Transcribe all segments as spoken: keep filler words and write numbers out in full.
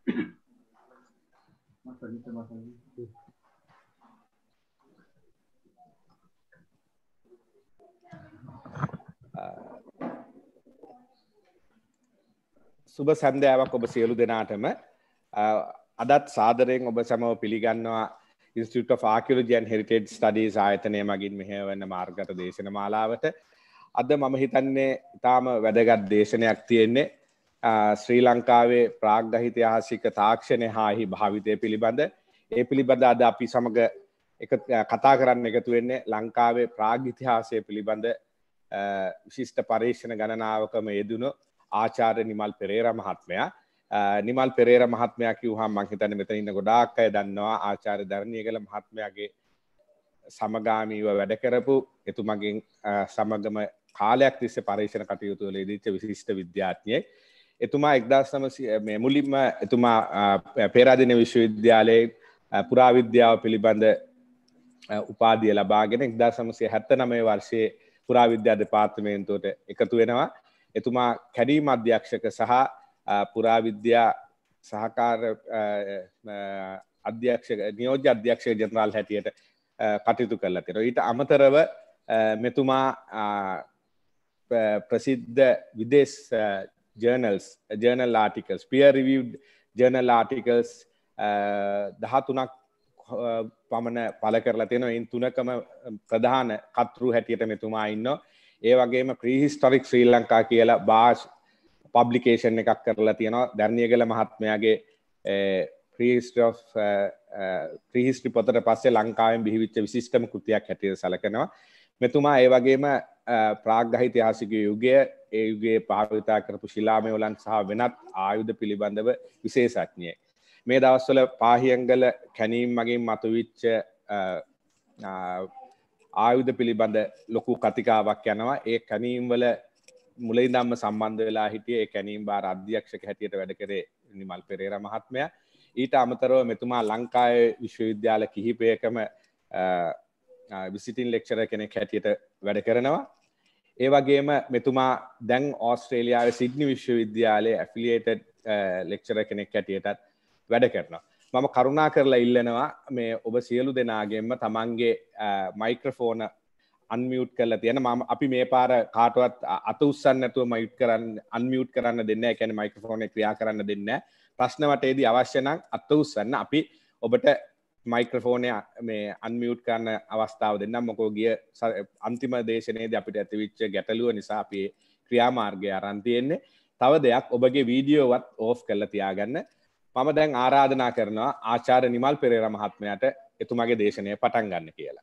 සුබ සන්ධ්‍යාවක් ඔබ සියලු දෙනාටම අදත් සාදරයෙන් ඔබ සමව පිළිගන්නවා Institute of Archaeology and Heritage Studies ආයතනය මගින් මෙහෙයවන මාර්ගගත දේශන මාලාවට. අද මම හිතන්නේ ඉතාම වැදගත් දේශනයක් තියෙන්නේ ශ්‍රී ලංකාවේ ප්‍රාග්ධිතිහාසික තාක්ෂණය හා එහි භාවිතය පිළිබඳ. ඒ පිළිබඳ අද අපි සමග එක කතා කරන්න එකතු වෙන්නේ ලංකාවේ ප්‍රාග්ධිතිහාසය පිළිබඳ විශිෂ්ට පරීක්ෂණ ගණනාවකම යෙදුණු ආචාර්ය නිමල් පෙරේරා මහත්මයා. නිමල් පෙරේරා මහත්මයා කිව්වහම මම හිතන්නේ මෙතන ඉන්න ගොඩාක් අය දන්නවා ආචාර්ය ධර්ණියගල මහත්මයාගේ සමගාමීව වැඩ කරපු එතුමගෙන් සමගම කාලයක් තිස්සේ පරීක්ෂණ කටයුතු වල යෙදිච්ච විශිෂ්ට විද්‍යාඥයෙක්. එතුමා එක්දාස් නවසිය මේ මුලින්ම එතුමා පේරාදෙණිය විශ්වවිද්‍යාලයේ පුරාවිද්‍යාව පිළිබඳ උපාධිය ලබාගෙන එක්දාස් නවසිය හැත්තෑ නවය වර්ෂයේ පුරාවිද්‍යා දෙපාර්තමේන්තුවට එකතු වෙනවා. එතුමා කැඩීම් අධ්‍යක්ෂක සහ පුරාවිද්‍යා සහකාර අධ්‍යක්ෂක නියෝජ්‍ය අධ්‍යක්ෂක ජනරාල් හැටියට කටයුතු කරලා තියෙනවා. ඊට අමතරව මෙතුමා ප්‍රසිද්ධ විදේශ journals journal articles peer reviewed journal articles දහතුනක් පමණ පළ කරලා තියෙනවා. ඉන් තුනකම ප්‍රධාන කර්තෘ හැටියට මෙතුමා ඉන්නවා. ඒ වගේම prehistoric ශ්‍රී ලංකා කියලා බාස් පබ්ලිකේෂන් එකක් කරලා තියෙනවා. ධර්ණියගල මහත්මයාගේ prehistory of prehistory පොතට පස්සේ ලංකාවෙන් බිහිවිච්ච විශිෂ්ටම කෘතියක් හැටියට සැලකනවා. මෙතුමා ඒ වගේම ප්‍රාග්ධිතිහාසික යුගය, ඒ යුගයේ භාවිතා කරපු ශිලාමය වලන් සහ වෙනත් ආයුධ පිළිබඳව විශේෂඥයෙක්. මේ දවස්වල පාහියන්ගල කැණීම් මගින් මතුවෙච්ච ආයුධ පිළිබඳ ලොකු කතිකාවක් යනවා. ඒ කැණීම් වල මුලින්දම්ම සම්බන්ධ වෙලා හිටියේ ඒ කැණීම් බාර අධ්‍යක්ෂක හැටියට වැඩ කරේ නිමල් පෙරේරා මහත්මයා. ඊට අමතරව මෙතුමා ලංකාවේ විශ්වවිද්‍යාල කිහිපයකම විසිටින් ලෙක්චරර් කෙනෙක් හැටියට වැඩ කරනවා. ඒ වගේම මෙතුමා දැන් ඕස්ට්‍රේලියාවේ සිඩ්නි විශ්වවිද්‍යාලයේ ඇෆිලියේටඩ් ලෙක්චරර් කෙනෙක් හැටියටත් වැඩ කරනවා. මම කරුණා කරලා ඉල්ලනවා මේ ඔබ සියලු දෙනාගෙන්ම තමන්ගේ මයික්‍රොෆෝන අන්මියුට් කරලා තියෙන. මම අපි මේ පාර කාටවත් අත උස්සන්න නැතුව මයිට් කරන්න අන්මියුට් කරන්න දෙන්නේ නැහැ. ඒ කියන්නේ මයික්‍රොෆෝන් එක ක්‍රියා කරන්න දෙන්නේ නැහැ. ප්‍රශ්න වටේදී අවශ්‍ය නම් අත උස්සන්න. අපි ඔබට මයික්‍රොෆෝනය මේ අන්මියුට් කරන්න අවස්ථාව දෙන්නම්. මොකෝ ගිය අන්තිම දේශනයේදී අපිට ඇතිවෙච්ච ගැටලුව නිසා අපි ක්‍රියාමාර්ගය අරන් තියෙන්නේ. තව දෙයක් ඔබගේ වීඩියෝවත් ඕෆ් කරලා තියාගන්න. මම දැන් ආරාධනා කරනවා ආචාර්ය නිමල් පෙරේරා මහත්මයාට එතුමාගේ දේශනය පටන් ගන්න කියලා.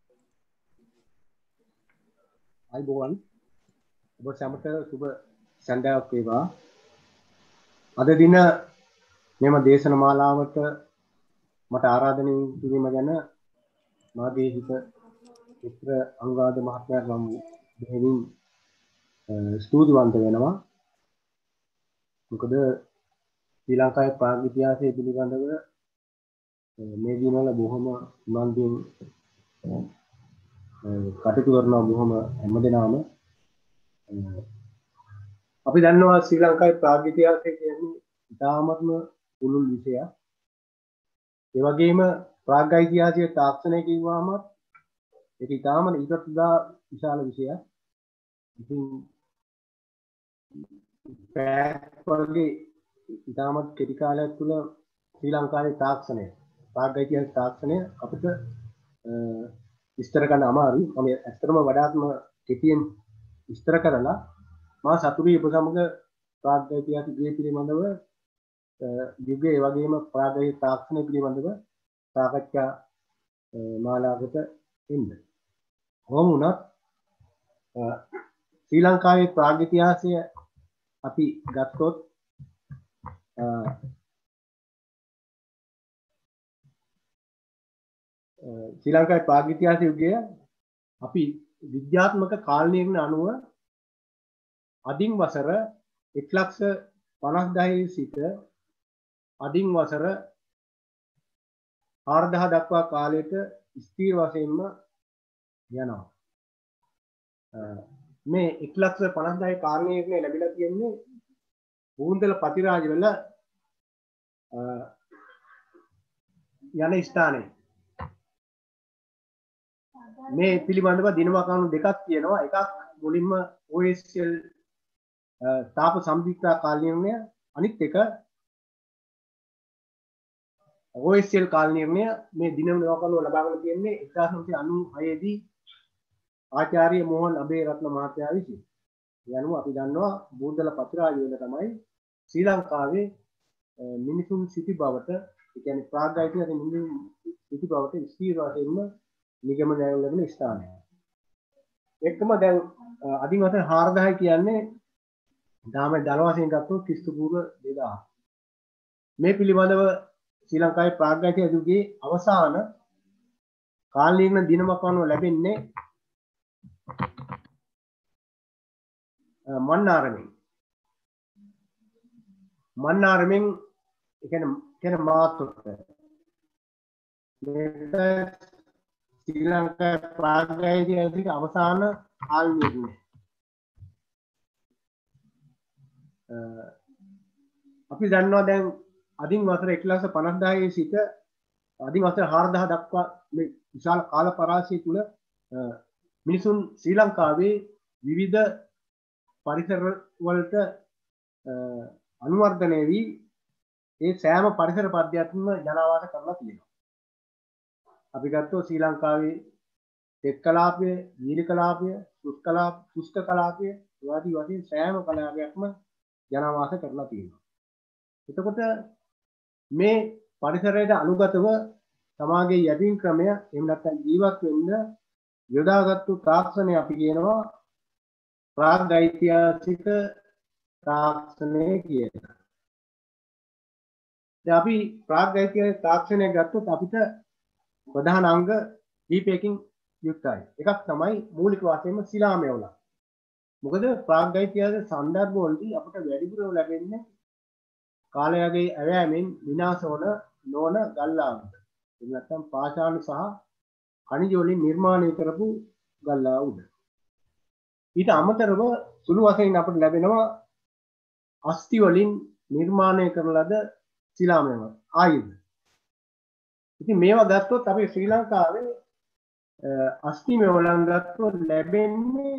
අයිබෝවන් ඔබ සැමට සුබ සන්ධ්‍යාවක් වේවා. අද දින මෙම දේශන මාලාවට මට ආරාධනය කිරීම ගැන මාගේ හිත මිත්‍ර අනුරාධ මහත්මයාට මම දෙහිමින් ස්තුතිවන්ත වෙනවා. මොකද ශ්‍රී ලංකාවේ ප්‍රාග් ඉතිහාසය පිළිබඳව මේ දිනවල බොහොම උනන්දුවෙන් කටයුතු කරනවා බොහොම හැමදෙනාම. අපි දන්නවා ශ්‍රී ලංකාවේ ප්‍රාග් ඉතිහාසය කියන්නේ ඉතාමත්ම පුළුල් විෂයක්. ඒ වගේම ප්‍රාග් ඉතිහාසයේ තාක්ෂණය කියවම ඒක ඉතාම ඊටත් වඩා විශාල විෂයක්. ඉතින් පැවගේ ඉතාමත් කෙටි කාලයක් තුළ ශ්‍රී ලංකාවේ තාක්ෂණය ප්‍රාග් ඉතිහාස තාක්ෂණය අපිට විස්තර කරන්න අමාරුයි. මම ඇත්තටම වඩාත්ම කෙටියෙන් විස්තර කරලා මා සතුටුයි ඔබ සමග ප්‍රාග් ඉතිහාස ඉතිහාස පිළිබඳව යුගයේ ඒ වගේම ප්‍රාග් තාක්ෂණය පිළිබඳව සාකච්ඡා මාලාවකට එන්න. කොහොම වුණත් ශ්‍රී ලංකාවේ ප්‍රාග් ඉතිහාසය අපි ගත්තොත් ශ්‍රී ලංකාවේ ප්‍රාග් ඉතිහාස යුගය අපි විද්‍යාත්මක කාල නිර්ණය අනුව අදින් වසර එක ලක්ෂ පනස් දහයේ සිට අදින් වසර හාරදහ දක්වා කාලයට ස්ථීර වශයෙන්ම යනවා. මේ එක ලක්ෂ පනස් දහයේ කාල නිර්ණය ලැබිලා තියෙන්නේ බූන්දල පතිරාජ වල යන ස්ථානයේ මේ පිළිබඳව දිනම කරුණු දෙකක් තියෙනවා. එකක් මුලින්ම O S L තාප සම්දිස්ථා කාල නිර්ණය, අනිත් එක O S L කාල නිර්ණය. මේ දිනම කරුණු ලබාගෙන තියෙන්නේ එක්දාස් නවසිය අනූහය දී ආචාර්ය මෝහන් අබේරත්න මහත්තයා විසින්. යනුව අපි දන්නවා බූදල පතිරාජ වල තමයි ශ්‍රී ලංකාවේ මිනිසුන් සිටි බවට, ඒ කියන්නේ ප්‍රාග්ධයිතික මිනිසුන් සිටි බවට ස්ථීර වශයෙන්ම නිගමනය ලැබෙන ස්ථානය. එක්කම දැන් අදින් වශයෙන් හාරදාහය කියන්නේ දාම දල වශයෙන් ගත්තොත් ක්‍රිස්තු පූර්ව දෙදාහ. මේ පිළිබඳව ශ්‍රී ලංකාවේ ප්‍රාග්ධයිතික යුගයේ අවසාන කාල නිර්ණය දිනමක් අනුව ලැබෙන්නේ මන්නාරමෙන්. මන්නාරමෙන් ඒ කියන්නේ කියන මාතෘක මේක ශ්‍රී ලංකා ප්‍රාග්ධයිතික අවසාන කාල නිර්ණය. අපි දන්නවා දැන් අදින් වසර එක්දාස් පනස් සිට අදින් වසර හාරදාහ දක්වා මේ විශාල කාල පරාසය තුල මිනිසුන් ශ්‍රී ලංකාවේ විවිධ පරිසර වලට අනුවර්ධනය වී ඒ සෑම පරිසර පද්ධතියක්ම ජනාවාස කරලා තියෙනවා. අපි ගත්තොත් ශ්‍රී ලංකාවේ තෙත් කලාපය, වීලි කලාපය, සුස්ක කලාප, සුස්ක කලාපය ආදී වශයෙන් සෑම කලාපයක්ම ජනාවාස කරලා තියෙනවා. එතකොට මේ පරිසරයට අනුගතව සමාජයේ යැපීම් ක්‍රමය එහෙම නැත්නම් ජීවත් වෙන්න යොදාගත්තු තාක්ෂණය අපි කියනවා ප්‍රාග්ධයිතිහාසික තාක්ෂණය කියලා. දැන් අපි ප්‍රාග්ධයිතිහාසික තාක්ෂණය ගත්තොත් අපිට ප්‍රධාන අංග කීපයකින් යුක්තයි. එකක් තමයි මූලික වශයෙන්ම ශිලා මෙවලම්. මොකද ප්‍රාග්ධයිතිහාසික සන්දර්භ වලදී අපිට වැඩිපුරම ලැබෙන්නේ කාලයගේ ඇවෑමෙන් විනාශ වන නොවන ගල් ආවුද. එහෙම නැත්නම් පාෂාණ සහ khනිජ වලින් නිර්මාණය කරපු ගල් ආවුද. ඊට අමතරව සුළු වශයෙන් අපිට ලැබෙනවා අස්ථි වලින් නිර්මාණය කරන ලද ශිලා මෙවලම් ආයුධ. ඉතින් මේවා ගත්තොත් අපි ශ්‍රී ලංකාවේ අස්ථි මෙවලම් ගත්තොත් ලැබෙන්නේ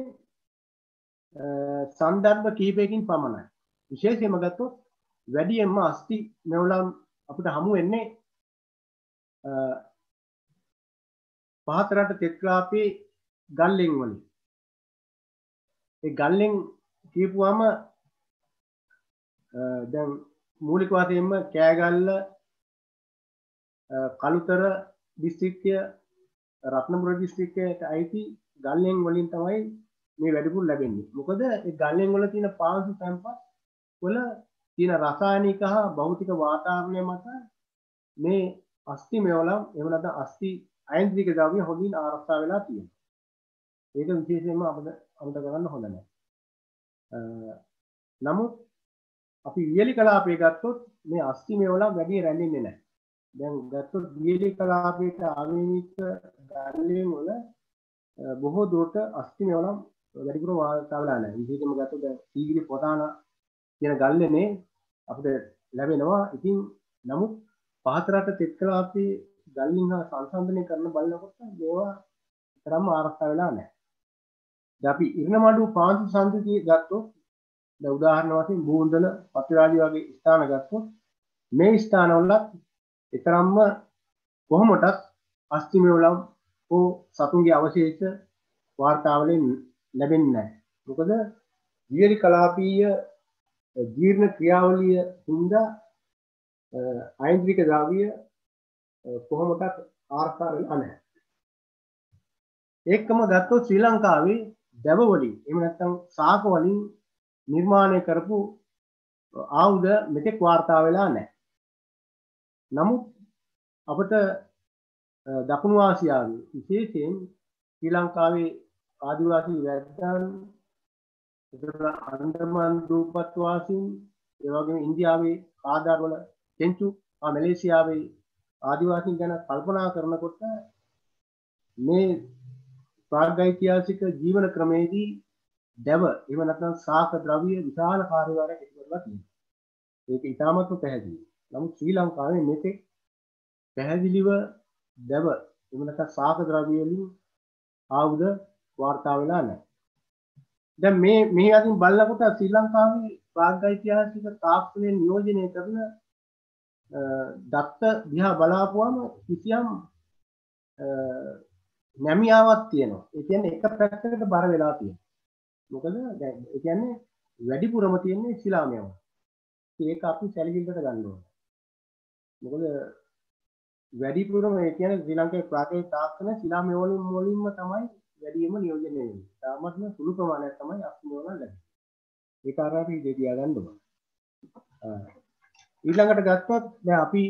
සන්දර්භ කිහිපයකින් පමණයි. විශේෂයෙන්ම ගත්තොත් වැඩියෙන්ම අස්ථි මෙවලම් අපිට හමු වෙන්නේ පහත රට තෙත් කලාපයේ ගල්ලෙන් වලින්. ඒ ගල්ලෙන් කියපුවාම දැන් මූලික වශයෙන්ම කෑගල්ල, කළුතර දිස්ත්‍රික්කය, රත්නපුර දිස්ත්‍රික්කයට අයිති ගල්ලෙන් වලින් තමයි මේ වැඩිපුර ලැබෙන්නේ. මොකද ඒ ගල්ලෙන් වල තියෙන පාංශු සම්පත් වල තියෙන රසායනික හා භෞතික වාතාවරණය මත මේ අස්ථි මෙවලම් එහෙම නැත්නම් අස්ථි අයන්ත්‍රික ද්‍රව්‍ය හොඳින් ආරක්ෂා වෙලා තියෙනවා. ඒක විශේෂයෙන්ම අපිට අමතක කරන්න හොඳ නැහැ. නමුත් අපි වියලි කලාපය ගත්තොත් මේ අස්ථි මෙවලම් වැඩි රැඳෙන්නේ නැහැ. දැන් ගත්තොත් වියලි කලාපයට ආවේනික ගල්ලෙන් වල බොහෝ දුරට අස්ථි මෙවලම් වැඩිපුර වාර්තා වෙලා නැහැ. විශේෂයෙන්ම ගත්තොත් දැන් සීගිරි පොතාන කියන ගල්ලනේ අපිට ලැබෙනවා. ඉතින් නමුත් පහත රට තෙත් කලාපයේ ගල්ලින් හා සංසන්දනය කරන බලනකොට මේවා තරම් ආරක්ෂා වෙලා නැහැ. දැන් අපි ඉරණමඩු පාංශු සංස්කෘතිය ගත්තොත් දැන් උදාහරණ වශයෙන් බූන්දල, පතිරාජ වගේ ස්ථාන ගත්තොත් මේ ස්ථානවලත් ඊතරම්ම කොහොමදත් අස්ථි මෙවලම් හෝ සතුන්ගේ අවශේෂ වාර්තාවලින් ලැබෙන්නේ නැහැ. මොකද වියලි කලාපීය ජීර්ණ ක්‍රියාවලිය හින්දා අයන්ත්‍රික ද්‍රව්‍ය කොහොමදත් ආරක්ෂා වෙලා නැහැ. ඒකම ගත්තොත් ශ්‍රී ලංකාවේ දැව වලින් එහෙම නැත්නම් සාක වලින් නිර්මාණය කරපු ආයුධ මෙතෙක් වාර්තා වෙලා නැහැ. නමුත් අපිට දකුණු ආසියාවේ විශේෂයෙන් ශ්‍රී ලංකාවේ ආදිවාසී වැද්දන්, අන්දමාන් දූපත් වාසීන්, ඒ වගේම ඉන්දියාවේ ආධාර වල චෙන්චු, මැලේසියාවේ ආදිවාසීන් ගැන කල්පනා කරනකොට මේ ප්‍රාග්ධයිතිහාසික ජීවන ක්‍රමයේදී දැව එහෙම නැත්නම් සාක ද්‍රව්‍ය විශාල කාර්යභාරයක් ඉටු කරලා තියෙනවා. ඒක ඉතාමත්ම පැහැදිලි. නමුත් ශ්‍රී ලංකාවේ මෙතෙක් පැහැදිලිව දැව එහෙම නැත්නම් සාක ද්‍රව්‍ය වලින් ආයුධ වාර්තා වෙලා නැහැ. දැන් මේ මේ අතින් බලනකොට ශ්‍රී ලංකාවේ ප්‍රාග්ෛතිහාසික තාක්ෂණය නියෝජනය කරන දත්ත දිහා බලාපුවම කිසියම් නැමියාවක් තියෙනවා. ඒ කියන්නේ එක පැත්තකට බර වෙලා තියෙනවා. මොකද දැන් ඒ කියන්නේ වැඩිපුරම තියෙන්නේ ශිලාමයම. ඒක අපි සැලකිල්ලට ගන්න ඕනේ. මොකද වැඩිපුරම ඒ කියන්නේ ශ්‍රී ලංකාවේ ප්‍රාග්ධානික තාක්ෂණ ශිලාමය වලින් වලින්ම තමයි වැඩිම නියෝජනය වෙන්නේ. තාමත්ම සුළු ප්‍රමාණයක් තමයි අස්මිය වල ලැබෙන්නේ. ඒ කාරණා අපි ඉතින් තියා ගන්න ඕනේ. ඊළඟට ගත්තොත් දැන් අපි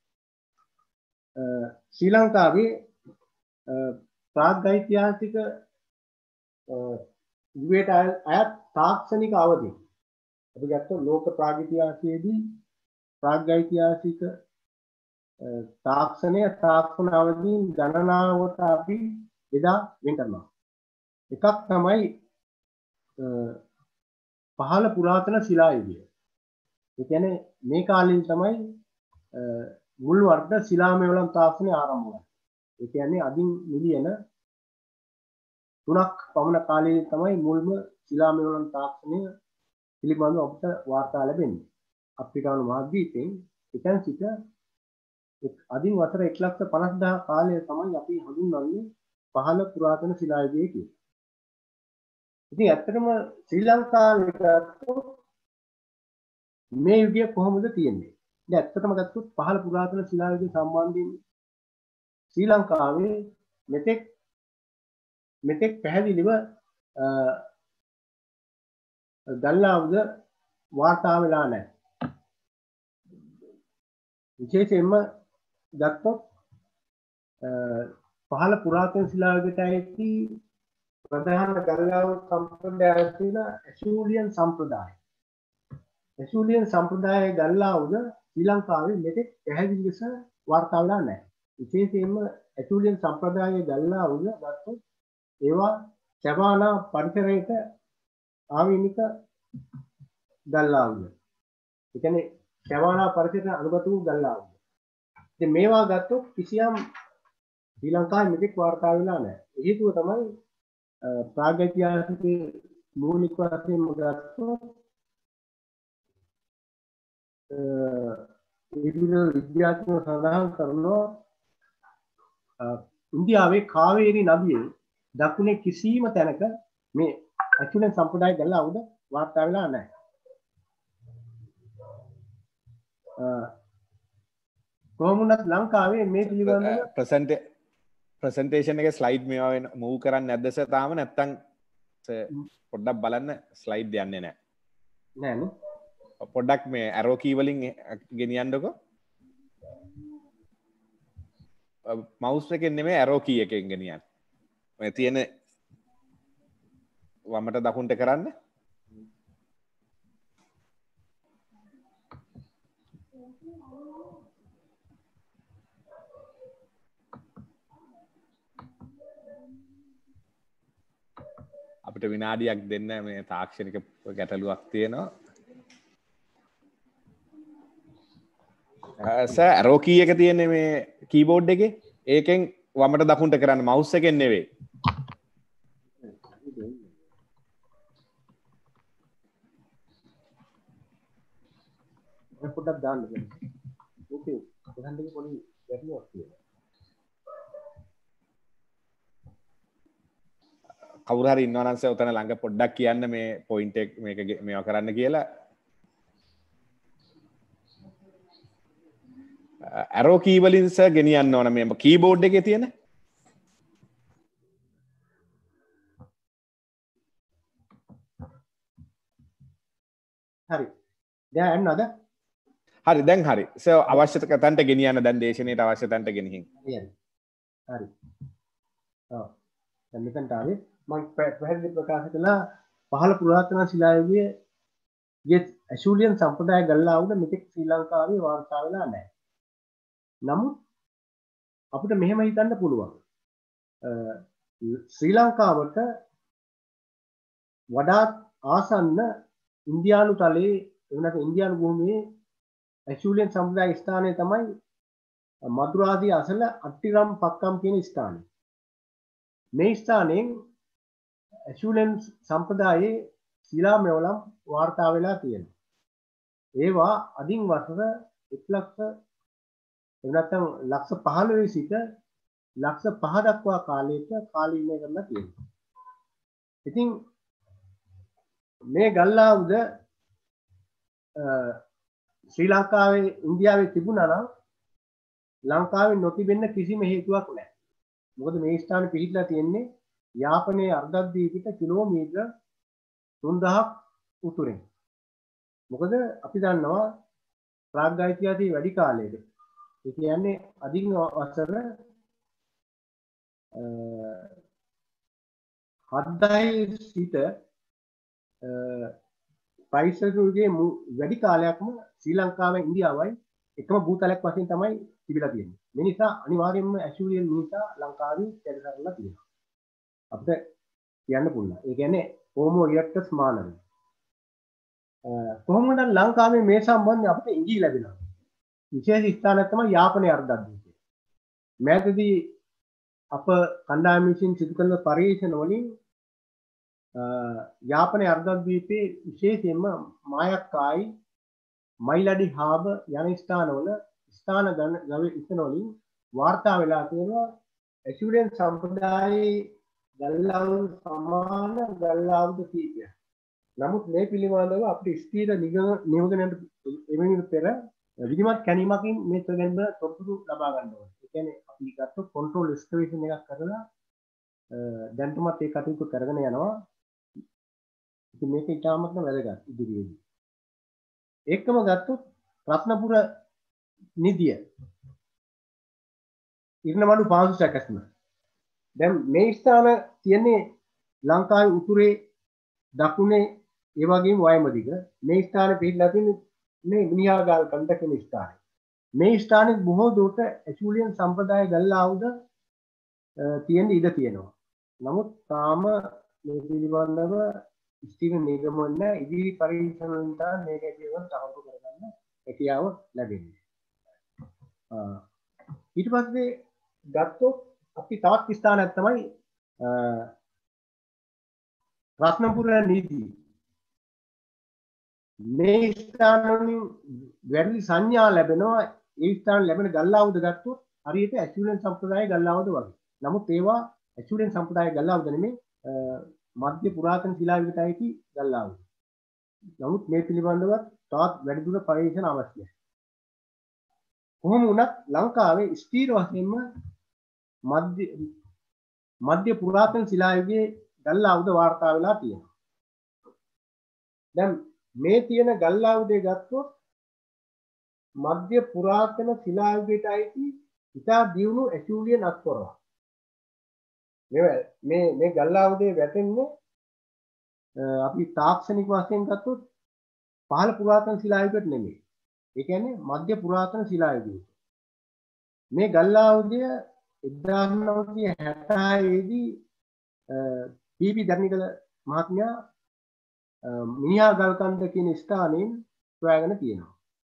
ශ්‍රී ලංකාවේ ප්‍රාග්ඓතිහාසික යුගයට අයත් තාක්ෂණික අවධි අපි ගත්තොත් ලෝක ප්‍රාග්ෛතිහාසයේදී ප්‍රාග්ඓතිහාසික තාක්ෂණය තාක්ෂණ අවධීන් ගණනාවට අපි බෙදා වෙන් කරනවා. එකක් තමයි පහළ පුරාතන ශිලා යුගය. ඒ කියන්නේ මේ කාලෙන් තමයි මුල් වර්ග ශිලාමය වලින් තාක්ෂණය ආරම්භ වුණා. ඒ කියන්නේ අදින් මිලියන තුනක් පමණ කාලයේ තමයි මුල්ම ශිලාමය වලින් තාක්ෂණය පිළිබඳව අපට වාර්තා ලැබෙන්නේ. අප්‍රිකානු මහද්වීපයෙන් එතන සිට අදින් වසර එක ලක්ෂ පනස් දහසක් කාලය තමයි අපි හඳුන්වන්නේ පහළ පුරාතන ශිලා යුගය කියලා. ඉතින් ඇත්තටම ශ්‍රී ලංකාවේ ගත්තොත් මේ යුගය කොහොමද තියෙන්නේ? දැන් ඇත්තටම ගත්තොත් පහළ පුරාතන ශිලා යුගය සම්බන්ධයෙන් ශ්‍රී ලංකාවේ මෙතෙක් මෙතෙක් පැහැදිලිව ගල්ලාවුද වාර්තා වෙලා නැහැ. විශේෂයෙන්ම ගත්තොත් පහළ පුරාතන ශිලා යුගයට ඇති ප්‍රධාන ගල්ලාවු සම්ප්‍රදාය තියෙන ඇෂූලියන් සම්ප්‍රදාය. ඇෂූලියන් සම්ප්‍රදායේ ගල්ලාවුද ශ්‍රී ලංකාවේ මෙතෙක් පැහැදිලි ලෙස වාර්තා වෙලා නැහැ. විශේෂයෙන්ම ඇෂූලියන් සම්ප්‍රදායේ ගල්ලාවුද ගත්තොත් ඒවා සැවානා පරිසරයට ආවේනික ගල්ලාවුද. ඒ කියන්නේ සැවානා පරිසරයට අනුගත වූ ගල්ලාවුද. ඉතින් මේවා ගත්තොත් කිසියම් ශ්‍රී ලංකාවේ මෙතෙක් වාර්තා වෙලා නැහැ. හේතුව තමයි ප්‍රාග්ෛතිහාසික මූලික වශයෙන් ගත්තොත් ඉදිරිය විද්‍යාඥයෝ සඳහන් කරනවා ඉන්දියාවේ කාවේරි නදියේ දකුණේ කිසිම තැනක මේ ඇෂූලියන් සම්ප්‍රදාය ගල්ලාවුද වාර්තා වෙලා නැහැ. කොහොමුණත් ලංකාවේ මේ පිළිබඳව ප්‍රසන්ට් ප්‍රසන්ටේෂන් එක ස්ලයිඩ් මේවා වෙන මූව් කරන්න නැද්ද සර් තාම නැත්තම් පොඩ්ඩක් බලන්න ස්ලයිඩ් යන්නේ නැහැ. නෑ නේ. පොඩ්ඩක් මේ ඇරෝ කී වලින් ගෙනියන්නකො. මවුස් එකෙන් නෙමෙයි ඇරෝ කී එකෙන් ගෙනියන්න. ඔය තියෙන වමට දකුණට කරන්න. අපිට විනාඩියක් දෙන්න මේ තාක්ෂණික ගැටලුවක් තියෙනවා. සර් ඇරෝ කී එක තියෙන්නේ මේ කීබෝඩ් එකේ. ඒකෙන් වමට දකුණට කරන්න මවුස් එකෙන් නෙවෙයි. පොඩ්ඩක් දාන්න. ඕකේ. කොහෙන්ද පොඩි ගැටලුවක් තියෙනවා. කවුරු හරි ඉන්නවා නම් සර් උතන ළඟ පොඩ්ඩක් කියන්න මේ පොයින්ට් එක මේක මේවා කරන්න කියලා. ඇරෝ කී වලින් සර් ගෙනියන්න ඕන මේ කීබෝඩ් එකේ තියෙන. හරි. දැන් යන්නද? හරි දැන් හරි. සර් අවශ්‍ය තැනට ගෙනියන්න දැන් දේශනයට අවශ්‍ය තැනට ගෙනිහින්. හරි. හරි. ඔව්. දැන් මෙතනට ආවේ මම පැහැදිලි ප්‍රකාශ කළා පහළ පුරාතන ශිලා යුගයේ යේ ඇෂූලියන් සම්ප්‍රදාය ගල්ලාවුද මෙතෙක් ශ්‍රී ලංකාවේ වාර්තා වෙලා නැහැ. නමුත් අපිට මෙහෙම හිතන්න පුළුවන්. ශ්‍රී ලංකාවට වඩාත් ආසන්න ඉන්දියානු තලයේ එවනත් ඉන්දියානු භූමියේ ඇෂූලියන් සම්ප්‍රදාය ස්ථානය තමයි මදුරාදී අසල අට්ටිරම් පක්කම් කියන ස්ථානය. මේ ස්ථානයෙන් ඇෂූලියන් සම්ප්‍රදායේ ශිලා මෙවලම් වාර්තා වෙලා තියෙනවා. ඒවා අදින් වසර එක් ලක්ෂ එනත්තම් ලක්ෂ පහළොව සිට ලක්ෂ පහ දක්වා කාලයක කාලීනය කරලා තියෙනවා. ඉතින් මේ ගල්ආවුද ශ්‍රී ලංකාවේ ඉන්දියාවේ තිබුණා නම් ලංකාවේ නොතිබෙන්න කිසිම හේතුවක් නැහැ. මොකද මේ ස්ථානේ පිහිටලා තියෙන්නේ යාපනයේ අර්ධද්වීපිත කිලෝමීටර තුන්දහක් උතුරෙන්. මොකද අපි දන්නවා ප්‍රාග්ධෛතිහාසික වැඩි කාලයක ඒ කියන්නේ අධික වසර හත්දාහේ සිට පයිසරුගේ වැඩි කාලයක්ම ශ්‍රී ලංකාවයි ඉන්දියාවයි එකම භූතලයක් වශයෙන් තමයි තිබිලා තියෙන්නේ. මේ නිසා අනිවාර්යයෙන්ම ඇෂූලියන් මිනිසා ලංකාවේ වැඩ කරලා තියෙනවා. අපිට කියන්න පුළුවන්. ඒ කියන්නේ හෝමෝ ඉරෙක්ටස් මානව. කොහොමද ලංකාවේ මේ සම්බන්ධයෙන් අපිට ඉඟි ලැබෙනවා. විශේෂ ස්ථානයක් තමයි යාපනයේ අර්ධද්වීපය. මෑතදී අප කණ්ඩායම විසින් සිදු කළ පරීක්ෂණ වලින් යාපනයේ අර්ධද්වීපයේ විශේෂයෙන්ම මායක්කායි මයිලඩි හාබ යන ස්ථානවල ස්ථාන ගවේෂණ වලින් වාර්තා වෙලා තියෙනවා ඇෂූලියන් සම්ප්‍රදායේ ගල්ආවුද සමාන ගල්ආවුද කීපයක්. නමුත් මේ පිළිබඳව අපිට ස්ථීර නිගමනයකට එවෙනුට පෙර විධිමත් කැණීමකින් මේ තොරතුරු තොරතුරු ලබා ගන්න ඕනේ. ඒ කියන්නේ අපි ගත්තොත් කන්ට්‍රෝල් එස්ටිමේෂන් එකක් කරලා දැන්ටමත් ඒ කටයුතු කරගෙන යනවා. ඉතින් මේක ඉතාමත්ම වැදගත් ඉදිරියේදී. ඒකම ගත්තොත් රත්නපුර නිධිය ඉරණමඩු පාසු සැකස්ම. දැන් මේ ස්ථාන තියෙන්නේ ලංකාවේ උතුරේ දකුණේ ඒ වගේම වයමදිග. මේ ස්ථානේ පිහිටලා තියෙන්නේ මේ මිනිහාගල් කන්ද කියන ස්ථානේ. මේ ස්ථානේ බොහෝ දුරට ඇෂූලියන් සම්ප්‍රදාය ගල්ආවුද තියෙන ඉඩ තියෙනවා. නමුත් තාම මේ පිළිබඳව ස්ථිර නිගමන ඉදිරි පරීක්ෂණ වලින් තමයි මේක පිළිබඳව තහවුරු කරගන්න හැකියාව ලැබෙන්නේ. ඊට පස්සේ ගත්තොත් අපි තවත් ස්ථානයක් තමයි රත්නපුර නීති. මේ ස්ථානවලින් වැඩි සංඥා ලැබෙනවා. ඒ ස්ථාන ලැබෙන ගල්ආවුද ගත්තොත් හරියට ඇෂූලියන් සම්ප්‍රදායේ ගල්ආවුද වගේ. නමුත් ඒවා ඇෂූලියන් සම්ප්‍රදායේ ගල්ආවුද නෙමෙයි මධ්‍ය පුරාතන ශිලා යුගයට අයිති ගල්ආවුද. නමුත් මේ පිළිබඳව තවත් වැඩිදුර පරීක්ෂණ අවශ්‍යයි. කොහොම වුණත් ලංකාවේ ස්ථීර වශයෙන්ම මධ්‍ය මධ්‍ය පුරාතන ශිලා යුගයේ ගල්ආවුද වාර්තා වෙලා තියෙනවා. දැන් මේ තියෙන ගල්ආවුදේ ගත්තොත් මධ්‍ය පුරාතන ශිලා යුගයට අයිති ඉතා දියුණු ඇෂූලියන් අත්පොරවක්. මේ මේ මේ ගල්ආවුදේ වැටෙන්නේ අපි තාක්ෂණික වශයෙන් ගත්තොත් පහළ පුරාතන ශිලා යුගයට නෙමෙයි. ඒ කියන්නේ මධ්‍ය පුරාතන ශිලා යුගයට. මේ ගල්ආවුදය එක්දාස් නවසිය හැත්තෑ දී පී.බී. ධර්මිකල මහත්මයා මිනිහාගල් කන්ද කියන ස්ථානයෙන් සොයාගෙන තියෙනවා.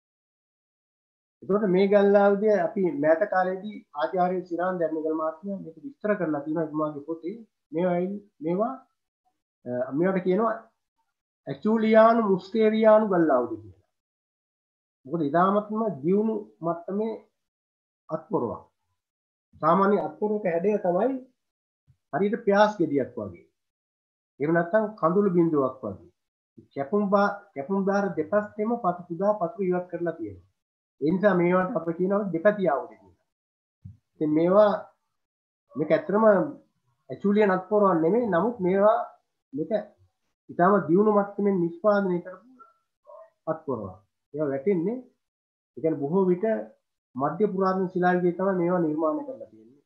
එතකොට මේ ගල්ආවුදය අපි මෑත කාලේදී ආචාර්ය සිරාන් ධර්මිකල මහත්මයා මේක විස්තර කරලා තියෙනවා එතුමාගේ පොතේ. මේවා මේවා මේවට කියනවා ඇෂූලියානු මුස්ටේරියානු ගල්ආවුද කියලා. මොකද ඉදාමත්ම දියුණු මට්ටමේ අත්පොරවක්. සාමාන්‍ය අත්පොරක හැඩය තමයි හරියට ප්යාස් ගෙඩියක් වගේ. එහෙම නැත්නම් කඳුළු බිඳුවක් වගේ. කැපුම් බා කැපුම් බාර දෙපැත්තෙම පතු පුදා පතු ඉවත් කරලා තියෙනවා. ඒ නිසා මේවට අප කියනවා දෙපැති ආවුද කියලා. ඉතින් මේවා මේක ඇත්තටම ඇෂූලියන් අත්පොරවක් නෙමෙයි. නමුත් මේවා මේක ඊටම දියුණු මට්ටමින් නිෂ්පාදනය කරපු අත්පොරවක්. ඒවා වැටෙන්නේ ඒ කියන්නේ බොහෝ විට මධ්‍ය පුරාතන ශිලා යුගයේ තමයි මේවා නිර්මාණය කරලා තියෙන්නේ.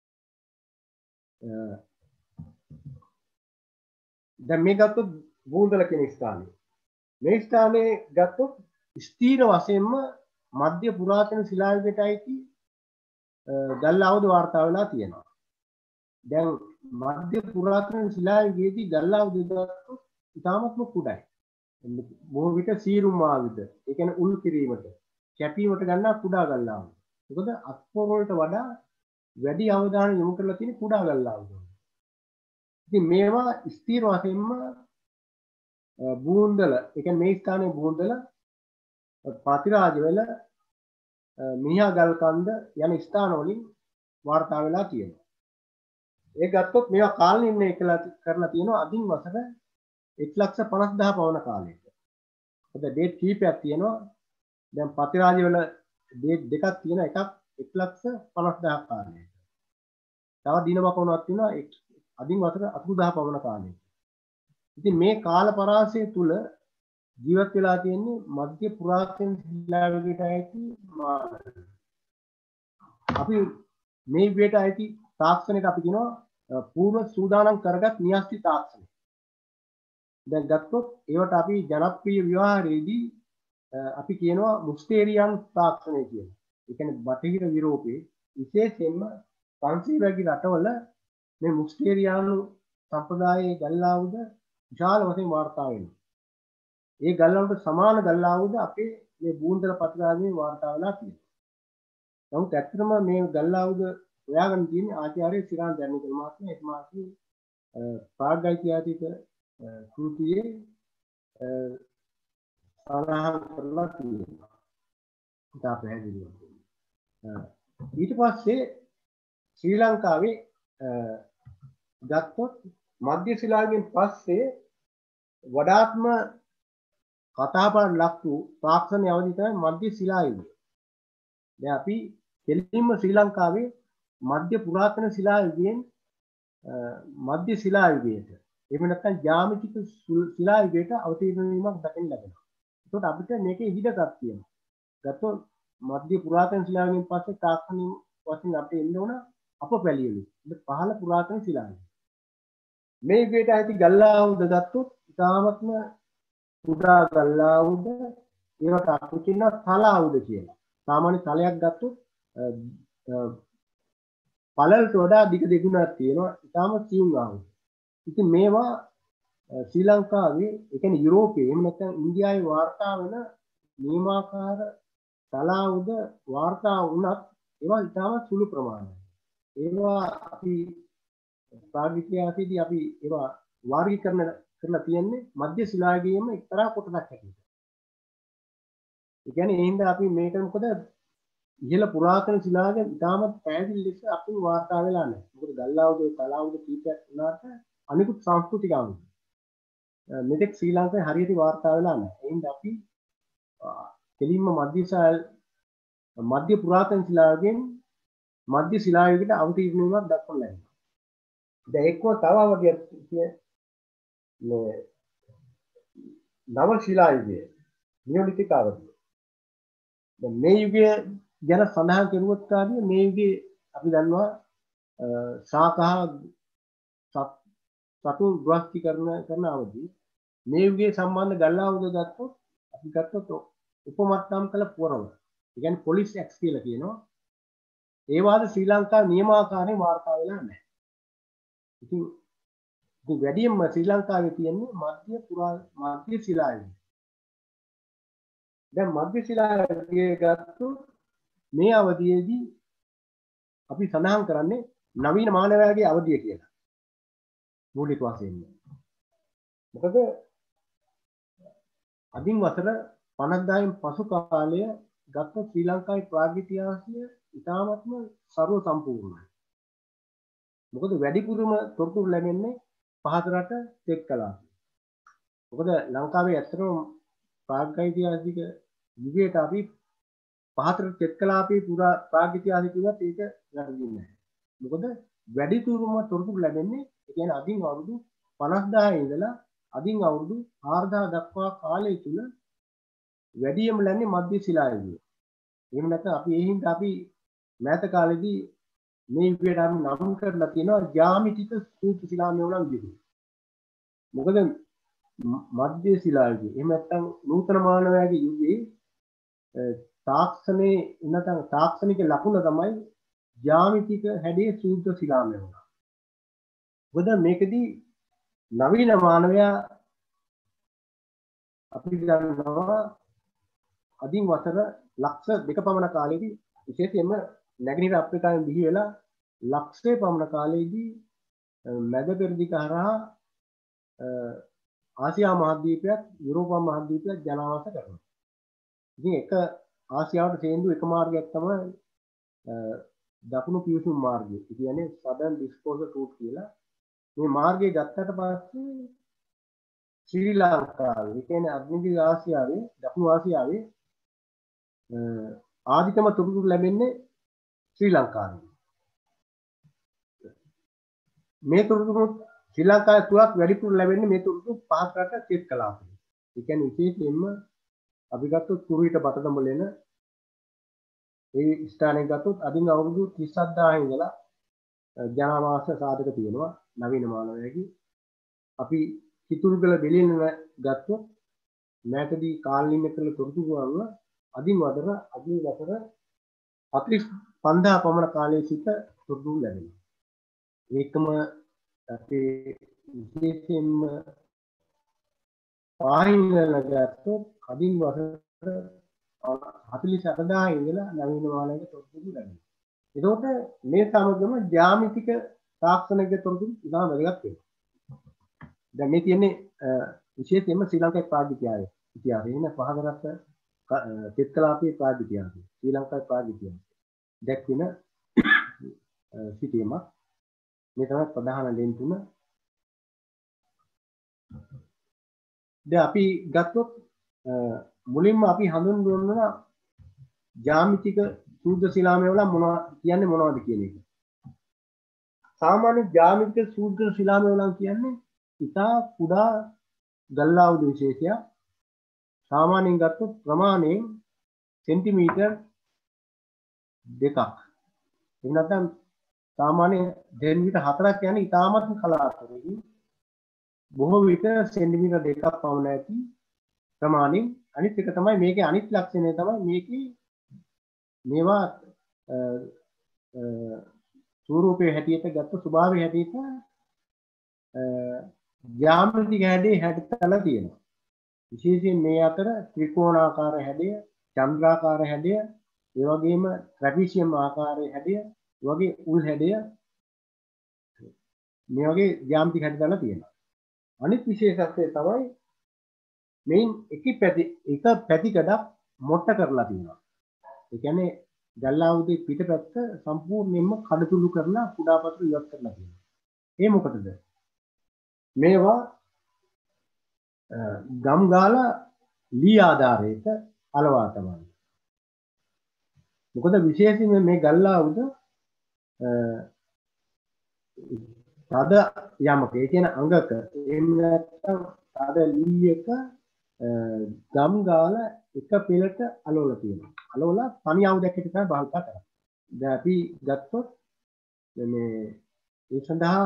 දැන් මේ ගත්තොත් බූන්දල කියන ස්ථානය. මේ ස්ථානයේ ගත්තොත් ස්ථීර වශයෙන්ම මධ්‍ය පුරාතන ශිලා යුගයට අයිති ගල්ආවුද වාර්තා වෙලා තියෙනවා. දැන් මධ්‍ය පුරාතන ශිලා යුගයේදී ගල්ආවුද ගත්තොත් ඉතාමත්ම කුඩායි. බොහෝ විට සීරුම් ආයුධ, ඒ කියන්නේ උල් කිරීමට කැපීමට ගන්නා කුඩා ගල්ලාවුද. මොකද අත්පොර වලට වඩා වැඩි අවධානය යොමු කරලා තියෙන කුඩා ගල්ලාවුද. ඉතින් මේවා ස්ථීර වශයෙන්ම බූන්දල, ඒ කියන්නේ මේ ස්ථානයේ බූන්දල, පාතිරාජවැල, මිනිහා ගල් කන්ද යන ස්ථාන වලින් වාර්තා වෙලා තියෙනවා. ඒ ගත්තොත් මේවා කාල නිර්ණය කරලා තියෙනවා අදින් වසර එක ලක්ෂ පනස් දහසක් පවන කාලයක. ඔද ඩේට් කීපයක් තියෙනවා. දැන් පතිරාජවල ඩේට් දෙකක් තියෙන එකක් එක ලක්ෂ පනස් දහසක් කාලයක. තව දින වකවනක් තියෙනවා අදින් වසර අසූ දහසක් පවන කාලයක. ඉතින් මේ කාල පරාසය තුල ජීවත් වෙලා තියෙන්නේ මධ්‍ය පුරාතන ශිලා යුගයට ඇති මානව. අපි මේ යුගයට ඇති තාක්ෂණයට අපි කියනවා පූර්ව සූදානම් කරගත් න්‍යෂ්ටි තාක්ෂණය. දැන් ගත්තොත් ඒවට අපි ජනප්‍රිය ව්‍යවහාරයේදී අපි කියනවා මුස්ටේරියන් තාක්ෂණය කියලා. ඒ කියන්නේ බටහිර යුරෝපයේ විශේෂයෙන්ම පන්සිය වගේ රටවල මේ මුස්ටේරියානු සම්ප්‍රදායේ ගල්ලාවුද විශාල වශයෙන් වාර්තා වෙනවා. ඒ ගල්ලාවුද සමාන ගල්ලාවුද අපේ මේ බූන්දල පතිරාජයේ වාර්තා වෙලා තියෙනවා. නමුත් ඇත්තටම මේ ගල්ලාවුද හොයාගන්න තියෙන්නේ ආචාර්ය සිරාන් දැනුකල් මහත්මයා එතුමාගේ ප්‍රාග්යිතිහාසික කෘතියේ සඳහන් කරලා තියෙනවා. ඉතා පැහැදිලිව. ඊට පස්සේ ශ්‍රී ලංකාවේ ගත්තොත් මධ්‍ය ශිලායුගයෙන් පස්සේ වඩාත්ම කතාබහට ලක් වූ තාක්ෂණයේ අවධි තමයි මධ්‍ය ශිලායුගය. දැන් අපි කෙලින්ම ශ්‍රී ලංකාවේ මධ්‍ය පුරාතන ශිලායුගයෙන් මධ්‍ය ශිලායුගයට එහෙම නැත්නම් ජ්‍යාමිතික ශිලායුගයට අවතීර්ණ වීමක් දකින්න ලැබෙනවා. ඒකට අපිට මේකේ හිඩකක් තියෙනවා. ගත්තොත් මධ්‍ය පුරාතන ශිලායුගයෙන් පස්සේ තාක්ෂණික වශයෙන් අපිට එන්න ඕන අපපැළියලු. ඒක පහළ පුරාතන ශිලායුගය. මේ යුගයට ඇති ගල්ලාවුද ගත්තොත් ඉතාමත්ම කුඩා ගල්ලාවුද ඒවට අපි කියනවා තලාවුද කියලා. සාමාන්‍ය තලයක් ගත්තොත් පළලට වඩා දිග දෙගුණක් තියෙනවා. ඉතාම සියුම් ආවුද. ඉතින් මේවා ශ්‍රී ලංකාවේ ඒ කියන්නේ යුරෝපයේ එහෙම නැත්නම් ඉන්දියාවේ වාර්තා වෙන නියමාකාර තලාවුද වාර්තා වුණත් ඒවා ඉතාම සුළු ප්‍රමාණයක්. ඒවා අපි ප්‍රාග්යිතිහාසයේදී අපි ඒවා වර්ගීකරණ කරලා තියෙන්නේ මධ්‍ය ශිලායුගයේම එක්තරා කොටසක් හැටියට. ඒ කියන්නේ ඒ හින්දා අපි මේක මොකද ඉහළ පුරාතන ශිලායුගය ඉතාමත් පැහැදිලි ලෙස අපින් වාර්තා වෙලා නැහැ. මොකද ගල්ලාවුද තලාවුද කීපයක් වුණාට අනිකුත් සංස්කෘතික අංග මෙතෙක් ශ්‍රී ලංකාවේ හරියට වාර්තා වෙලා නැහැ. ඒ හින්දා අපි කෙලින්ම මධ්‍ය මධ්‍ය පුරාතන ශිලායුගයෙන් මධ්‍ය ශිලායුගයට අවතීර්ණ වීමක් දක්වන්න ලැබෙනවා. දැන් එක්කෝ තව අවධියක් මේ නව ශිලායුගය නියොලිතික අවධිය. දැන් මේ යුගය ගැන සඳහන් කරුවොත් කාදී මේ යුගයේ අපි දන්නවා ශාකහ සතු ගෘහස්ති කරන කරන අවධිය. මේ යුගයේ සම්බන්ධ ගල්ලාවුද ගත්තොත් අපි ගත්තොත් උපමට්ටම් කළ පොරව. ඒ කියන්නේ පොලිස් ඇක්ස් කියලා කියනවා. ඒ වාද ශ්‍රී ලංකාවේ නියමාකාරයෙන් වාර්තා වෙලා නැහැ. ඉතින් ඉතින් වැඩියෙන්ම ශ්‍රී ලංකාවේ තියෙන්නේ මධ්‍ය පුරා මධ්‍ය ශිලායුගය. දැන් මධ්‍ය ශිලායුගය ගත්තොත් මේ අවධියේදී අපි සඳහන් කරන්නේ නවීන මානවයාගේ අවධිය කියලා. මූලික වශයෙන්. මොකද අදින් වසර පනස් දහයෙන් පසු කාලය ගත්තොත් ශ්‍රී ලංකාවේ ප්‍රාග්යිතිහාසය ඉතාමත්ම ਸਰව සම්පූර්ණයි. මොකද වැඩිපුරම තොරතුරු ලැබෙන්නේ පහත රට තෙත් කලාපය. මොකද ලංකාවේ ඇත්තටම ප්‍රාග්යිතිහාසික යුගයට අපි පහත රට තෙත් කලාපයේ පුරා ප්‍රාග්යිතිහාසික කිව්වත් ඒක වැරදි නෑ. මොකද වැඩිපුරම තොරතුරු ලැබෙන්නේ ඒ කියන්නේ අදින් අවුරුදු පනස් දහයේ ඉඳලා අදින් අවුරුදු හාරදහය දක්වා කාලය තුල වැඩියම ලැබෙන්නේ මධ්‍ය ශිලායුගය. එහෙම නැත්නම් අපි ඒ හින්දා අපි මෑත කාලෙදී මේ යුගයට අපි නම් කරලා තියෙනවා ජ්‍යාමිතික ස්තූප ශිලාමය වුණා විදිහට. මොකද මධ්‍ය ශිලායුගය එහෙම නැත්නම් නූතන මානවයාගේ යුගයේ තාක්ෂණයේ නැත්නම් තාක්ෂණික ලකුණ තමයි ජ්‍යාමිතික හැඩයේ සූත්‍ර ශිලාමය වුණා. මොකද මේකදී නවීන මානවයා අපි දන්නවා අදින් වසර ලක්ෂ දෙක පමණ කාලෙදී විශේෂයෙන්ම නැගෙනහිර අප්‍රිකාවෙන් බිහි වෙලා ලක්ෂය පමණ කාලයේදී මැද පෙරදිග හරහා ආසියා මහද්වීපයත් යුරෝපා මහද්වීපයත් ජනාවාස කරනවා. ඉතින් එක ආසියාවට තේන්දු එක මාර්ගයක් තමයි දකුණු පිවිසුම් මාර්ගය. ඒ කියන්නේ Southern Disposal Route කියලා. මේ මාර්ගය ගත්තට පස්සේ ශ්‍රී ලංකාවේ, ඒ කියන්නේ අග්නිදිග ආසියාවේ, දකුණු ආසියාවේ ආදිතම තොරතුරු ලැබෙන්නේ ශ්‍රී ලංකාවේ. මේ තොරතුරු ශ්‍රී ලංකාවේ තුලක් වැඩිපුර ලැබෙන්නේ මේ තොරතුරු පහක් රට චෙක් කලාපේ. ඒ කියන්නේ විශේෂයෙන්ම අපි ගත්තොත් කුරුවිට බටදඹලෙන ඒ ස්ථානයේ ගත්තොත් අදින් අවුරුදු තිස් හදාරේ ඉඳලා ජනාවාස සාධක තියෙනවා නවීන මානවයාගේ. අපි කිතුරුගල බෙලින ගත්තොත් මෑතදී කාලනින්න කළ තොරතුරු අනුව අදින් වදර අදින් වසර හතළිස් පන්දාහක් පමණ කාලයේ සිට තොරතුරු ලැබෙනවා. ඒකම අපේ විශේෂයෙන්ම පාහින්වල ගත්තොත් අදින් වසර හතළිස් අටදාහේ ඉඳලා නවීන මානවයාගේ තොරතුරු ලැබෙනවා. එතකොට මේ සමගම ජ්‍යාමිතික තාක්ෂණික තොරතුරු ඉතාම වැදගත් වෙනවා. දැන් මේ තියෙන්නේ විශේෂයෙන්ම ශ්‍රී ලංකාවේ ප්‍රාග් ඉතිහාසය. ඉතිහාසය ඉන්න පහදරත් චෙක් කලාපයේ ප්‍රාග් ඉතිහාසය. ශ්‍රී ලංකාවේ ප්‍රාග් ඉතිහාසය. දැක්වින සිටීමක්. මේ තමයි ප්‍රධාන ලෙන් තුන. දැන් අපි ගත්තොත් මුලින්ම අපි හඳුන්වන ජ්‍යාමිතික සූත්‍ර ශිලාමය වල මොනවා කියන්නේ මොනවද කියන එක. සාමාන්‍ය ජ්‍යාමිතික සූත්‍ර ශිලාමය වල කියන්නේ ඉතා කුඩා ගල් ආයුධ විශේෂයක්. සාමාන්‍යයෙන් ගත්තොත් ප්‍රමාණයෙන් සෙන්ටිමීටර් දෙකක්. එහෙම නැත්නම් සාමාන්‍ය සෙන්ටිමීටර් හතරක් කියන්නේ ඉතාමත් කලාතුරකින් බොහෝ විට සෙන්ටිමීටර් දෙකක් පමණ ඇති ප්‍රමාණයෙන්. අනිත් එක තමයි මේකේ අනිත් ලක්ෂණය තමයි මේකේ මේවා ස්වරූපයේ හැටියට ගත්ත ස්වභාවයේ හැටියට ජ්‍යාමිතික හැඩේ හැඩතල තියෙනවා. විශේෂයෙන් මේ අතර ත්‍රිකෝණාකාර හැඩය, චන්ද්‍රාකාර හැඩය, ඒ වගේම ට්‍රැපීසියම් ආකාරයේ හැඩය, ඒ වගේ උල් හැඩය මේ වගේ ජ්‍යාමිතික හැඩතල තියෙනවා. අනිත් විශේෂත්වය තමයි මේන් එක පැති එක පැතිකඩක් මොට්ට කරලා තියෙනවා. ඒ කියන්නේ ගල් ආයුධයේ පිටපැත්ත සම්පූර්ණයෙන්ම කඩතුළු කරලා කුඩා පත්‍ර ඉවත් කරලා තියෙනවා. ඒ මොකටද? මේවා ගම් ගාලා ලී ආධාරයට අලවා තමයි. මොකද විශේෂයෙන්ම මේ ගල් ආයුධ තද යමක ඒ කියන්නේ අංගක එහෙම නැත්නම් තද ලී එක ගම් ගාලා එක පෙළට අලවලා තියෙනවා. අලවලා තනි ආයුධයක් හිට තමයි භාවිත කරන්නේ. දැන් අපි ගත්තොත් මේ ඒ සඳහා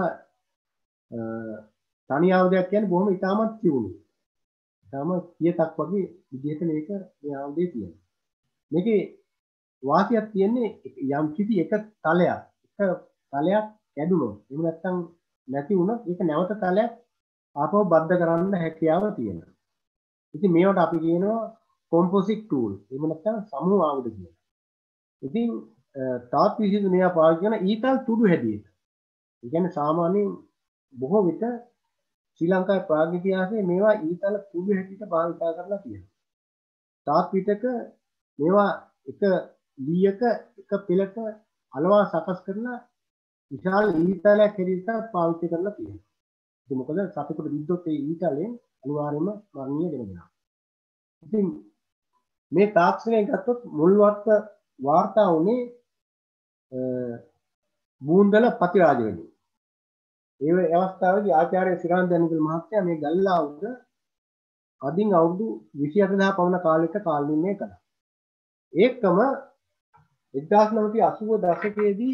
තනි ආයුධයක් කියන්නේ බොහොම ඉතාමත් තියුණු. ඉතාම කියතක් වගේ විදිහට මේක මේ ආයුධය තියෙනවා. මේකේ වාසියක් තියෙන්නේ යම් කිසි එක තලයක් එක තලයක් කැඩුනොත් එහෙම නැත්නම් නැති වුණොත් ඒක නැවත තලයක් ආපහු බද්ධ කරන්න හැකියාව තියෙනවා. ඉතින් මේවට අපි කියනවා කොම්පොසිට් ටූල්. එහෙම නැත්නම් සමූහ ආයුධ කියලා. ඉතින් තාත් විශේෂ මේවා පාවිච්චි කරන ඊතල් තුඩු හැදියට. ඒ කියන්නේ සාමාන්‍යයෙන් බොහෝ විට ශ්‍රී ලංකාවේ ප්‍රාග් ඉතිහාසයේ මේවා ඊතල තුඩු හැදියට භාවිත කරලා තියෙනවා. තාත් විටක මේවා එක ලීයක එක පෙළක අලවා සකස් කරලා විශාල ඊතලයක් හැදියට පාවිච්චි කරලා තියෙනවා. ඒක මොකද සතෙකුට විද්දොත් ඒ ඊතලෙන් අනිවාර්යයෙන්ම මරණීය වෙනවා. ඉතින් මේ තාක්ෂණය ගත්තොත් මුල්වත් වාර්තා වුණේ බූන්දල පතිරාජවැනි. ඒ අවස්ථාවේදී ආචාර්ය සිරාන් දැනුගල් මහත්තයා මේ ගල් ආයුධ අදින් අවුරුදු විසි අට දහස් පමණ කාලයක කාලනිර්ණය කළා. ඒකම එක්දාස් නවසිය අසූව දශකයේදී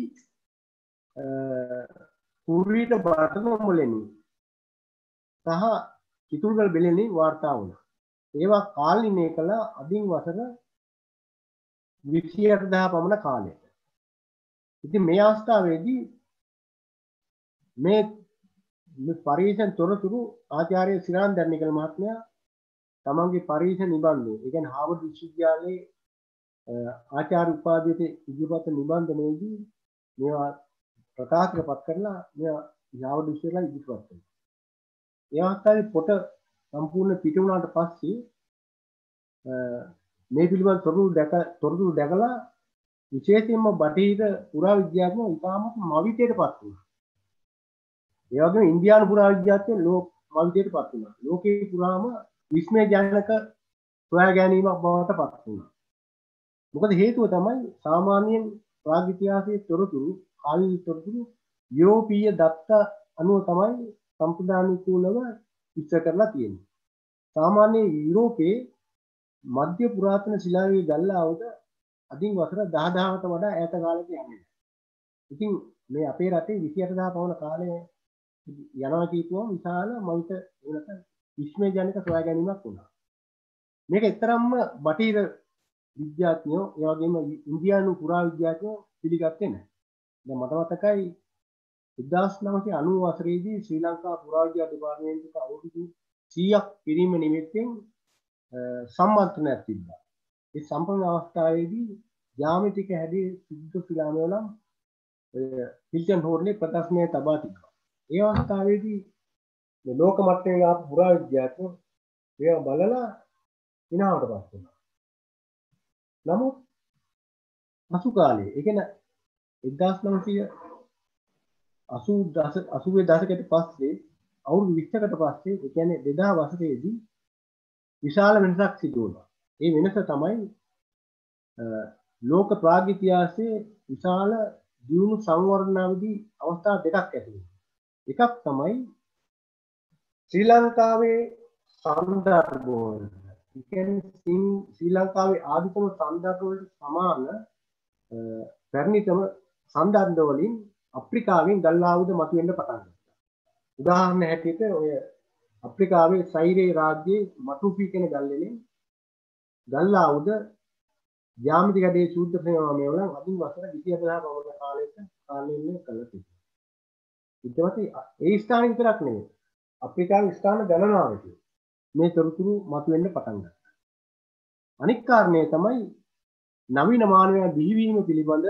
කුරුවිට බටදඹලෙනි සහ කිතුරුගල් බෙලෙනි වාර්තා වුණා. ඒවා කාලනිර්ණය කළ අදින් වසර විසි අට දහස් පමණ කාලයක. ඉතින් මේ අවස්ථාවේදී මේ පරිශන තොරතුරු ආචාර්ය සිරාන් දැන්නිකල් මහත්මයා තමන්ගේ පරීක්ෂණ නිබන්ධය, ඒ කියන්නේ හාවර්ඩ් විශ්වවිද්‍යාලයේ ආචාර්ය උපාධියට ඉදිරිපත් නිබන්ධනයේදී මේවා ප්‍රකාශකපත් කරලා මේවා හාවර්ඩ් විශ්වවිද්‍යාලය ඉදිරිපත් කරනවා. ඒ අවස්ථාවේ පොත සම්පූර්ණ පිට වුණාට පස්සේ මේ පිළිබඳ තොරතුරු දැක තොරතුරු දැකලා විශේෂයෙන්ම බටහිර පුරා විද්‍යාඥයෝ ඉතාමත් මවිතයටපත් වුණා. ඒ වගේම ඉන්දියානු පුරා විද්‍යාඥයෝ ලෝක මවිතයටපත් වුණා. ලෝකේ පුරාම විස්මයජනක සොයා ගැනීමක් බවට පත් වුණා. මොකද හේතුව තමයි සාමාන්‍යයෙන් ප්‍රාග් ඉතිහාසයේ තොරතුරු, කාලීන තොරතුරු යුරෝපීය දත්ත අනුව තමයි සම්ප්‍රදානිකූලව විස්තර කරලා තියෙන්නේ. සාමාන්‍ය යුරෝපයේ මධ්‍ය පුරාතන ශිලායුගයේ ගල්ලාවද අදින් වසර දහදාහකට වඩා ඈත කාලයක යන්නේ. ඉතින් මේ අපේ රටේ විසි අට දහස් පමණ කාලය යනවා කියපුවම විශාල මවිත වෙනක විස්මයජනක සොයා ගැනීමක් වුණා. මේක එතරම්ම බටහිර විද්‍යාඥයෝ ඒ වගේම ඉන්දියානු පුරා විද්‍යාඥයෝ පිළිගත්තේ නැහැ. දැන් මට මතකයි එක්දාස් නවසිය අනූ වසරේදී ශ්‍රී ලංකා පුරා විද්‍යා දෙපාර්තමේන්තුවක අවුරුදු සීයක් පිරීම නිමිත්තෙන් සම්මන්ත්‍රණයක් තිබ්බා. ඒ සම්පූර්ණ අවස්ථාවේදී ජ්‍යාමිතික හැඩයේ සුද්ධ ශිලාමය නම් හිල්ටන් හෝර්ලේ ප්‍රදර්ශනය තබා තිබ්බා. ඒ අවස්ථාවේදී මේ ලෝක මට්ටමේ ආපු පුරා විද්‍යාඥයෝ ඒවා බලලා විනාවට පත් වුණා. නමුත් පසු කාලේ ඒ කියන්නේ එක්දාස් නවසිය අසූ දශකයට පස්සේ අවුරුදු විස්සකට පස්සේ ඒ කියන්නේ දෙදහස් වසරේදී විශාල වෙනසක් සිදු වුණා. ඒ වෙනස තමයි ලෝක ප්‍රාග් ඉතිහාසයේ විශාල දියුණු සංවර්ධනාවේදී අවස්ථා දෙකක් ඇති වුණා. එකක් තමයි ශ්‍රී ලංකාවේ සන්දර්භ වල ඒ කියන්නේ ශ්‍රී ලංකාවේ ආධිකම සන්දර්භ වලට සමාන පැරණිතම සන්දර්භ වලින් අප්‍රිකාවෙන් ගල්ආයුධ මතුවෙන්න පටන් ගත්තා. උදාහරණ හැටියට ඔය අප්‍රිකාවේ සෛරේ රාජ්‍යයේ මටුපි කියන ගල්ලෙලින් ගල්ආයුධ ජ්‍යාමිතික හැඩයේ සූත්‍ර ප්‍රේමය වල අදින් වසර විසි අට දහස් පමණ කාලයක කාලෙන්නේ කළා තිබෙනවා. ඊට පස්සේ ඒ ස්ථාන විතරක් නෙවෙයි අප්‍රිකාවේ ස්ථාන ගණනාවක මේ තොරතුරු මතුවෙන්න පටන් ගත්තා. අනික් කාරණය තමයි නවීන මානවය බිහිවීම පිළිබඳ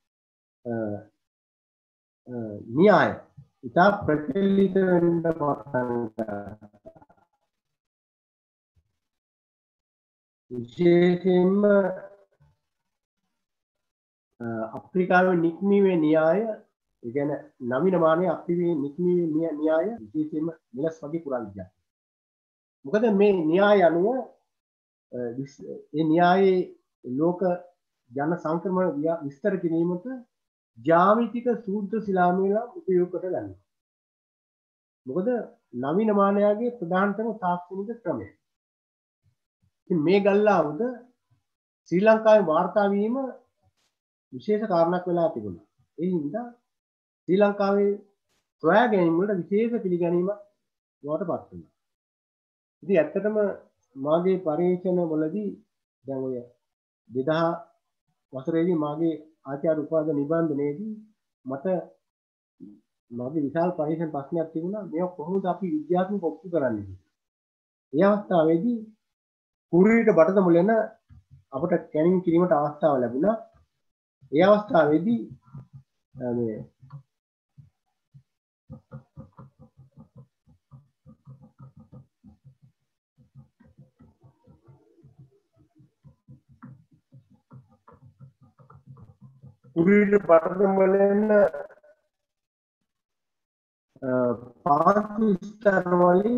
න්‍යාය ඉතා ප්‍රචලිත වෙන්න පටන් ගත්තා. විශේෂයෙන්ම අප්‍රිකාවේ නික්මීමේ න්‍යාය, ඒ කියන්නේ නවීන මානවය අප්‍රිකාවේ නික්මීමේ න්‍යාය විශේෂයෙන්ම මෙලස් වගේ පුරා විද්‍යාව. මොකද මේ න්‍යාය අනුව ඒ න්‍යායේ ලෝක ජන සංක්‍රමණ විස්තර කිරීමට ජ්‍යාමිතික සූත්‍ර ශිලාමය උපයෝග කොට ගන්නවා. මොකද නවීන මානවයාගේ ප්‍රධානතම තාක්ෂණික ක්‍රමය. ඉතින් මේ ගල්ආයුධ ශ්‍රී ලංකාවේ වාර්තා වීම විශේෂ කාරණයක් වෙලා තිබුණා. ඒ හින්දා ශ්‍රී ලංකාවේ සොයා ගැනීම වලට විශේෂ පිළිගැනීමක් බවට පත් වුණා. ඉතින් ඇත්තටම මාගේ පරීක්ෂණ වලදී දැන් ඔය දෙදහස් වසරේදී මාගේ ආචාර්ය උපාධි නිබන්ධනයේදී මට මගේ විශාල පරීක්ෂණ ප්‍රශ්නයක් තිබුණා. මේක කොහොමද අපි විද්‍යාත්මකව ඔප්පු කරන්නේ කියලා. ඒ අවස්ථාවේදී කුරුවිට බටද මුලෙන අපට කැණීම් කිරීමට අවස්ථාව ලැබුණා. ඒ අවස්ථාවේදී මේ කුරුවිට බටද මුලෙන පාසු ස්තර වලින්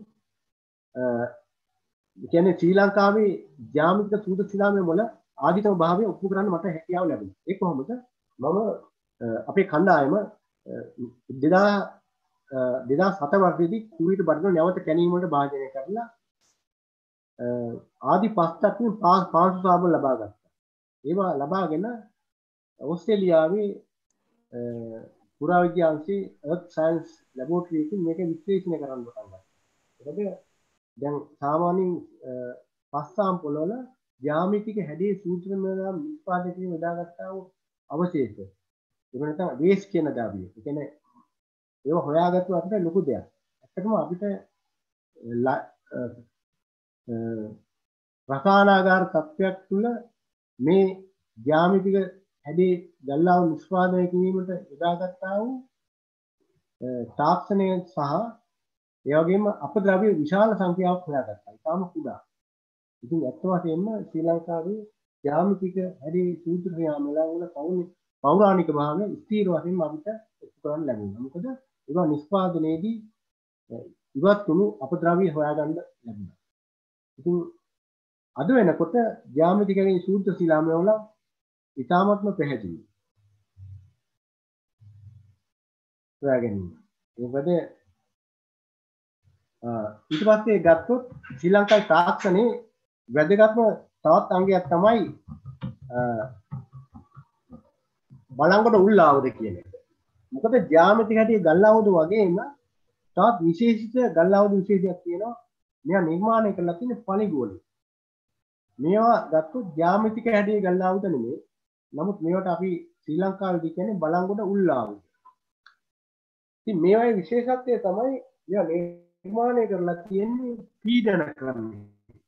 කියන්නේ ශ්‍රී ලංකාවේ ජ්‍යාමිතික සූත්‍ර ශිලාමය වල ආධිතම භාවය ඔප්පු කරන්න මට හැකියාව ලැබුණා. ඒ කොහොමද? මම අපේ කණ්ඩායම දෙදහස් හත වර්ෂයේදී කුරුවිට බටද නැවත කැණීම වලට භාජනය කරලා ආදි පස්තක්කින් පාසු සාබල ලබා ගත්තා. ඒවා ලබාගෙන ඕස්ට්‍රේලියාවේ පුරාවිද්‍යා අංශයේ එර්ත් සයන්ස් ලැබොරටරි එකකින් මේක විශ්ලේෂණය කරන්න පටන් ගත්තා. ඒකද දැන් සාමාන්‍යයෙන් පස් සාම්පල් වල ජ්‍යාමිතික හැඩයේ සූත්‍රමය නිෂ්පාදකයන් යොදාගත්තා වූ අවශේෂ. ඒක නැත්නම් වේස් කියන දාබිය. ඒ කියන්නේ ඒව හොයාගත්තු අපිට ලොකු දෙයක්. ඇත්තටම අපිට රසායනාගාර තත්ත්වයක් තුළ මේ ජ්‍යාමිතික හැඩේ ගල්ලාව නිෂ්පාදනය කිරීමට යොදාගත්තා වූ තාක්ෂණය සහ ඒ වගේම අපද්‍රව්‍ය විශාල සංඛ්‍යාවක් හොයාගත්තා. ඉතාම කුඩා. ඉතින් ඇත්ත වශයෙන්ම ශ්‍රී ලංකාවේ ජ්‍යාමිතික හැඩේ සූත්‍ර ක්‍රියාමලා වල පෞරාණික භාවය ස්ථීර වශයෙන්ම අපිට ඔප්පු කරන්න ලැබුණා. මොකද ඒවා නිෂ්පාදනයේදී ඉවත් වුණු අපද්‍රව්‍ය හොයාගන්න ලැබුණා. ඉතින් අද වෙනකොට ජ්‍යාමිතික හැඩේ සූත්‍ර ශිලාමය වල ඉතාමත්ම පැහැදිලි. හොයාගැනීම. ඒකද ඊට පස්සේ ගත්තොත් ශ්‍රී ලංකාවේ තාක්ෂණයේ වැදගත්ම තවත් අංගයක් තමයි බලංගොඩ උල්ලාවද කියන එක. මොකද ජ්‍යාමිතික හැටි ගල්ලාවුද වගේම තවත් විශේෂිත ගල්ලාවුද විශේෂයක් තියෙනවා. මෙයා නිර්මාණය කරලා තියෙන පණිගුවලින්. මේවා ගත්තොත් ජ්‍යාමිතික හැටි ගල්ලාවුද නෙමෙයි. නමුත් මේවට අපි ශ්‍රී ලංකාවේදී කියන්නේ බලංගොඩ උල්ලාවුද. ඉතින් මේවායේ විශේෂත්වය තමයි මෙයා නිර්මාණය කරලා තියෙන්නේ පීඩන ක්‍රමයෙන්.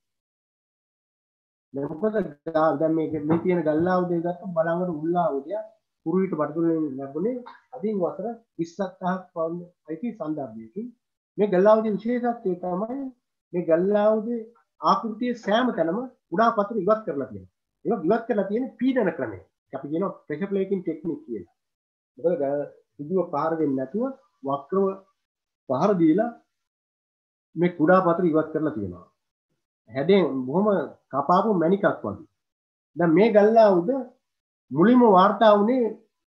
දැන් මොකද දැන් මේ මේ තියෙන ගල්ලාවුදේ ගත්ත බලංගොඩ උල්ලාවුදය කුරුවිට බඩතුලෙන් ලැබුණේ අදින් වසර විස්සක් පහක් පවුල අයිති සන්දර්භයකින්. මේ ගල්ලාවුදේ විශේෂත්වය තමයි මේ ගල්ලාවුදේ ආකෘතිය සෑම තැනම කුඩා පතුරු ඉවත් කරලා තියෙනවා. ඒක ඉවත් කරලා තියෙන පීඩන ක්‍රමය. අපි කියනවා ප්‍රෙෂර් ප්ලේටින් ටෙක්නික් කියලා. මොකද ඍජුව පහර දෙන්නේ නැතුව වක්‍රව පහර දීලා මේ කුඩා පතුරු ඉවත් කරලා තියෙනවා. හැදෙන් බොහොම කපාපු මණිකක් වගේ. දැන් මේ ගල්ලාවුද මුලින්ම වාර්තා වුණේ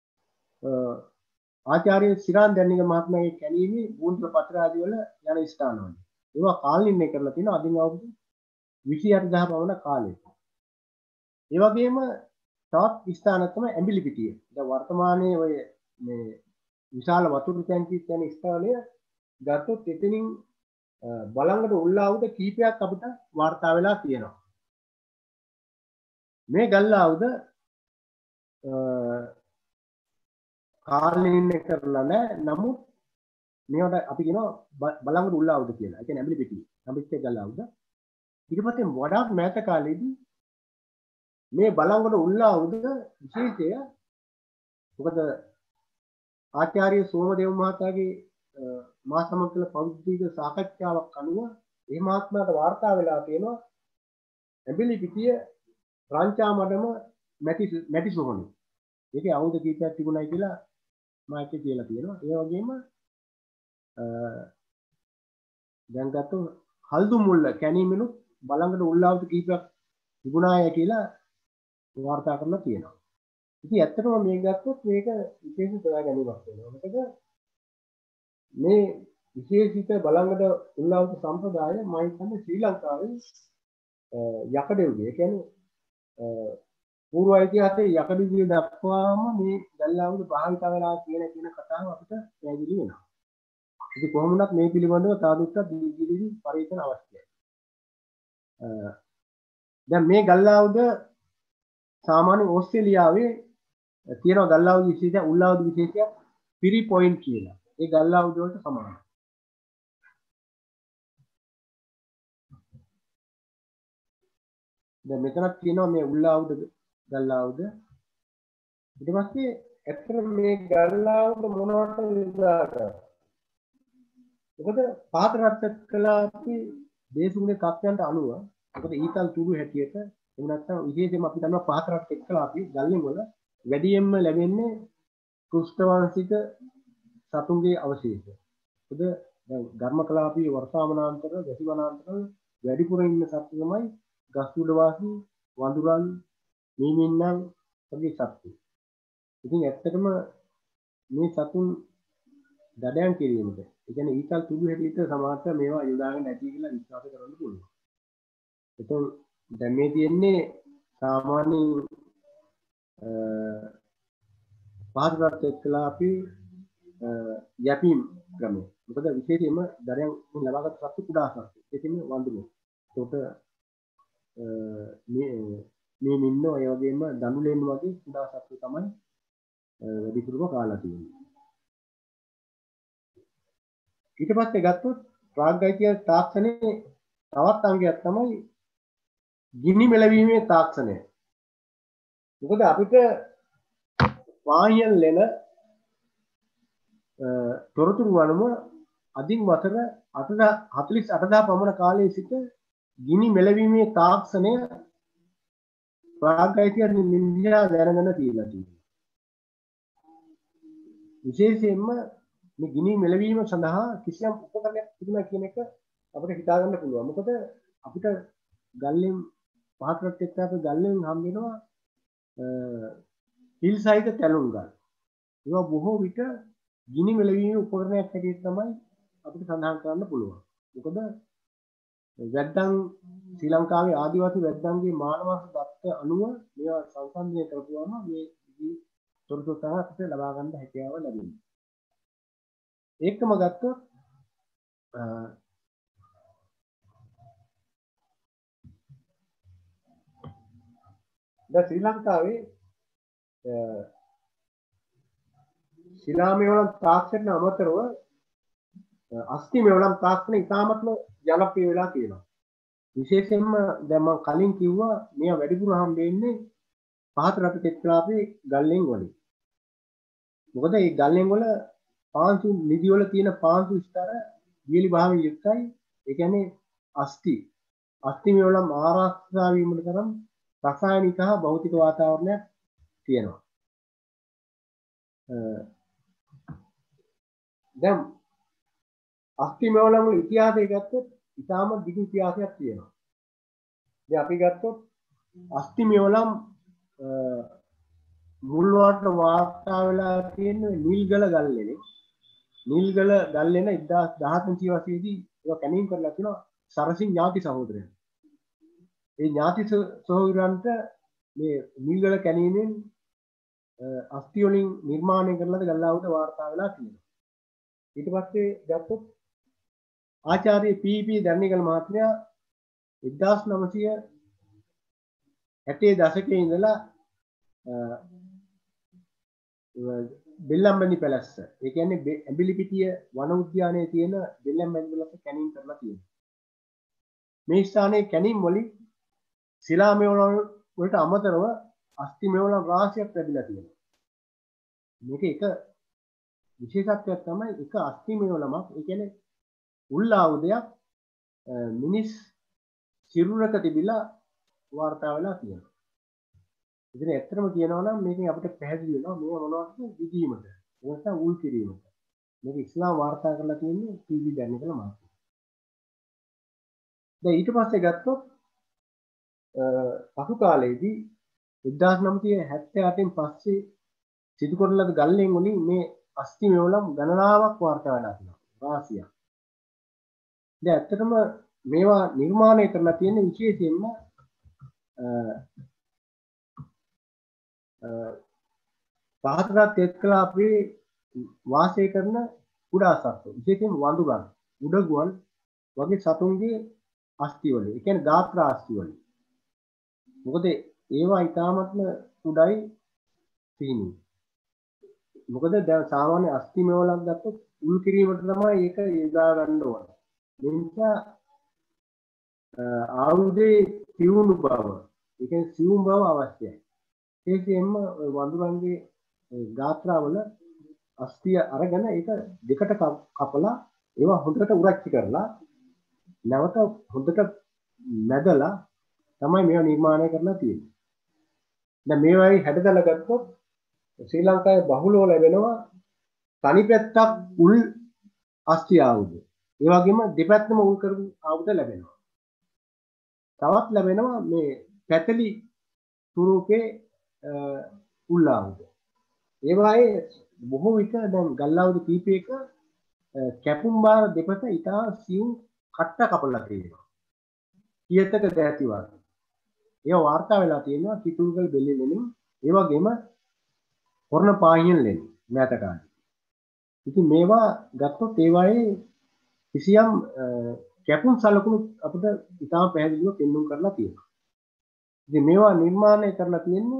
ආචාර්ය සිරාන් දැන්නික මහත්මයාගේ කැණීමේ බූන්ත්‍ර පත්‍ර ආදී වල යන ස්ථානවල. ඒවා කාලනිර්ණය කරලා තියෙනවා අදින් අවුරුදු විසි අට දහස් පමණ කාලයක. ඒ වගේම තවත් ස්ථානයක් තමයි ඇඹිලිපිටිය. දැන් වර්තමානයේ ඔය මේ විශාල වතුර ටැංකියක් යන ස්ථානය ගත්තොත් එතනින් බලංගොඩ උල්ලාවුද කීපයක් අපිට වාර්තා වෙලා තියෙනවා. මේ ගල්ලාවුද කාලනිර්ණය කරලා නැහැ. නමුත් මේවට අපි කියනවා බලංගොඩ උල්ලාවුද කියලා. ඒ කියන්නේ ඇඹිලිපිටිය. ඇඹිලිපිටිය ගල්ලාවුද. ඊට පස්සේ වඩාත් මෑත කාලේදී මේ බලංගොඩ උල්ලාවුද විශේෂය මොකද ආචාර්ය සෝමදේව මහතාගේ මා සමග කළ පෞද්ගලික සාකච්ඡාවක් අනුව ඒ මහත්මයාට වාර්තා වෙලා තියෙනවා ඇඹිලිපිටිය රංචාමඩම මැටි මැටි සොහොනේ. ඒකේ අවුරුදු කීපයක් තිබුණයි කියලා මාකේ කියලා තියෙනවා. ඒ වගේම දැන් ගත්තොත් හල්දු මුල්ල කැණීමෙනුත් බලංගොඩ උල්ලාවුද කීපයක් තිබුණාය කියලා වාර්තා කරලා තියෙනවා. ඉතින් ඇත්තටම මේ ගත්තොත් මේක විශේෂ සොයා ගැනීමක් වෙනවා. මොකද මේ විශේෂිත බලංගොඩ උල්ලාවුද සම්ප්‍රදාය මම හිතන්නේ ශ්‍රී ලංකාවේ යකඩයුගය කියන්නේ පූර්ව ඉතිහාසයේ යකඩයුගය දක්වාම මේ ගල්ලාවුද භාවිත වෙලා කියන කියන කතාව අපිට පැහැදිලි වෙනවා. ඉතින් කොහොම වුණත් මේ පිළිබඳව තවදුරටත් දීර්ඝ පරීක්ෂණ අවශ්‍යයි. දැන් මේ ගල්ලාවුද සාමාන්‍ය ඕස්ට්‍රේලියාවේ තියෙන ගල්ලාවුද විශේෂය උල්ලාවුද විශේෂය පිරි පොයින්ට් කියලා. ඒ ගල්ලාවුද වලට සමානයි. දැන් මෙතනක් තියෙනවා මේ උල්ලාවුද ගල්ලාවුද. ඊට පස්සේ ඇත්තට මේ ගල්ලාවුද මොනවට විදාකරද? මොකද පාත රත් කළා අපි දේශගුණේ තත්ත්වයන්ට අනුව මොකද ඊතල් තුරු හැටියට එහෙම නැත්නම් විශේෂයෙන්ම අපි දන්නවා පාත රත් එක්කලා අපි ගල්ලෙන් වල වැඩියෙන්ම ලැබෙන්නේ කුෂ්ඨවංශික සතුන්ගේ අවශේෂ. මොකද දැන් ධර්මකලාපී වර්ෂාවනාන්තර වැසිවනාන්තර වැඩිපුර ඉන්න සත්තු තමයි ගස් උඩ වාසී වඳුරන් මීමින්නන් වගේ සත්තු. ඉතින් ඇත්තටම මේ සතුන් දඩයන් කිරීමට ඒ කියන්නේ ඊතල් තුඩු හැටියට සමාර්ථ මේවා යොදාගෙන නැති කියලා විශ්වාස කරන්න පුළුවන්. එතකොට දැන් මේ තියෙන්නේ සාමාන්‍ය පාදගත එක්කලා අපි යැපීම් ක්‍රමය. මොකද විශේෂයෙන්ම දරයන් ලබාගත් සත්තු කුඩා සත්තු. ඒ කියන්නේ වඳුරු. ඒකට මේ මේ මින්න ඔය වගේම දඬුලෙන් වගේ කුඩා සත්තු තමයි වැඩිපුරම කාලා තියෙන්නේ. ඊට පස්සේ ගත්තොත් ප්‍රාග්ධයිතික තාක්ෂණයේ තවත් අංගයක් තමයි ගිනි මෙලවීමේ තාක්ෂණය. මොකද අපිට වාහයන් ලෙන තොරතුරු අනුව අදින් වසර හතළිස් අටදා පමණ කාලයේ සිට ගිනි මෙලවීමේ තාක්ෂණය ප්‍රාග්ධයිතික නින්දා දැනගෙන තියෙනවා තියෙනවා. විශේෂයෙන්ම මේ ගිනි මෙලවීම සඳහා කිසියම් උපකරණයක් තිබුණා කියන එක අපිට හිතා ගන්න පුළුවන්. මොකද අපිට ගල්ලෙන් පහතරට එක්ක අපි ගල්ලෙන් හම් වෙනවා හිල් සහිත තැලුම් ගල්. ඒවා බොහෝ විට ගිනි මෙලවීමේ උපකරණයක් හැටියට තමයි අපිට සඳහන් කරන්න පුළුවන්. මොකද වැද්දන් ශ්‍රී ලංකාවේ ආදිවාසී වැද්දන්ගේ මානවක දත්ත අනුව මේවා සංසන්දනය කරපුවාම මේ තොරතුරු තමයි අපිට ලබා ගන්න හැකියාව ලැබෙන්නේ. ඒකම ගත්තොත් දැන් ශ්‍රී ලංකාවේ ශිලා මෙවලම් තාක්ෂණ අමතරව අස්ථි මෙවලම් තාක්ෂණ ඉතාමත්ම ජනප්‍රිය වෙලා තියෙනවා. විශේෂයෙන්ම දැන් මම කලින් කිව්වා මේවා වැඩිපුර හම්බෙන්නේ පහත රට තෙත්ලාපේ ගල්ලෙන් වලින්. මොකද මේ ගල්ලෙන් වල පාංශු නිදි වල තියෙන පාංශු ස්තර වියලි භාවයෙන් යුක්තයි. ඒ කියන්නේ අස්ථි අස්ථි මෙවලම් ආරක්ෂා වීමට තරම් රසායනික හා භෞතික වාතාවරණයක් තියෙනවා. දැන් අස්ථි මෙවලම් වල ඉතිහාසය ගත්තොත් ඉතාම දිගු ඉතිහාසයක් තියෙනවා. දැන් අපි ගත්තොත් අස්ථි මෙවලම් මුල් වලට වාර්තා වෙලා තියෙන නිල්ගල ගල්ලෙනේ. නිල්ගල ගල්ලෙන දහතුන්සිය වසරේදී ඒක කැණීම් කරලා තියෙනවා සරසින් ඥාති සහෝදරයන්. ඒ ඥාති සහෝදරයන්ට මේ නිල්ගල කැණීමෙන් අස්ථි වලින් නිර්මාණය කරන ලද ගල්ලාවට වාර්තා වෙලා තියෙනවා. ඊට පස්සේ ගත්තොත් ආචාර්ය පී.පී. දරණිගල මහත්මයා එක්දාස් නවසිය හැටේ දශකයේ ඉඳලා බෙල්ලම්බැණි පැලැස්ස ඒ කියන්නේ ඇඹිලිපිටිය වන උද්‍යානයේ තියෙන බෙල්ලම්බැණි පැලැස්ස කැණීම් කරලා තියෙනවා. මේ ස්ථානයේ කැණීම් වලින් ශිලා මෙවලම් වලට අමතරව අස්ථි මෙවලම් රාශියක් ලැබිලා තියෙනවා. මේක එක විශේෂත්වයක් තමයි එක අස්ථි මෙවලමක් ඒ කියන්නේ උල් ආයුධයක් මිනිස් සිරුරක තිබිලා වාර්තා වෙලා තියෙනවා. ඉතින් ඇත්තටම කියනවා නම් මේකෙන් අපිට පැහැදිලි වෙනවා මේ මොනවද විදීමට. ඒ නැත්නම් උල් කිරීමට. මේක ඉස්ලාම් වාර්තා කරලා තියෙන්නේ පී.පී. දරණිගල මහත්මයා. දැන් ඊට පස්සේ ගත්තොත් පසු කාලයේදී එක්දාස් නවසිය හැත්තෑ අටෙන් පස්සේ සිදු කරන ලද ගල්ලෙන් වලින් මේ අස්ථි මෙවලම් ගණනාවක් වාර්තා වෙලා තියෙනවා. රාශියක්. දැන් ඇත්තටම මේවා නිර්මාණය කරලා තියෙන විශේෂයෙන්ම පහතරත් එක්කලාපේ වාසය කරන කුඩා සත්තු විශේෂයෙන් වඳුරන් උඩගුවන් වගේ සතුන්ගේ අස්ථි වල ඒ කියන්නේ ගාත්‍රා අස්ථි වල මොකද ඒවා ඊටාමත්ම කුඩයි සීනි මොකද දැන් සාමාන්‍ය අස්ථි මෙවලක් ගත්තොත් උල් කිරීමට තමයි ඒක යොදා ගන්න ඕන ඒ නිසා ආයුධයේ සිවුණු බව ඒ කියන්නේ සිවුම් බව අවශ්‍යයි ඒකෙන්ම වඳුරන්ගේ ගාත්‍රාවල අස්ථිය අරගෙන ඒක දෙකට කපලා ඒවා හොඳට උරච්චි කරලා නැවත හොඳට මැදලා තමයි මේවා නිර්මාණය කරලා තියෙන්නේ. දැන් මේවායි හැඩතල ගත්තොත් ශ්‍රී ලංකාවේ බහුලව ලැබෙනවා තනි පැත්තක් උල් අස්ථි ආයුධ. ඒ වගේම දෙපැත්තම උල් කරපු ආයුධ ලැබෙනවා. තවත් ලැබෙනවා මේ පැතලි ස්වරූපේ උල් ආයුධ. ඒවායේ බොහෝ විට දැන් ගල් ආයුධ කීපයක කැපුම් බාර දෙපස ඉතා සියුම් කට්ට කපලා තියෙනවා. කියතක දැති වගේ. ඒවා වාර්තා වෙලා තියෙනවා කිතුල්ගල් බෙල්ලි ලෙනින් ඒ වගේම හොරණ පාහියන් ලෙනින් මෑත කාලේ. ඉතින් මේවා ගත්තොත් ඒවායේ කිසියම් කැපුම් සලකුණු අපිට ඉතාම පැහැදිලිව පෙන්වුම් කරලා තියෙනවා. ඉතින් මේවා නිර්මාණය කරලා තියෙන්නේ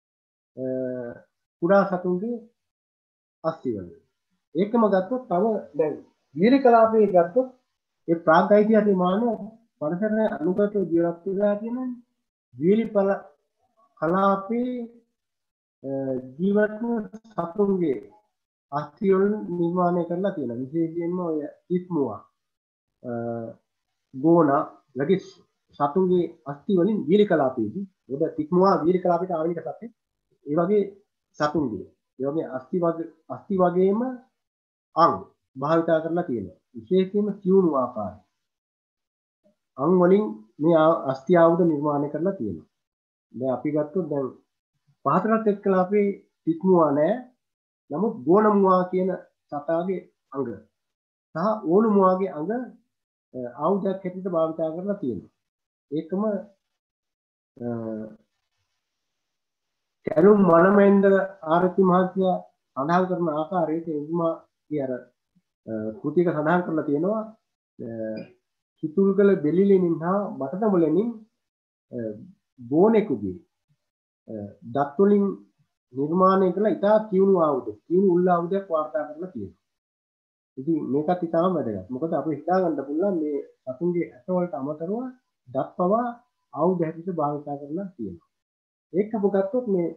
කුඩා සතුන්ගේ අස්ථි වල. ඒකම ගත්තොත් තව දැන් වීර කලාපයේ ගත්තොත් ඒ ප්‍රාග් ඓතිහාසික මාන පරිසරය අනුගත ජීවත් වෙලා තියෙන වීලි පළ කලාපේ ජීවත් වන සතුන්ගේ අස්ථි වලින් නිර්මාණය කරලා තියෙනවා. විශේෂයෙන්ම ඔය ඉස්මුවා ගෝන වගේ සතුන්ගේ අස්ථි වලින් වීලි කලාපේදී ඔබ ඉස්මුවා වීලි කලාපයට ආවෙනික සත්ත්වෙ ඒ වගේ සතුන්ගේ ඒ වගේ අස්ථි වගේ අස්ථි වගේම අං භාවිතා කරලා තියෙනවා. විශේෂයෙන්ම සිවුණු ආකාරය අං වලින් මේ අස්ථි ආයුධ නිර්මාණය කරලා තියෙනවා. දැන් අපි ගත්තොත් දැන් පහතරත් එක්කලා අපි ඉස්මුවා නෑ. නමුත් ගෝනමුවා කියන සතාගේ අංග සහ ඕනුමුවාගේ අංග ආයුධයක් හැටියට භාවිතා කරලා තියෙනවා. ඒකම කැලුම් මනමෙන්ද ආරති මහත්තයා සඳහන් කරන ආකාරයට එතුමා කියන කෘතියක සඳහන් කරලා තියෙනවා කිතුල්ගල බෙලිලෙනින් හා බටදමුලෙනින් ගෝනෙකුගේ දත් වලින් නිර්මාණය කළ ඉතා කියුණු ආයුධ කියුණු උල් ආයුධයක් වාර්තා කරලා තියෙනවා. ඉතින් මේකත් ඉතාම වැදගත්. මොකද අපි හිතා ගන්න පුළුවන් මේ සතුන්ගේ ඇට වලට අමතරව දත් පවා ආයුධ හැටියට භාවිත කරලා තියෙනවා. ඒක අප ගත්තොත් මේ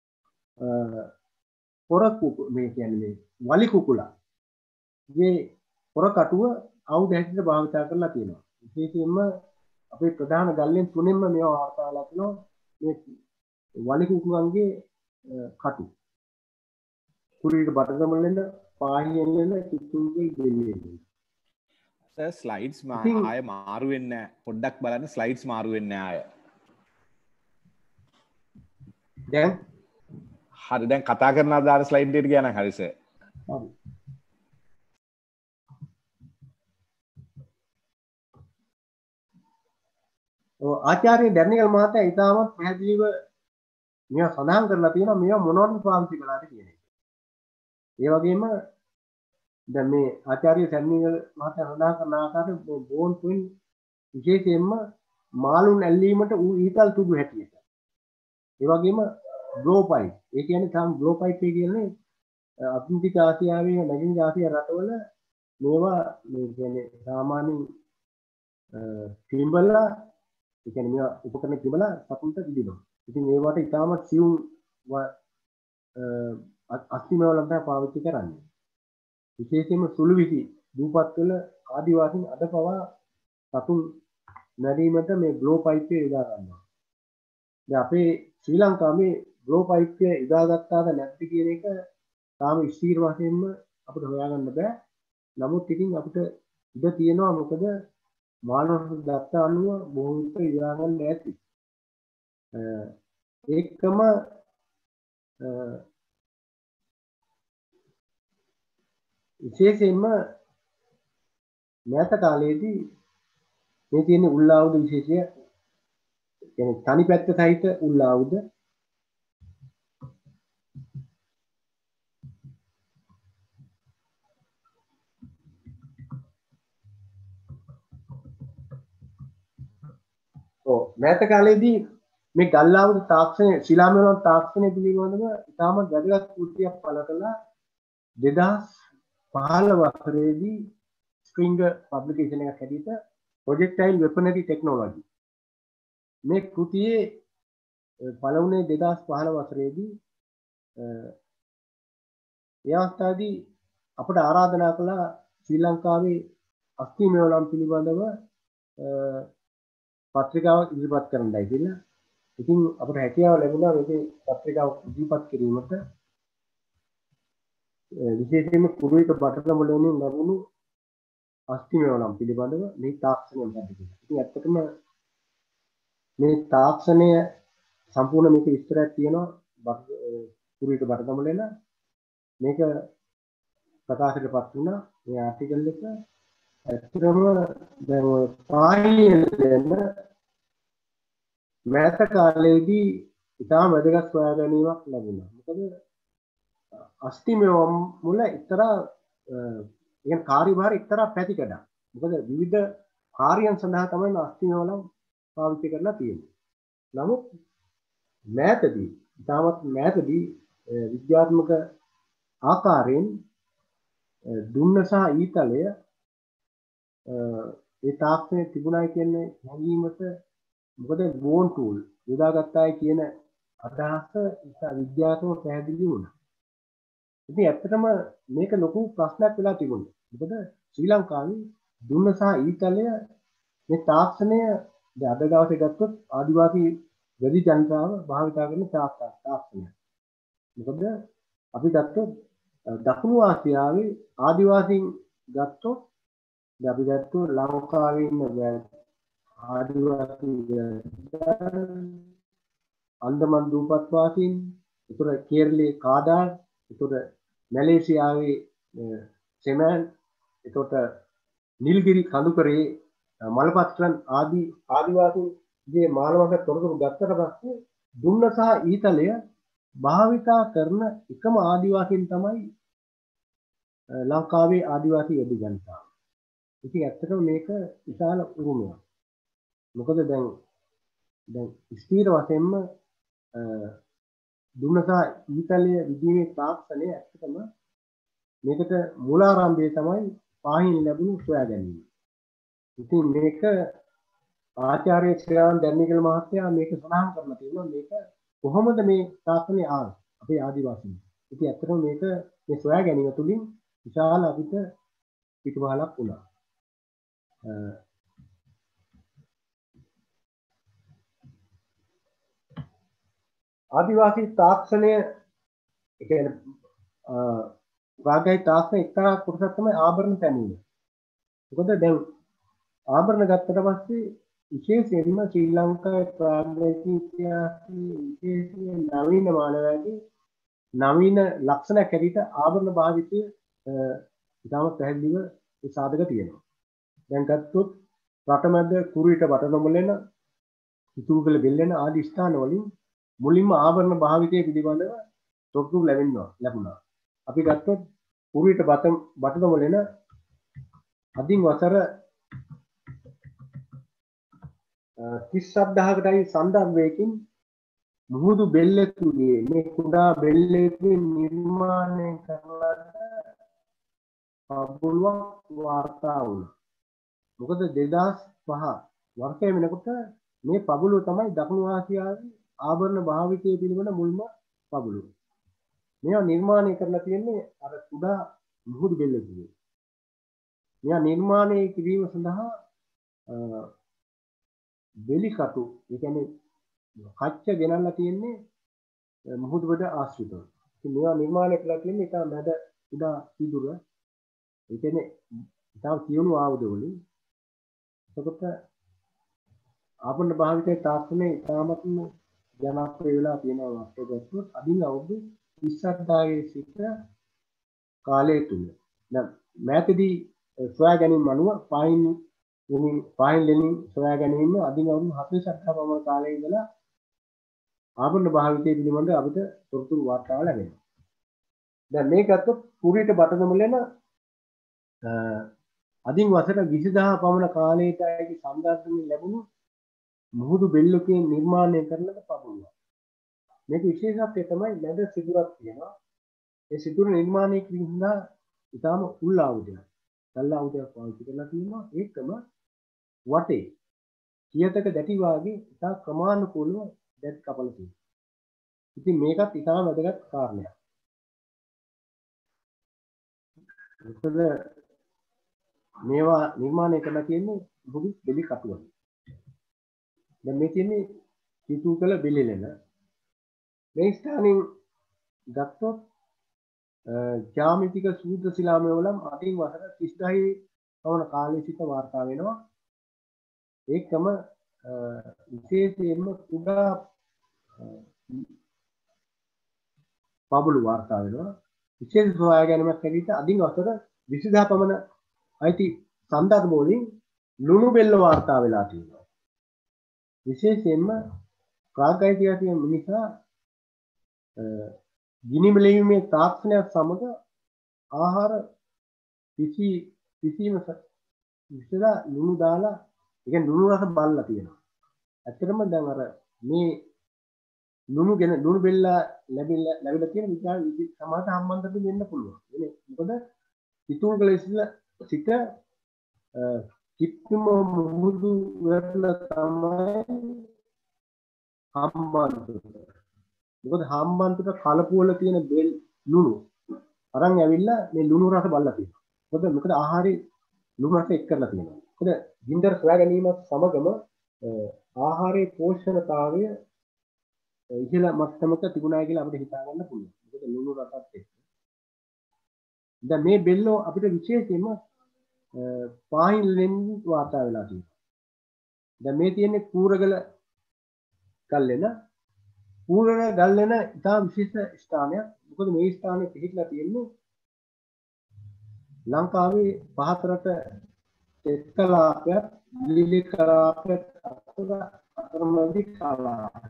පොර මේ කියන්නේ මේ වලි කුකුලා මේ පොර කටුව ආයුධ හැටියට භාවිත කරලා තියෙනවා. විශේෂයෙන්ම අපේ ප්‍රධාන ගල්ලෙන් තුනෙන්ම මේවා වාර්තා කරලා තියෙනවා. මේ වලි කුකුලන්ගේ කටු කුරීට බටදමලෙන්ද පාහියෙන්ද කිතුල්ගේ දෙන්නේ සර් ස්ලයිඩ්ස් ආය මාරු වෙන්නේ නැහැ. පොඩ්ඩක් බලන්න ස්ලයිඩ්ස් මාරු වෙන්නේ නැහැ ආය. දැන් හරි දැන් කතා කරන අදාළ ස්ලයිඩ් එකට ගියා නම් හරි සර්. හරි. ඔව් ආචාර්ය ඩැනියල් මහතා ඉතාමත් පැහැදිලිව මේවා සඳහන් කරලා තියෙනවා මේවා මොනවද පාවිච්චි කළාද කියන එක. ඒ වගේම දැන් මේ ආචාර්ය සැම්නියල් මහතා සඳහන් කරන ආකාරයට බෝන් පොයින්ට් විශේෂයෙන්ම මාළුන් ඇල්ලීමට ඌ ඊතල් තුඩු හැටියට. ඒ වගේම ග්ලෝ පයිප්. ඒ කියන්නේ තම ග්ලෝ පයිප් එක කියන්නේ අත්‍යන්තික ආසියාවේ නැගින් ආසියා රටවල මේවා මේ කියන්නේ සාමාන්‍යයෙන් ෆිල්ම්වල ඒ කියන්නේ මේවා උපකරණ තිබලා සතුන්ට දිදිනවා. ඉතින් ඒවට ඉතාමත් සියුම් අස්තිමවලම් තමයි පාවිච්චි කරන්නේ. විශේෂයෙන්ම සුළු විසි දූපත්වල ආදිවාසීන් අද පවා සතුන් මැරීමට මේ ග්ලෝ පයිප් එක යොදා ගන්නවා. දැන් අපේ ශ්‍රී ලංකාවේ ග්ලෝ පයිප් එක යොදාගත්තාද නැද්ද කියන එක තාම ස්ථීර වශයෙන්ම අපිට හොයාගන්න බෑ. නමුත් ඉතින් අපිට ඉඩ තියෙනවා මොකද මානව දත්ත අනුව බොහෝ විට යොදා ගන්න ඇති. ඒකම විශේෂයෙන්ම මෑත කාලයේදී මේ තියෙන උල් ආයුධ විශේෂය කියන්නේ තනි පැත්ත සහිත උල් ආයුධ ඔව් මෑත කාලයේදී මේ ගල් ආයුධ තාක්ෂණය ශිලාමය තාක්ෂණය පිළිබඳව ඉතාමත් වැදගත් කෘතියක් පළ කළා දෙදහස් පහළොව වසරේදී ස්ප්‍රින්ගර් පබ්ලිකේෂන් එකක් හැටියට ප්‍රොජෙක්ටයිල් වෙපනරි ටෙක්නොලොජි මේ කෘතියේ පළවුනේ දෙදහස් පහළොව වසරේදී ඒ අවස්ථාවේදී අපට ආරාධනා කළා ශ්‍රී ලංකාවේ අස්ථි මෙවලම් පිළිබඳව පත්‍රිකාවක් ඉදිරිපත් කරන්නයි කියලා. ඉතින් අපට හැකියාව ලැබුණා මේකේ පත්‍රිකාවක් ඉදිරිපත් කිරීමට. විශේෂයෙන්ම කුරුවිට බටරමුලෙන් ලැබුණු අස්ථි මෙවලම් පිළිබඳව මේ තාක්ෂණය මොකක්ද කියලා. ඉතින් ඇත්තටම මේ තාක්ෂණය සම්පූර්ණ මේක විස්තරයක් තියෙනවා කුරුවිට බටරමුලෙන්. මේක ප්‍රකාශයටපත් වුණා මේ ආටිකල් එක. ඇත්තටම දැන් ඔය පාහියෙන් මෑත කාලයේදී ඉතාම වැදගත් සොයා ගැනීමක් ලැබුණා. මොකද අස්ථි මෙවලම් මුල එක්තරා කියන කාර්යභාර එක්තරා පැතිකඩක්. මොකද විවිධ කාර්යයන් සඳහා තමයි අස්ථි මෙවලම් පාවිච්චි කරලා තියෙන්නේ. නමුත් මෑතදී ඉතාමත් මෑතදී විද්‍යාත්මක ආකාරයෙන් දුන්න සහ ඊතලය ඒ තාක්ෂණය තිබුණායි කියන්නේ හැඟීමට මොකද බෝන් ටූල් යොදාගත්තායි කියන අදහස ඉතා විද්‍යාත්මකව පැහැදිලි වුණා. ඉතින් ඇත්තටම මේක ලොකු ප්‍රශ්නයක් වෙලා තිබුණා. මොකද ශ්‍රී ලංකාවේ දුන්න සහ ඊතලය මේ තාක්ෂණය දැන් අද දවසේ ගත්තොත් ආදිවාසී වැඩි ජනතාව භාවිත කරන තාක්ෂණය. මොකද අපි ගත්තොත් දකුණු ආසියාවේ ආදිවාසීන් ගත්තොත් දැන් අපි ගත්තොත් ලංකාවේ ඉන්න ආදිවාසී අන්දමන් දූපත් වාසීන්, ඒතර කේරළේ කාදාර්, ඒතර මැලේසියාවේ සෙමන්, ඒතර නිල්ගිරි කඳුකරේ මලපත්‍රන් ආදී ආදිවාසීන්ගේ මානවක තොරතුරු ගත්තට පස්සේ දුන්න සහ ඊතලය භාවිතා කරන එකම ආදිවාසීන් තමයි ලංකාවේ ආදිවාසී වැඩි ජනතාව. ඉතින් ඇත්තටම මේක විශාල උරුමයක්. මොකද දැන් දැන් ස්ථීර වශයෙන්ම දුන්න සහ ඊතලය විදීමේ තාක්ෂණය ඇත්තටම මේකට මූලාරම්භය තමයි පාහින් ලැබුණු සොයා ගැනීම. ඉතින් මේක ආචාර්ය ශ්‍රේයාන් දැන්නිකල් මහත්තයා මේක සඳහන් කරලා තියෙනවා මේක කොහොමද මේ තාක්ෂණය ආවේ අපේ ආදිවාසීන්. ඉතින් ඇත්තටම මේක මේ සොයා ගැනීම තුළින් විශාල අපිට පිටුවහලක් වුණා. ආදිවාසී තාක්ෂණය ඒ කියන්නේ වාග්යයි තාක්ෂණ එක්තරා කොටසක් තමයි ආභරණ තැනීම. මොකද දැන් ආභරණ ගත්තට පස්සේ විශේෂයෙන්ම ශ්‍රී ලංකාවේ ප්‍රාග්ධනික ඉතිහාසයේ විශේෂයෙන් නවීන මානවයාගේ නවීන ලක්ෂණයක් හැටියට ආභරණ භාවිතය ඉතාම පැහැදිලිව ඒ සාධක තියෙනවා. දැන් ගත්තොත් රටමැද කුරුවිට බටනොමලෙන ඉතුරු කළ බෙල්ලෙන ආදී ස්ථාන වලින් මුලින්ම ආභරණ භාවිතය පිළිබඳව තොරතුරු ලැබෙනවා ලැබුණා. අපි ගත්තොත් කුරුවිට බට බටනොමලෙන අදින් වසර තිස් හත්දාහකටයි සන්දර්භයකින් මුහුදු බෙල්ලෙකුගේ මේ කුඩා බෙල්ලෙකුගේ නිර්මාණය කරලා පබුලුවක් වාර්තා වුණා. මොකද දෙදාස් පහ වර්ෂය වෙනකොට මේ පබුලුව තමයි දකුණු ආසියාවේ ආභරණ භාවිතය පිළිබඳ මුල්ම පබුලුව. මේවා නිර්මාණය කරලා තියෙන්නේ අර කුඩා මුහුදු බෙල්ලෙකුගේ. මේවා නිර්මාණය කිරීම සඳහා බෙලිකටු ඒ කියන්නේ කච්ච ගෙනල්ලා තියෙන්නේ මුහුදු බඩ ආශ්‍රිතව. ඉතින් මේවා නිර්මාණය කරලා තියෙන්නේ ඉතාල මැද කුඩා සිදුර. ඒ කියන්නේ ඉතාල කියුණු ආයුධ වලින්. එතකොට ආභරණ භාවිතයේ තාක්ෂණය ඉතාමත්ම ජනප්‍රිය වෙලා තියෙනවා වස්තුවත් අදින් අවුරුදු විස්සක් දාගේ සිට කාලය තුල. දැන් මෑතදී සොයා ගැනීම අනුව පායින් වෙනින් පායින් ලෙනින් සොයා ගැනීම අදින් අවුරුදු හතළිසක් පමණ කාලයේ ඉඳලා ආභරණ භාවිතය පිළිබඳ අපිට තොරතුරු වාර්තා ලැබෙනවා. දැන් මේක ගත්තොත් කුරියට බටනොමලෙන අදින් වසර විසිදාහ පමණ කාලයට ඇගේ සම්දර්ශනය ලැබුණු මුහුදු බෙල්ලකින් නිර්මාණය කරන පබුලුවක්. මේක විශේෂත්වය තමයි මැද සිදුරක් තියෙනවා. ඒ සිදුර නිර්මාණය කිරීම සඳහා ඉතාම උල් ආයුධයක්, සල්ල ආයුධයක් පාවිච්චි කරලා තියෙනවා. ඒකම වටේ කියතක දැටි වාගේ ඉතා ක්‍රමානුකූලව දැත් කපලා තියෙනවා. ඉතින් මේකත් ඉතාම වැදගත් කාරණයක්. මොකද මේවා නිර්මාණය කරලා තියෙන්නේ මුහුදු බෙලි කටුවල. දැන් මේ තියෙන්නේ කිතු කළ බෙලිලෙන. මේ ස්ථානින් ගත්තොත් ජ්‍යාමිතික සූත්‍ර ශිලාමය වලම අදින් වසර තිස්දහේ පමණ කාලයේ සිට වාර්තා වෙනවා. ඒකම විශේෂයෙන්ම කුඩා පබුලු වාර්තා වෙනවා. විශේෂ සොයා ගැනීමක් හැටියට අදින් වසර විසිදාහ පමණ අයිති සන්දර්භ වලින් ලුණු බෙල්ල වාර්තා වෙලා තියෙනවා. විශේෂයෙන්ම ප්‍රාග්යිතිහාසයේ මිනිසා ගිනි මෙලීමේ තාක්ෂණයක් සමග ආහාර පිසි පිසීම විසලා ලුණු දාලා ඒ කියන්නේ ලුණු රස බලලා තියෙනවා. ඇත්තටම දැන් අර මේ ලුණු ගෙන ලුණු බෙල්ල ලැබිලා ලැබිලා තියෙන විචාර සමාජ සම්බන්ධක වෙන්න පුළුවන්. එනේ මොකද පිටුල් කළ ඉස්සෙල්ලා සිට කිත්තුම මුහුදු වෙරළ තමයි හම්බන්තොට. මොකද හම්බන්තොට කලපුවල තියෙන බෙල් ලුණු අරන් ඇවිල්ලා මේ ලුණු රස බලලා තියෙනවා. මොකද මොකද ආහාරي ලුණු රස එක් කරලා තියෙනවා. මොකද ගින්දර සොයා ගැනීමත් සමගම ආහාරයේ පෝෂණතාවය ඉහළ මට්ටමක තිබුණා කියලා අපිට හිතා ගන්න පුළුවන්. මොකද ලුණු රසත් එක්ක. දැන් මේ බෙල්ලෝ අපිට විශේෂයෙන්ම පාහින් ලෙන් වාර්තා වෙලා තියෙනවා. දැන් මේ තියෙන්නේ කූරගල ගල්ලෙන කූරගල ගල්ලෙන ඉතා විශේෂ ස්ථානයක්. මොකද මේ ස්ථානයේ පිහිටලා තියෙන්නේ ලංකාවේ පහත රට තෙත් කලාපයක් ලිලි කලාපයක් අතර අතරමැදි කලාපයක්.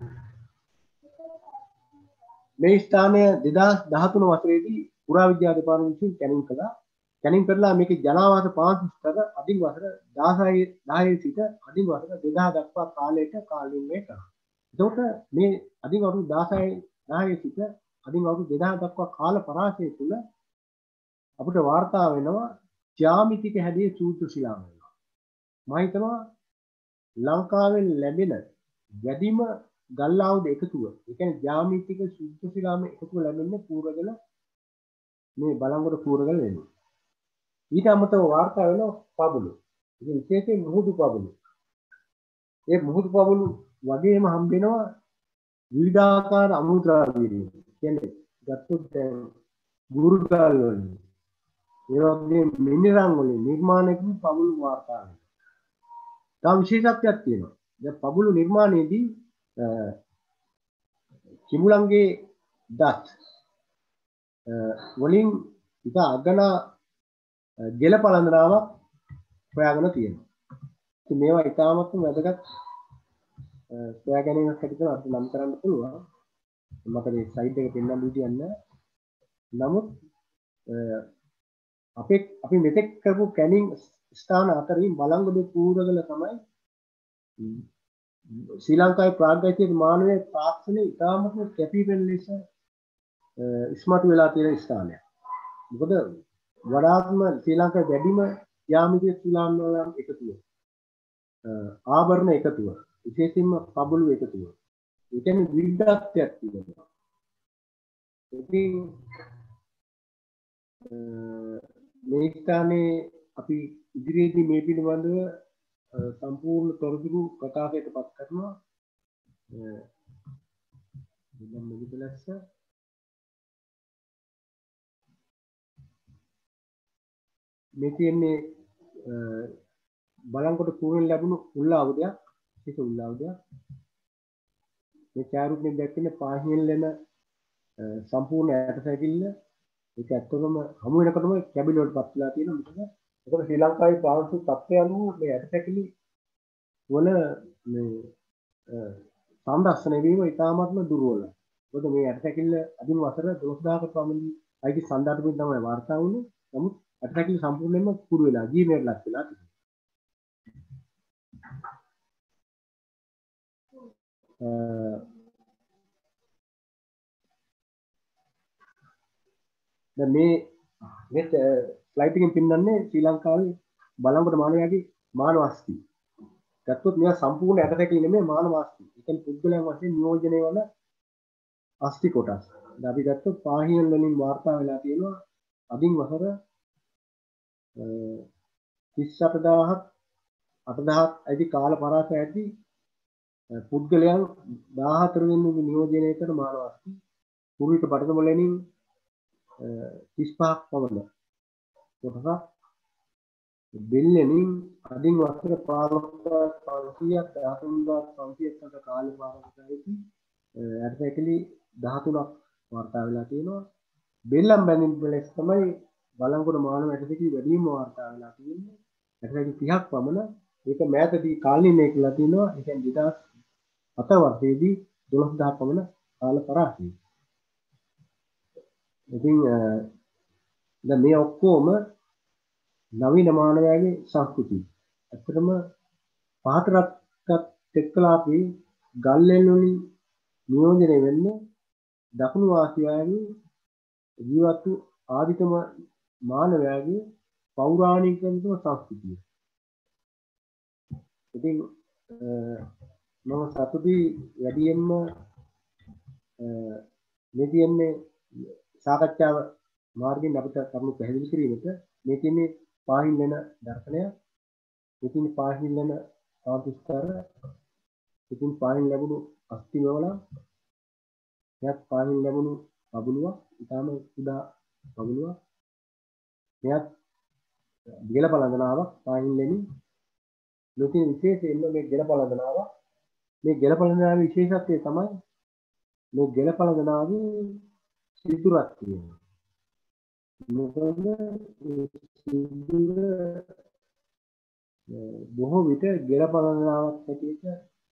මේ ස්ථානය දෙදහස් දහතුන වසරේදී පුරාවිද්‍යා දෙපාර්තමේන්තුවෙන් කැනින් කළා. කැනින් කරලා මේකේ ජනාවාස පාංශු ස්තර අදින් වසර දහය සිට අදින් වසර දෙදහස් දක්වා කාලයක කාලීනය කරා. එතකොට මේ අදින් වසර දහය සිට අදින් වසර දෙදහස් දක්වා කාල පරාසය තුළ අපිට වාර්තා වෙනවා ජ්‍යාමිතික හැඩයේ සූත්‍ර ශිලා වෙනවා. මම හිතනවා ලංකාවෙන් ලැබෙන වැඩිම ගල් ආයුධ එකතුව, ඒ කියන්නේ ජ්‍යාමිතික සූත්‍ර ශිලාම එකතුව ලැබෙන්නේ කූරගල මේ බලංගොඩ කූරගල වෙනවා. ඊට අමතරව වාර්තා වෙනවා පබුළු. ඉතින් විශේෂයෙන් මුහුදු පබුළු. ඒ මුහුදු පබුළු වගේම හම්බ වෙනවා විවිධාකාර අමුද්‍රව්‍ය. කියන්නේ ගත්තොත් දැන් ගුරුගල් වලින් ඒ වගේ මිනිරන් වලින් නිර්මාණය කරපු පබුළු වාර්තා වෙනවා. තව විශේෂත්වයක් තියෙනවා. දැන් පබුළු නිර්මාණයේදී කිඹුලන්ගේ දත් වලින් ඉතා අගනා ගෙල පළඳනාවක් හොයාගෙන තියෙනවා. ඉතින් මේවා ඉතාමත්ම වැදගත් සොයා ගැනීමක් හැටියට අපිට නම් කරන්න පුළුවන්. මට මේ සයිඩ් එක පෙන්වන්න විදියක් නමුත් අපේ අපි මෙතෙක් කරපු කැනින් ස්ථාන අතරින් බලංගොඩ කූරගල තමයි ශ්‍රී ලංකාවේ ප්‍රාග්ධාතික මානවයේ තාක්ෂණයේ ඉතාමත්ම කැපිපෙනෙන ලෙස ඉස්මතු වෙලා තියෙන ස්ථානයක්. මොකද වඩාත්ම ශ්‍රී ලංකාවේ වැඩිම යාමිකේ ශිලාන්වලම් එකතුව. ආභරණ එකතුව. විශේෂයෙන්ම පබුළු එකතුව. ඒ කියන්නේ විවිධත්වයක් තියෙනවා. ඉතින් මේ ස්ථානයේ අපි ඉදිරියේදී මේ පිළිබඳව සම්පූර්ණ තොරතුරු ප්‍රකාශයට පත් කරනවා. දැන් මේක දැක්ස මේ තියෙන්නේ බලංගොඩ කූරෙන් ලැබුණු උල්ල අවුදයක් ඒක උල්ල අවුදයක් මේ ඡායාරූපයෙන් දැක්කේ පාහියෙන් ලෙන සම්පූර්ණ ඇටසැකිල්ල ඒක ඇත්තටම හමු වෙනකොටම කැබිනට් පත් වෙලා තියෙන මොකද ඒකෝ ශ්‍රී ලංකාවේ පාංශු තත්ත්වය අනුව මේ ඇටසැකිලි වල මේ සම්දස්සන වීම ඉතාමත්ම දුර්වලයි. මොකද මේ ඇටසැකිල්ල අදින වසර දොළොස් දහසක පමණ අයිති සම්දාටුමින් තමයි වාර්තා වුනේ. නමුත් ඇටසැකිලි සම්පූර්ණයෙන්ම කුරු වෙලා ජීවයට ලක් වෙලා තිබෙනවා. දැන් මේ මේ ස්ලයිඩ් එකෙන් පෙන්වන්නේ ශ්‍රී ලංකාවේ බලංගොඩ මානවයාගේ මානව අස්ථි. ගත්තොත් මේවා සම්පූර්ණ ඇටසැකිලි නෙමෙයි මානව අස්ථි. ඒ කියන්නේ පුද්ගලයන් වශයෙන් නියෝජනය වන අස්ථි කොටස්. දැන් අපි ගත්තොත් පාහියන් වලින් වාර්තා වෙලා තියෙනවා අදින් වසර තිස් අට දහසක් අට දහසක් ඇති කාල පරාසය ඇති පුද්ගලයන් දාහතර වෙනි නියෝජනය කරන මානව අස්ථි පුරුවිත බටදම වලින් තිස් පහක් පමණ කොටසක් බෙල්ලෙනින් අදින් වසර පහළොස් හදාස් පන්සියයක් දහතුන් හදාස් පන්සියයක් අතර කාල පරාසයේදී ඇටසැකිලි දහතුනක් වාර්තා වෙලා තියෙනවා. බෙල්ලම් බැඳින් වලස් තමයි බලංගොඩ මානව ඇටසැකිලි වැඩිම වාර්තා වෙලා තියෙන්නේ. ඇටසැකිලි තිහක් පමණ ඒක මෑතදී කාලීනය කියලා තියෙනවා. ඒ කියන්නේ දෙදහස් හත වර්ෂයේදී දොළොස් දහසක් පමණ කාල පරාසය. ඉතින් දැන් මේ ඔක්කොම නවීන මානවයාගේ සංස්කෘතිය. ඇත්තටම පහත රටත් එක්කලා අපි ගල්ලෙන් වලින් නියෝජනය වෙන්නේ දකුණු ආසියාවේ ජීවත් වූ ආදිතම මානවයාගේ පෞරාණිකම සංස්කෘතිය. ඉතින් මම සතුටුයි වැඩියෙන්ම මේ තියෙන්නේ සාකච්ඡාව මාර්ගයෙන් අපිට කරුණු පැහැදිලි කිරීමට මේ තියෙන්නේ පාහින් වෙන දර්ශනය, මේ තියෙන්නේ පාහින් වෙන සාන්තිස්තර, ඉතින් පාහින් ලැබුණු අස්ති වල මෙයක් පාහින් ලැබුණු බබළුවක්, ඊටම කුඩා බබළුවක්, මෙයක් ගෙල පළඳනාවක් පාහින් ලැබෙන ලෝකයේ විශේෂයෙන්ම මේ ගෙල පළඳනාවක්. මේ ගෙල පළඳනාවේ විශේෂත්වය තමයි මේ ගෙල පළඳනාවේ සිදුරක් තියෙනවා. මොකද සිදුර බොහෝ විට ගෙල පළඳනාවක් හැටියට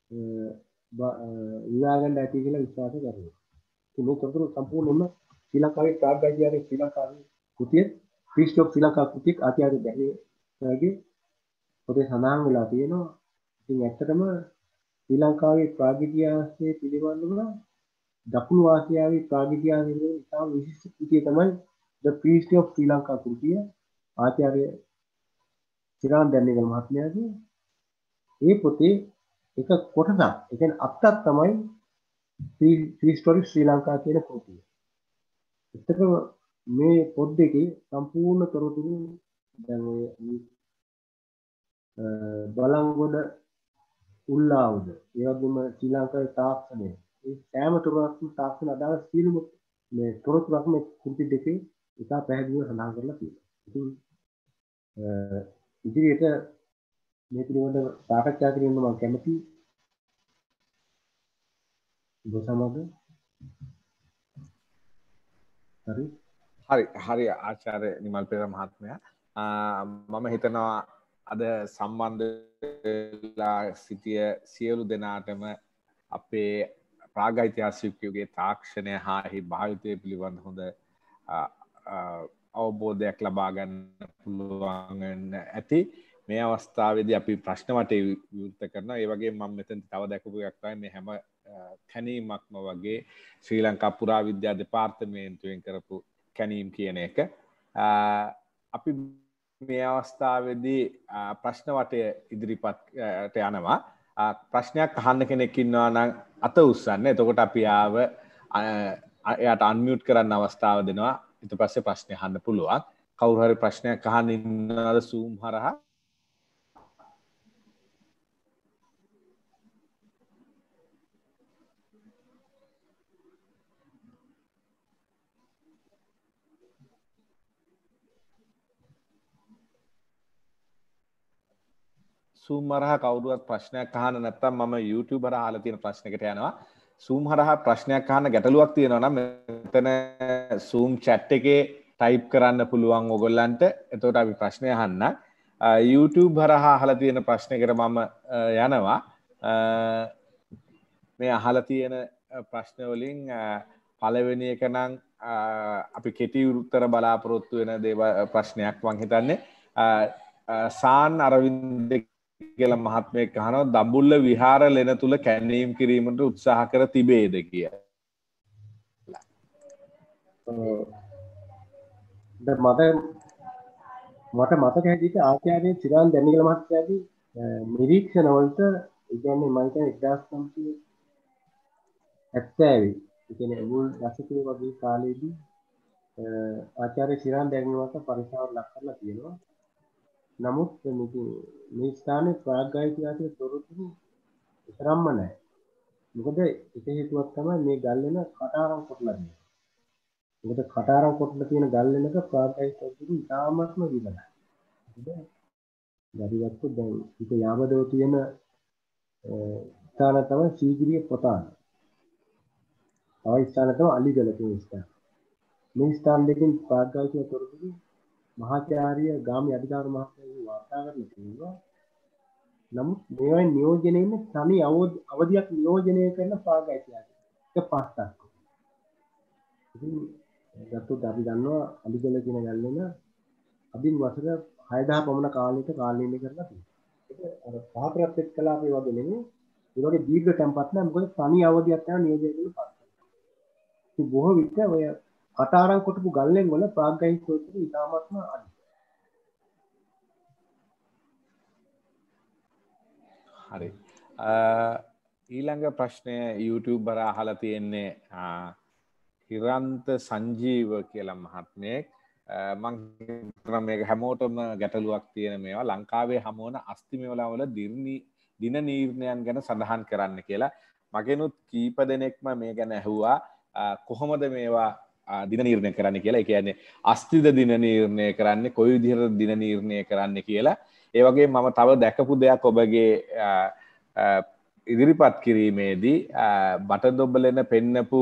ඉල්ලා ගන්න ඇති කියලා විශ්වාස කරනවා. ඉතින් මේ තොරතුරු සම්පූර්ණයෙන්ම ශ්‍රී ලංකාවේ ප්‍රාග්ධායිතියාගේ ශ්‍රී ලංකාවේ කෘතිය ක්‍රිස්ටෝප් ශ්‍රී ලංකා කෘතියක් ආචාර්ය බැහැගේ පොතේ සඳහන් වෙලා තියෙනවා. ඉතින් ඇත්තටම ශ්‍රී ලංකාවේ ප්‍රාග්ධායිතිහාසයේ පිළිබඳව දකුණු ආසියාවේ ප්‍රාග්ධායිතිහාසයේ පිළිබඳව ඉතාම විශිෂ්ට කෘතිය තමයි The Priest of Sri Lanka කෘතිය ආචාර්ය චිරාන් දැන්නේගල මහත්මයාගේ. ඒ පොතේ එක කොටසක්, ඒ කියන්නේ අත්තක් තමයි Prehistoric Sri Lanka කියන කෘතිය. එතකොට මේ පොත් දෙකේ සම්පූර්ණ තොරතුරු දැන් ඔය බලංගොඩ උල්ලාවුද, ඒ වගේම ශ්‍රී ලංකාවේ තාක්ෂණය, මේ සෑම තොරතුරක්ම තාක්ෂණ අදාළ සියලුම මේ තොරතුරක්ම කෘති දෙකේ ඉතා පැහැදිලිව සඳහන් කරලා තියෙනවා. ඉතින් ඉදිරියට මේ පිළිබඳව සාකච්ඡා කිරීම මම කැමතියි. ඔබ සමග හරි හරි හරි ආචාර්ය නිමල් පෙරේර මහත්මයා, මම හිතනවා අද සම්බන්ධලා සිටිය සියලු දෙනාටම අපේ ප්‍රාග්ධායිතිහාසිකයෝගේ තාක්ෂණය හා එහි භාවිතය පිළිබඳ හොඳ අවබෝධයක් ලබා ගන්න පුළුවන් ඇති. මේ අවස්ථාවේදී අපි ප්‍රශ්න වටේ විවෘත කරනවා. ඒ වගේම මම මෙතන තව දැකපු එකක් තමයි මේ හැම කැණීමක්ම වගේ ශ්‍රී ලංකා පුරාවිද්‍යා දෙපාර්තමේන්තුවෙන් කරපු කැණීම් කියන එක. අපි මේ අවස්ථාවේදී ප්‍රශ්න වටය ඉදිරිපත් යනවා. ප්‍රශ්නයක් අහන්න කෙනෙක් ඉන්නවා නම් අත උස්සන්න. එතකොට අපි ආව එයාට අන්මියුට් කරන්න අවස්ථාව දෙනවා. ඊට පස්සේ ප්‍රශ්න අහන්න පුළුවන්. කවුරු හරි ප්‍රශ්නයක් අහන්න ඉන්නවද Zoom හරහා? Zoom හරහා කවුරුවත් ප්‍රශ්නයක් අහන්න නැත්නම් මම YouTube හරහා අහලා තියෙන ප්‍රශ්නයකට යනවා. Zoom හරහා ප්‍රශ්නයක් අහන්න ගැටලුවක් තියෙනවා නම් මෙතන Zoom chat එකේ type කරන්න පුළුවන් ඔයගොල්ලන්ට. එතකොට අපි ප්‍රශ්නය අහන්න. YouTube හරහා අහලා තියෙන ප්‍රශ්නයකට මම යනවා. මේ අහලා තියෙන ප්‍රශ්න වලින් පළවෙනි එක නම් අපි කෙටි උත්තර බලාපොරොත්තු වෙන දේව ප්‍රශ්නයක් මං හිතන්නේ. සාන් අරවින්ද කියලා මහත්මයෙක් අහනවා දඹුල්ල විහාර ලෙන තුල කැණීම් කිරීමට උත්සාහ කර තිබේද කියලා. මට මට මතක හැටියට ආචාර්ය චිරාන් දැන්නේගල මහත්තයාගේ නිරීක්ෂණ වලට ඒ කියන්නේ මම කියන්නේ එක්දාස් නවසිය හැත්තෑවේ ඒ කියන්නේ මුල් දශකයේ වගේ කාලෙදී ආචාර්ය චිරාන් දැන්නේගල මහත්තයා පරීක්ෂාවක් ලක් කරලා තියෙනවා. නමුත් මේ ස්ථානයේ ප්‍රාග්ධායිතිහාසික තොරතුරු තරම්ම නැහැ. මොකද එක හේතුවක් තමයි මේ ගල් වෙන කටාරම් කොටලා තියෙනවා. මොකද කටාරම් කොටලා තියෙන ගල් වෙනක ප්‍රාග්ධායිතික තොරතුරු ඉතාමත්ම විරලයි. ගරිවත්තු දැන් ඒක යාමදව තියෙන ස්ථාන තමයි සීගිරිය පොතාන. තව ස්ථාන තමයි අලිගල තියෙන ස්ථාන. මේ ස්ථාන දෙකෙන් ප්‍රාග්ධායිතික තොරතුරු මහාචාර්ය ගාමි අධිකාර මහත්මයා වාර්තා කරලා තියෙනවා. නමුත් මේවා නියෝජනය ඉන්නේ තනි අවධියක් නියෝජනය කරන ප්‍රාග්ධායිතිහාසය. ඒක පස්සක්. ඉතින් ගත්තොත් අපි දන්නවා අලිගල කියන ගල් වෙන අදින් වසර හයදහස් පමණ කාලයක කාලීනය කරලා තියෙනවා. ඒක අර සාහතරත් එක්කලා අපි වගේ නෙමෙයි. ඒ වගේ දීර්ඝ tempat නෑ. මොකද තනි අවධියක් යන නියෝජනය කරන පස්ස. ඉතින් බොහෝ විට ඔය කටාරම් කොටපු ගල්ලෙන් වල ප්‍රාග්ධායික තොරතුරු ඉතාමත්ම අඩුයි. හරි. ඊළඟ ප්‍රශ්නය YouTube බර අහලා තියෙන්නේ හිරන්ත සංජීව කියලා මහත්මයෙක්. මං හිතනවා මේක හැමෝටම ගැටලුවක් තියෙන මේවා ලංකාවේ හමුවන අස්තිමේවලා වල දින නීර්ණයන් ගැන සඳහන් කරන්න කියලා. මගෙනුත් කීප දෙනෙක්ම මේ ගැන ඇහුවා කොහොමද මේවා දින නිර්ණය කරන්න කියලා. ඒ කියන්නේ අස්තිද දින නිර්ණය කරන්නේ කොයි විදිහට දින නිර්ණය කරන්න කියලා. ඒ වගේ මම තව දැකපු දෙයක් ඔබගේ ඉදිරිපත් කිරීමේදී බටදොබලෙන පෙන්නපු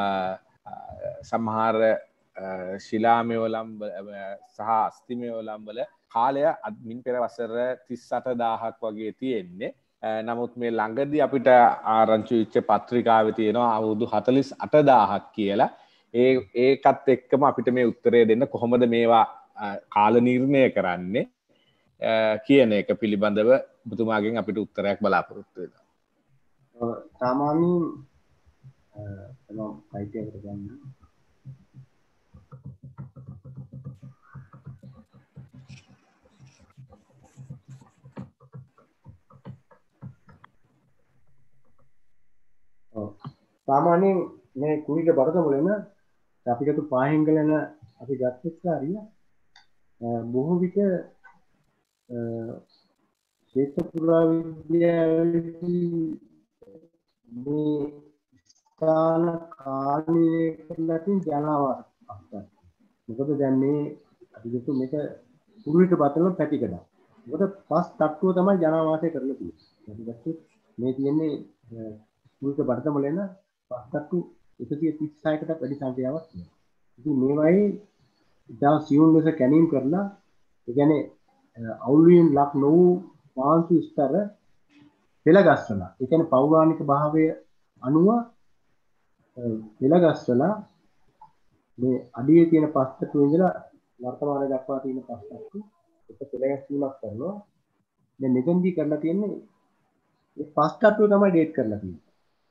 සමහර ශිලාමයවලම් සහ අස්තිමයවලම් වල කාලය මින් පෙර වසර තිස් අට දාහක් වගේ තියෙන්නේ. නමුත් මේ ළඟදී අපිට ආරංචි වෙච්ච පත්‍රිකාවේ තියෙනවා අවුරුදු හතළිස් අට දාහක් කියලා. ඒ ඒකත් එක්කම අපිට මේ උත්තරය දෙන්න කොහොමද මේවා කාල නිර්ණය කරන්නේ කියන එක පිළිබඳව ඔබතුමාගෙන් අපිට උත්තරයක් බලාපොරොත්තු වෙනවා. සාමාන්‍යයෙන් මම අයිතියකට ගන්න සාමාන්‍යයෙන් මේ කුයිල බරතමුලන අපි ගත්ත පාහෙන්ගලන අපි ගත්තත් කාරිය බොහෝ විට ක්ෂේත්‍ර පුරාවිද්‍යාවේදී මේ ස්ථාන කාලීය කරලා තියෙන ජනාවාස අස්තක්. මොකද දැන් මේ අපි ගත්ත මේක කුරුවිට බතල පැතිකඩ. මොකද පස් තට්ටුව තමයි ජනාවාසය කරලා තියෙන්නේ. අපි ගත්ත මේ තියෙන්නේ කුරුවිට බරතමුලන පස් තට්ටු එකසිය තිස් හයකට වැඩි සංඛ්‍යාවක් තියෙනවා. ඉතින් මේවයි ඉතා සියුම් ලෙස කැණීම් කරලා ඒ කියන්නේ අවුලුවෙන් ලක් නොවූ මාංශ ස්තර පෙළගස්වලා ඒ කියන්නේ පෞරාණික භාවය අනුව පෙළගස්වලා මේ අඩියේ තියෙන පස් තට්ටුව ඉඳලා වර්තමානයේ දක්වා තියෙන පස් තට්ටු එක පෙළගැස්වීමක් කරනවා. දැන් මෙතෙන්දී කරලා තියෙන්නේ මේ පස් තට්ටුව තමයි ඩේට් කරලා තියෙන්නේ.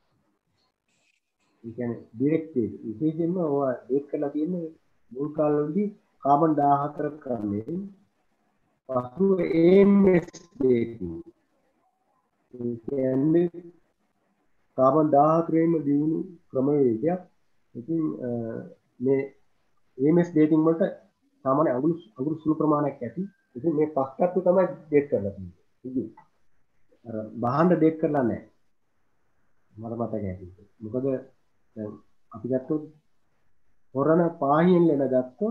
ඒ කියන්නේ ඩිරෙක්ට් ඩේට් විශේෂයෙන්ම ඔය ඩේට් කරලා තියෙන්නේ මුල් කාලවලදී කාබන් දාහතර කරන්නේ පසුව ඒඑම්එස් ඩේටින්. ඒ කියන්නේ කාබන් දාහතරේම දිනු ක්‍රමවේදයක්. ඉතින් මේ ඒඑම්එස් ඩේටින් වලට සාමාන්‍ය අඟුරු අඟුරු සුළු ප්‍රමාණයක් ඇති. ඉතින් මේ පස් තට්ටු තමයි ඩේට් කරලා තියෙන්නේ. ඉතින් අර බහන්න ඩේට් කරලා නැහැ. මට මතක ඇති. මොකද දැන් අපි ගත්තොත් හොරණ පාහියෙන් ලෙන ගත්තොත්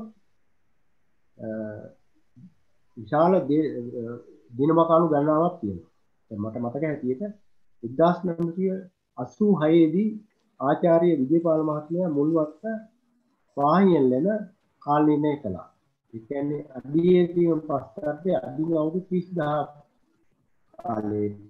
විශාල දිනමකාණු ගණනාවක් තියෙනවා. දැන් මට මතක හැටියට එක්දාස් නවසිය අසූ හය දී ආචාර්ය විජේපාල මහත්මයා මුල්වත්ත පාහියෙන් ලෙන කාල නිර්ණය කළා. ඒ කියන්නේ අඩියේ තියෙන පස්තරේ අඩිය අවුරුදු තිස් දහසක් කාලෙට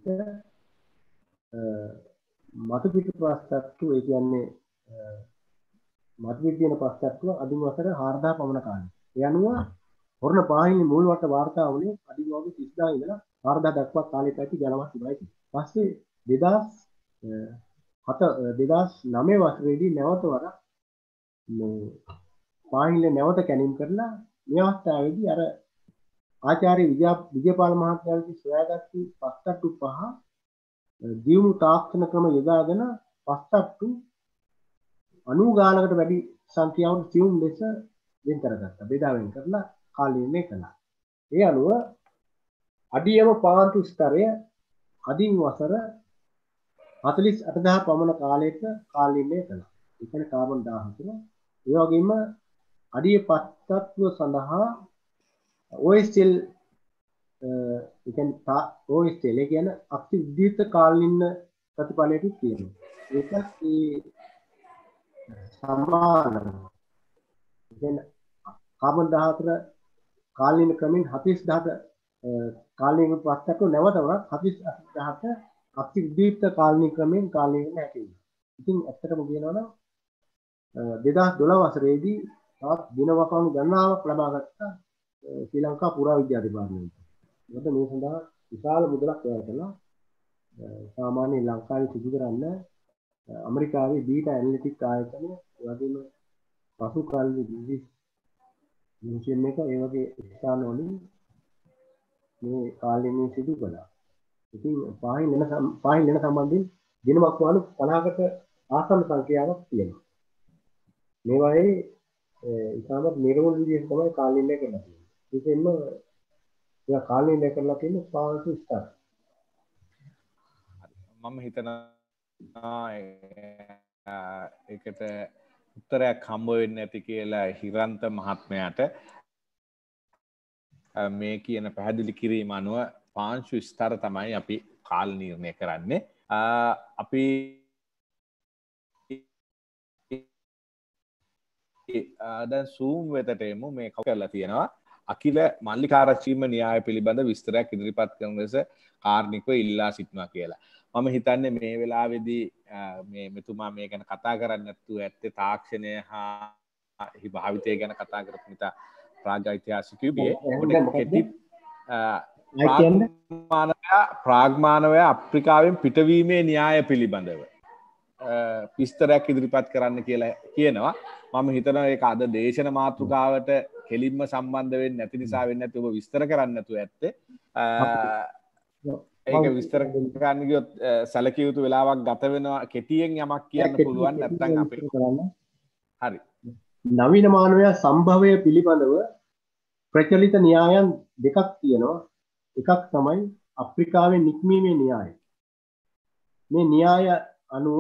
මතු පිට පස්තරතු ඒ කියන්නේ මතු පිට තියෙන පස්තරතුව අඩිම වසර හාරදා පමණ කාලෙ. ඒ අනුව හොරණ පාහින්නේ මුල් වට වාර්තා වුණේ අඩිම අවුරුදු තිස් දහසක් ඉඳලා හාරදා දක්වා කාලෙට ඇති ජනවාස තිබයි. පස්සේ දෙදාස් හත දෙදාස් නවය වසරේදී නැවත වරක් මේ පාහින්නේ නැවත කැණීම් කරලා මේ අවස්ථාවේදී අර ආචාර්ය විජයපාල මහත්මයාගේ සොයාගත්තු පස්තට්ටු පහ දියුණු තාක්ෂණ ක්‍රම යොදාගෙන පස්තට්ටු අනූ ගානකට වැඩි සංඛ්‍යාවක් සියුම් ලෙස වෙන් කරගත්තා. බෙදා වෙන් කරලා කාල නිර්ණය කළා. ඒ අනුව අඩියම පාන්තු ස්තරය අදින් වසර හතළිස් අට දහස් පමණ කාලයක කාල නිර්ණය කළා. ඒ කියන්නේ කාබන් දාහතර. ඒ වගේම අඩිය පස්තත්ව සඳහා O S L ඒ කියන්නේ O S L ඒ කියන්නේ අක්ති විද්‍යුත් කාලින ප්‍රතිඵලයක් තියෙනවා. ඒකත් ඒ සමානව. දැන් කාබන් දාහතර කාලින ක්‍රමෙන් හතළිස් දහසක කාලින පස්තත්ව නැවතවත් හතළිස් දහසක අක්ති විද්‍යුත් කාලින ක්‍රමෙන් කාලින නැති. ඉතින් ඇත්තටම කියනවා නම් දෙදාස් දොළහ වසරේදී තවත් දිනවකණු ගණනාවක් ලබා ගත්තා ශ්‍රී ලංකා පුරාවිද්‍යා දෙපාර්තමේන්තුව. මොකද මේ සඳහා විශාල මුදලක් වැය කළා. සාමාන්‍ය ලංකාවේ සිදු කරන්න ඇමරිකාවේ බීටා ඇනලිටික් ආයතනය ඒ වගේම පසු කාලීන බ්‍රිටිෂ් මියුසියම් එක ඒ වගේ ස්ථානවලින් මේ කාලෙන්නේ සිදු කළා. ඉතින් පාහින් වෙන පාහින් වෙන සම්බන්ධයෙන් දිනමක් වළු පනහකට ආසන්න සංඛ්‍යාවක් තියෙනවා. මේවායේ ඉතාමත් නිර්වෘල් විදිහට තමයි කාල නිර්ණය කරලා තියෙන්නේ. ඒකෙන්ම එයා කාල නිර්ණය කරලා තියෙන්නේ පාංශු ස්තර. මම හිතනවා ඒකට උත්තරයක් හම්බ වෙන්නේ නැති කියලා හිරන්ත මහත්මයාට මේ කියන පැහැදිලි කිරීම අනුව පාංශු ස්තර තමයි අපි කාල නිර්ණය කරන්නේ. අපි දැන් සූම් වෙතට එමු. මේ කව කරලා තියෙනවා අකිල මල්ලිකාරච්චිම න්‍යාය පිළිබඳ විස්තරයක් ඉදිරිපත් කරන ලෙස කාර්නිකව ඉල්ලා සිටිනවා කියලා. මම හිතන්නේ මේ වෙලාවේදී මේ මෙතුමා මේ ගැන කතා කරන්නේ නැතුව ඇත්තේ තාක්ෂණය හා එහි භාවිතය ගැන කතා කරපු නිසා ප්‍රාග්ඓතිහාසිකයෝ ඔබට කෙටි ප්‍රාග්මානවයා ප්‍රාග්මානවයා අප්‍රිකාවෙන් පිටවීමේ න්‍යාය පිළිබඳව විස්තරයක් ඉදිරිපත් කරන්න කියලා කියනවා. මම හිතනවා ඒක අද දේශන මාතෘකාවට කෙලින්ම සම්බන්ධ වෙන්නේ නැති නිසා වෙන්නේ නැති ඔබ විස්තර කරන්න නැතුව ඇත්තේ. ඒක විස්තර කරන්න ගියොත් සැලකිය යුතු වෙලාවක් ගත වෙනවා. කෙටියෙන් යමක් කියන්න පුළුවන් නැත්නම් අපිට හරි. නවීන මානවයා සම්භවය පිළිබඳව ප්‍රචලිත න්‍යායන් දෙකක් තියෙනවා. එකක් තමයි අප්‍රිකාවෙන් නික්මීමේ න්‍යාය. මේ න්‍යාය අනුව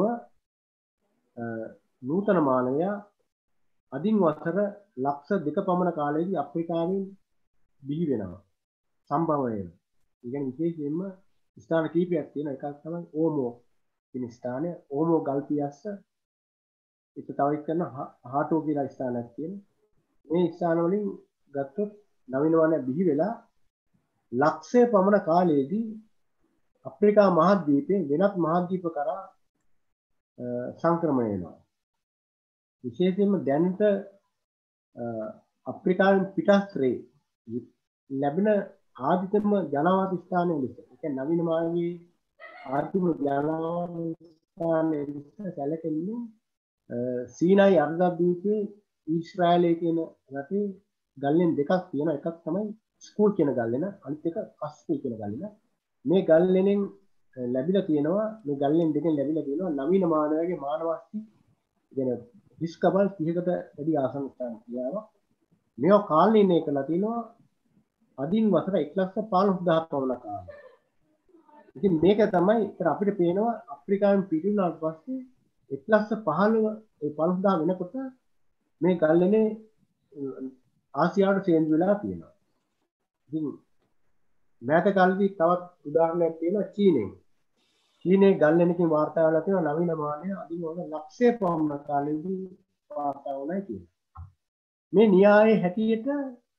නූතන මානවයා අදින් වසර ලක්ෂ දෙක පමණ කාලයේදී අප්‍රිකාවෙන් බිහි වෙනවා. සම්භවය. ඒ කියන්නේ විශේෂයෙන්ම ස්ථාන කීපයක් තියෙනවා. එකක් තමයි ඕමෝ කියන ස්ථානය. ඕමෝ ගල්පියස්ස ඒක තව එක්කන හාටෝ කියලා ස්ථානයක් තියෙනවා. මේ ස්ථාන වලින් ගත්තොත් නවීන මානවයා බිහි වෙලා ලක්ෂය පමණ කාලයේදී අප්‍රිකා මහද්වීපයේ වෙනත් මහද්වීප කරා සංක්‍රමණය වෙනවා. විශේෂයෙන්ම දැනට අප්‍රිකාවෙන් පිටස්ත්‍රේ ලැබෙන ආදිතම ජනවාස ස්ථානය ලෙස ඒ කියන්නේ නවීන මානවයේ ආර්ථික ජනවාස ස්ථානය ලෙස සැලකෙන්නේ සීනායි අර්ධද්වීපයේ ඊශ්‍රායලයේ කියන රටේ ගල්ලෙන් දෙකක් තියෙනවා. එකක් තමයි ස්කූල් කියන ගල්ලෙන, අනිත් එක කස්පේ කියන ගල්ලෙන. මේ ගල්ලෙනෙන් ලැබිලා තියෙනවා මේ ගල්ලෙන් දෙකෙන් ලැබිලා තියෙනවා නවීන මානවයාගේ මානවස්ති කියන දිස්කබල් තිහකට වැඩි ආසන්න ස්ථාන කියනවා. මේවා කාල නිර්ණය කරලා තියෙනවා අදින් වසර එක ලක්ෂ පනස් හදාරක් පමණ කාලය. ඉතින් මේක තමයි ඉතින් අපිට පේනවා අප්‍රිකාවෙන් පිටුනාට පස්සේ එක ලක්ෂ පහළොව ඒ පනස් හදාර වෙනකොට මේ ගල්ලෙනේ ආසියාවට සේන්දු වෙලා තියෙනවා. ඉතින් මෑත කාලෙදී තවත් උදාහරණයක් තියෙනවා චීනයේ. චීනයේ ගල්ලෙනකින් වාර්තා වෙලා තියෙනවා නවීන මානවය අදින් වසර ලක්ෂය පමණ කාලෙදී වාර්තා වුණා කියලා. මේ න්‍යායයේ හැටියට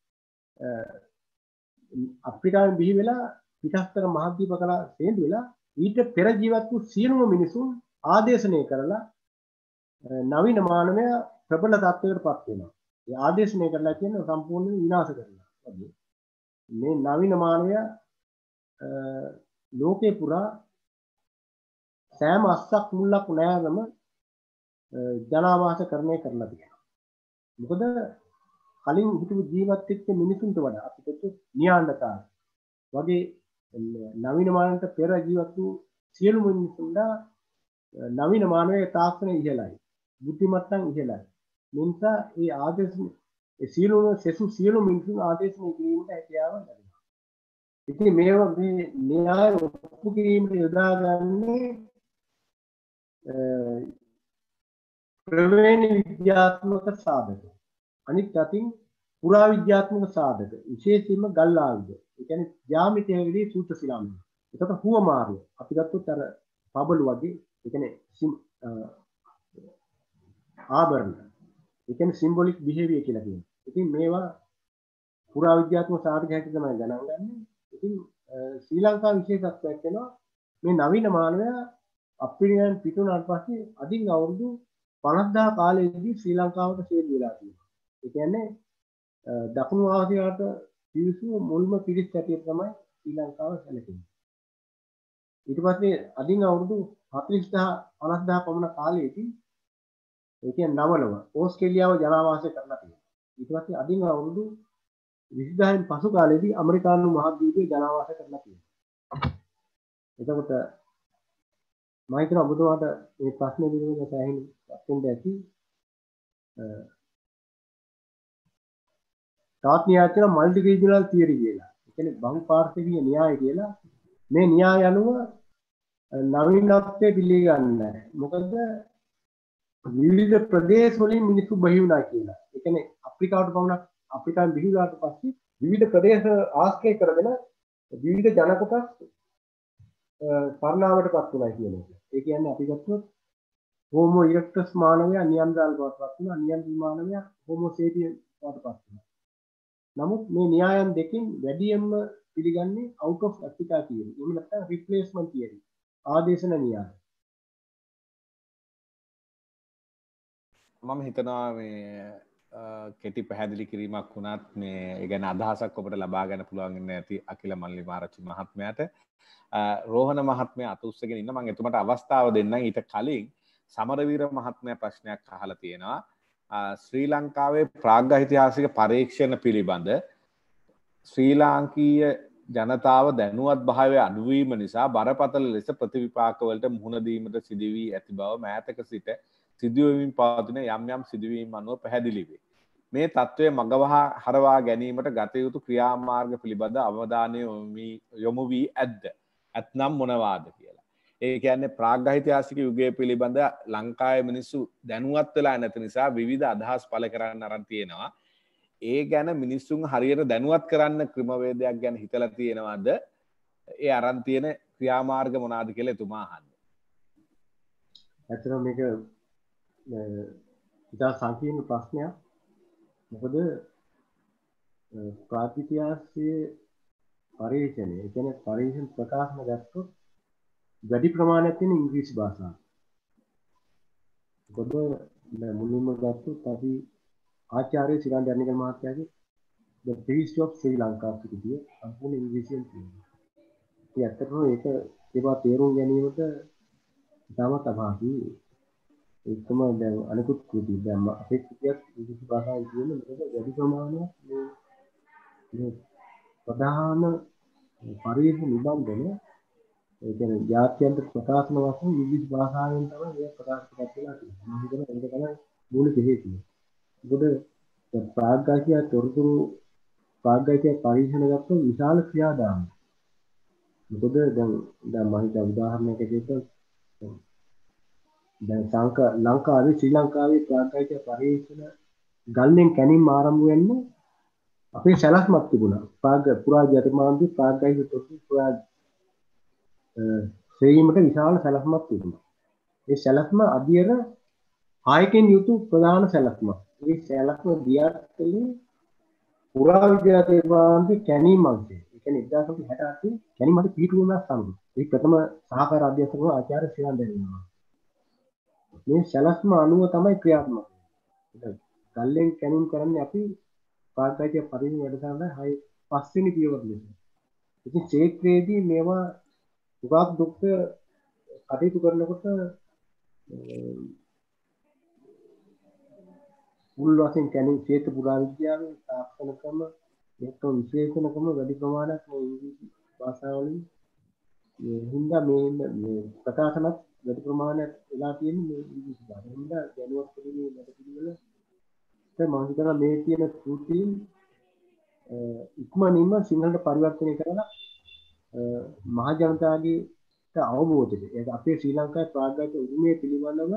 අප්‍රිකාවෙන් බිහි වෙලා පිටස්තර මහද්වීප කරා සේන්දු වෙලා ඊට පෙර ජීවත් වූ සියලුම මිනිසුන් ආදේශනය කරලා නවීන මානවයා ප්‍රබල තත්ත්වයකට පත් වෙනවා. ඒ ආදේශනය කරලා කියන්නේ සම්පූර්ණයෙන් විනාශ කරනවා වගේ. මේ නවීන මානවයා ලෝකේ පුරා සෑම අස්සක් මුල්ලක් නැරම ජනාවාසකරණය කරලා තියෙනවා. මොකද කලින් හිටපු ජීවත් වෙච්ච මිනිසුන්ට වඩා අපිට නියාන්ඩර්තාල් වගේ නවීන මානවයට පෙර ජීවත් වූ සියලු මිනිසුන්ලා නවීන මානවයේ තාක්ෂණය ඉහළයි. බුද්ධිමත් නම් ඉහළයි. මේ නිසා ඒ ආදේශ ඒ සියලුම සෙසු සියලු මිනිසුන් ආදේශනය කිරීමට හැකියාව ලැබෙනවා. ඉතින් මේවා මේ න්‍යාය ඔප්පු කිරීමට යොදාගන්නේ ප්‍රවේණ විද්‍යාත්මක සාධක. අනිත් අතින් පුරා විද්‍යාත්මක සාධක. විශේෂයෙන්ම ගල් ආයුධ. ඒ කියන්නේ ජ්‍යාමිතියේදී සූත්‍ර ශිලාමය. ඒකට හුවමාරු. අපි ගත්තොත් අර පබළු වගේ ඒ කියන්නේ ආභරණ. ඒ කියන්නේ සිම්බොලික් බිහේවියර් කියලා කියනවා. ඉතින් මේවා පුරා විද්‍යාත්මක සාධක හැටියට තමයි ගණන් ගන්න. ඉතින් ශ්‍රී ලංකා විශේෂත්වයක් වෙනවා මේ නවීන මානවයා අප්‍රිකාවෙන් පිටුනාට පස්සේ අදින් අවුරුදු පනස් හදාර කාලයේදී ශ්‍රී ලංකාවට සේල් වෙලා තියෙනවා. ඒ කියන්නේ දකුණු ආසියාවට පිවිසු මුල්ම පිරිස් හැටියට තමයි ශ්‍රී ලංකාව සැලකෙන්නේ. ඊට පස්සේ අදින් අවුරුදු හතළිස් හදාර පනස් හදාර පමණ කාලයේදී ඒ කියන්නේ නවලව ඕස්ට්‍රේලියාව ජනාවාසය කරලා තියෙනවා. ඊට පස්සේ අදින් අවුරුදු විසි දහයෙන් පසු කාලයේදී ඇමරිකානු මහද්වීපයේ ජනාවාසය කරලා තියෙනවා. එතකොට මම හිතනවා ඔබතුමාට මේ ප්‍රශ්නේ පිළිබඳව සෑහෙන ප්‍රශ්නෙන් ඇති තාත් න්‍යාය කියන මල්ටි රීජනල් තියරි කියලා. ඒ කියන්නේ බහුපාර්ශ්වික න්‍යාය කියලා. මේ න්‍යාය අනුව නවීනත්වයේ පිළිගන්නේ නැහැ. මොකද විවිධ ප්‍රදේශ වලින් මිනිස්සු බහි වුණා කියලා. ඒ කියන්නේ අප්‍රිකාවට පමණක් අප්‍රිකාවෙන් බිහි වුණාට පස්සේ විවිධ ප්‍රදේශ ආශ්‍රය කරගෙන විවිධ ජන කොටස් පරිණාමයටපත් වුණා කියන එක. ඒ කියන්නේ අපි ගත්තොත් හෝමෝ ඉරෙක්ටස් මානවයා නියන්ඩර්තාල් බවටපත් වුණා. නියන්ඩර්තාල් මානවයා හෝමෝ සේපියන් බවටපත් වුණා. නමුත් මේ න්‍යායන් දෙකෙන් වැඩියෙන්ම පිළිගන්නේ out of Africa theory. එහෙම නැත්නම් replacement theory. ආදේශන න්‍යාය. මම හිතනවා මේ කෙටි පැහැදිලි කිරීමක් වුණත් මේ ඒ ගැන අදහසක් ඔබට ලබා ගන්න පුළුවන් වෙන්නේ නැති අකිල මල්ලි මාරච්චි මහත්මයාට රෝහණ මහත්මයා අත උස්සගෙන ඉන්න මම එතුමාට අවස්ථාව දෙන්නම්. ඊට කලින් සමරවීර මහත්මයා ප්‍රශ්නයක් අහලා තියෙනවා. ශ්‍රී ලංකාවේ ප්‍රාග්යිතිහාසික පරීක්ෂණ පිළිබඳ ශ්‍රී ලාංකීය ජනතාව දැනුවත් භාවය අඩුවීම නිසා බරපතල ලෙස ප්‍රතිවිපාක වලට මුහුණ දීමට සිදු වී ඇති බව මෑතක සිට සිදුවමින් පවතින යම් යම් සිදුවීම් අනුව පැහැදිලි වේ. මේ තත්ත්වය මගවහා හරවා ගැනීමට ගත යුතු ක්‍රියාමාර්ග පිළිබඳ අවධානය යොමු වී ඇද්ද? ඇත්නම් මොනවාද කියලා. ඒ කියන්නේ ප්‍රාග්යිතිහාසික යුගය පිළිබඳ ලංකාවේ මිනිස්සු දැනුවත් වෙලා නැති නිසා විවිධ අදහස් පළ කරන්න අරන් තියෙනවා. ඒ ගැන මිනිස්සුන් හරියට දැනුවත් කරන්න ක්‍රමවේදයක් ගැන හිතලා තියෙනවද? ඒ අරන් තියෙන ක්‍රියාමාර්ග මොනවාද කියලා එතුමා අහන්නේ. ඇත්තටම මේක ඉතා සංකීර්ණ ප්‍රශ්නයක්. මොකද ප්‍රාග්යිතිහාසයේ පරීක්ෂණය, ඒ කියන්නේ පරීක්ෂණ ප්‍රකාශන ගත්තොත් වැඩි ප්‍රමාණයක් තියෙන ඉංග්‍රීසි භාෂාව. මොකද මුලින්ම ගත්තොත් අපි ආචාර්ය සිරාන් දර්නිකල් මහත්තයාගේ The History of Sri Lanka පිටිය සම්පූර්ණ ඉංග්‍රීසියෙන් තියෙනවා. ඒ ඇත්තටම ඒක ඒවා තේරුම් ගැනීමට ඉතාමත් අපහසුයි. ඒකම දැන් අනිකුත් කෘති දැන් අපේ කෘතියක් ඉංග්‍රීසි භාෂාවෙන් තියෙන මොකද වැඩි ප්‍රමාණයක් මේ මේ ප්‍රධාන පරිශන නිබන්ධන ඒ කියන්නේ ජාත්‍යන්තර ප්‍රකාශන වශයෙන් ඉංග්‍රීසි භාෂාවෙන් තමයි ඒක ප්‍රකාශ කරලා තියෙන්නේ. මම හිතනවා ඒක තමයි මූලික හේතුව. මොකද ප්‍රාග්යිතිහාස තොරතුරු ප්‍රාග්යිතිහාස පරීක්ෂණ ගත්තොත් විශාල ක්‍රියාදාමයක්. මොකද දැන් දැන් මම හිතා උදාහරණයක් ඇටියට දැන් සංක ලංකාවේ ශ්‍රී ලංකාවේ ප්‍රාග්යිතිහාස පරීක්ෂණ ගල්ලෙන් කැණීම් ආරම්භ වෙන්නේ අපේ සැලැස්මක් තිබුණා. ප්‍රාග් පුරා ජර්මාන්ති ප්‍රාග්යිතිහාස තොරතුරු පුරා ශ්‍රේණියකට විශාල සැලැස්මක් තිබුණා. ඒ සැලැස්ම අධියර හයකින් යුතු ප්‍රධාන සැලැස්මක්. මේ සැලැස්ම දියත් කළේ පුරා විද්‍යාලයේ කැණීම් අංශය. ඒ කියන්නේ එක්දාස් නවසිය හැට අටේ කැණීම් අංශ පිහිටුවීමක් සමග. ඒ ප්‍රථම සහකාර අධ්‍යක්ෂකව ආචාර්ය ශ්‍රීලං දෙන්නවා. මේ සැලැස්ම අනුව තමයි ක්‍රියාත්මක වෙන්නේ. ගල්ලෙන් කැණීම් කරන්නේ අපි ප්‍රාග්යිතිහාස පරිශීලන වැඩසටහන හය පස්වෙනි පියවර ලෙස. ඉතින් ක්ෂේත්‍රයේදී මේවා උගත් දුක්ඛ කටයුතු කරනකොට මුල් වශයෙන් කැණීම් ක්ෂේත්‍ර පුරා විද්‍යාවේ තාක්ෂණ ක්‍රම ඒකම විශ්ලේෂණ ක්‍රම වැඩි ප්‍රමාණයක් මේ ඉංග්‍රීසි භාෂාවලින් මේ හින්දා මේ මේ ප්‍රකාශනත් වැඩි ප්‍රමාණයක් වෙලා තියෙන්නේ මේ ඉංග්‍රීසි භාෂාවෙන්. හින්දා දැනුවත් කිරීමේ වැඩ පිළිවෙල දැන් මම හිතනවා මේ තියෙන කෘතීන් ඉක්මනින්ම සිංහලට පරිවර්තනය කරලා මහ ජනතාවගේ අවබෝධයට ඒක අපේ ශ්‍රී ලංකාවේ ප්‍රාග්යිතික උරුමය පිළිබඳව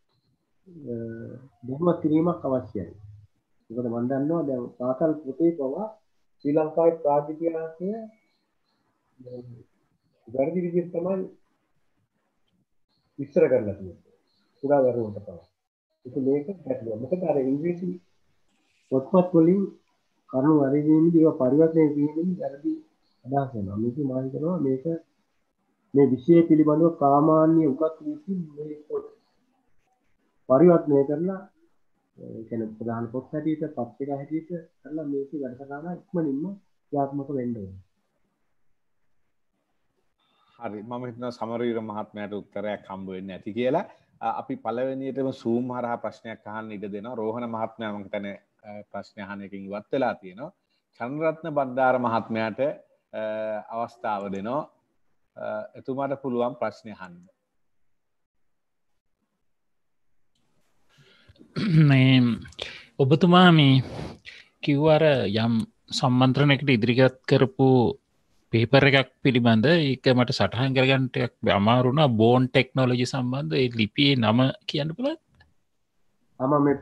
දැනුවත් කිරීමක් අවශ්‍යයි. මොකද මම දන්නවා දැන් පාසල් පොතේ පවා ශ්‍රී ලංකාවේ ප්‍රාග්යිතිහාසය වැරදි විදිහට තමයි විස්තර කරලා තියෙන්නේ. පුරා වැරදුනට පවා. ඒක මේක ගැටලුවක්. මොකද අර ඉංග්‍රීසි පොත්පත් වලින් කරුණු වරිදීමේදී ඒවා පරිවර්තනය කිරීමේදී වැරදි අදහස් වෙනවා. මේක මම හිතනවා මේක මේ විෂය පිළිබඳව සාමාන්‍ය උගත් විසින් මේ පරිවර්තනය කරලා ඒ කියන්නේ ප්‍රධාන පොත් හැටියට පත්‍රික හැටියට කරලා මේක වැඩසටහන ඉක්මනින්ම ක්‍රියාත්මක වෙන්න ඕනේ. හරි මම හිතනවා සමරවීර මහත්මයාට උත්තරයක් හම්බ වෙන්නේ නැති කියලා. අපි පළවෙනියටම Zoom හරහා ප්‍රශ්නයක් අහන්න ඉඩ දෙනවා. රෝහණ මහත්මයා මම හිතන්නේ ප්‍රශ්න අහන එකකින් ඉවත් වෙලා තියෙනවා. චන්ද්‍රරත්න බණ්ඩාර මහත්මයාට අවස්ථාව දෙනවා. එතුමාට පුළුවන් ප්‍රශ්නය අහන්න. මේ ඔබතුමා මේ කිව්වර යම් සම්මන්ත්‍රණයකට ඉදිරිගත් කරපු පේපර එකක් පිළිබඳ ඒක මට සටහන් කරගන්නටයක් අමාරුණ බෝන් ටෙක්නෝලජි සම්බන්ධ ඒ ලිපියේ නම කියන්න පුළුවන්? අමමෙට්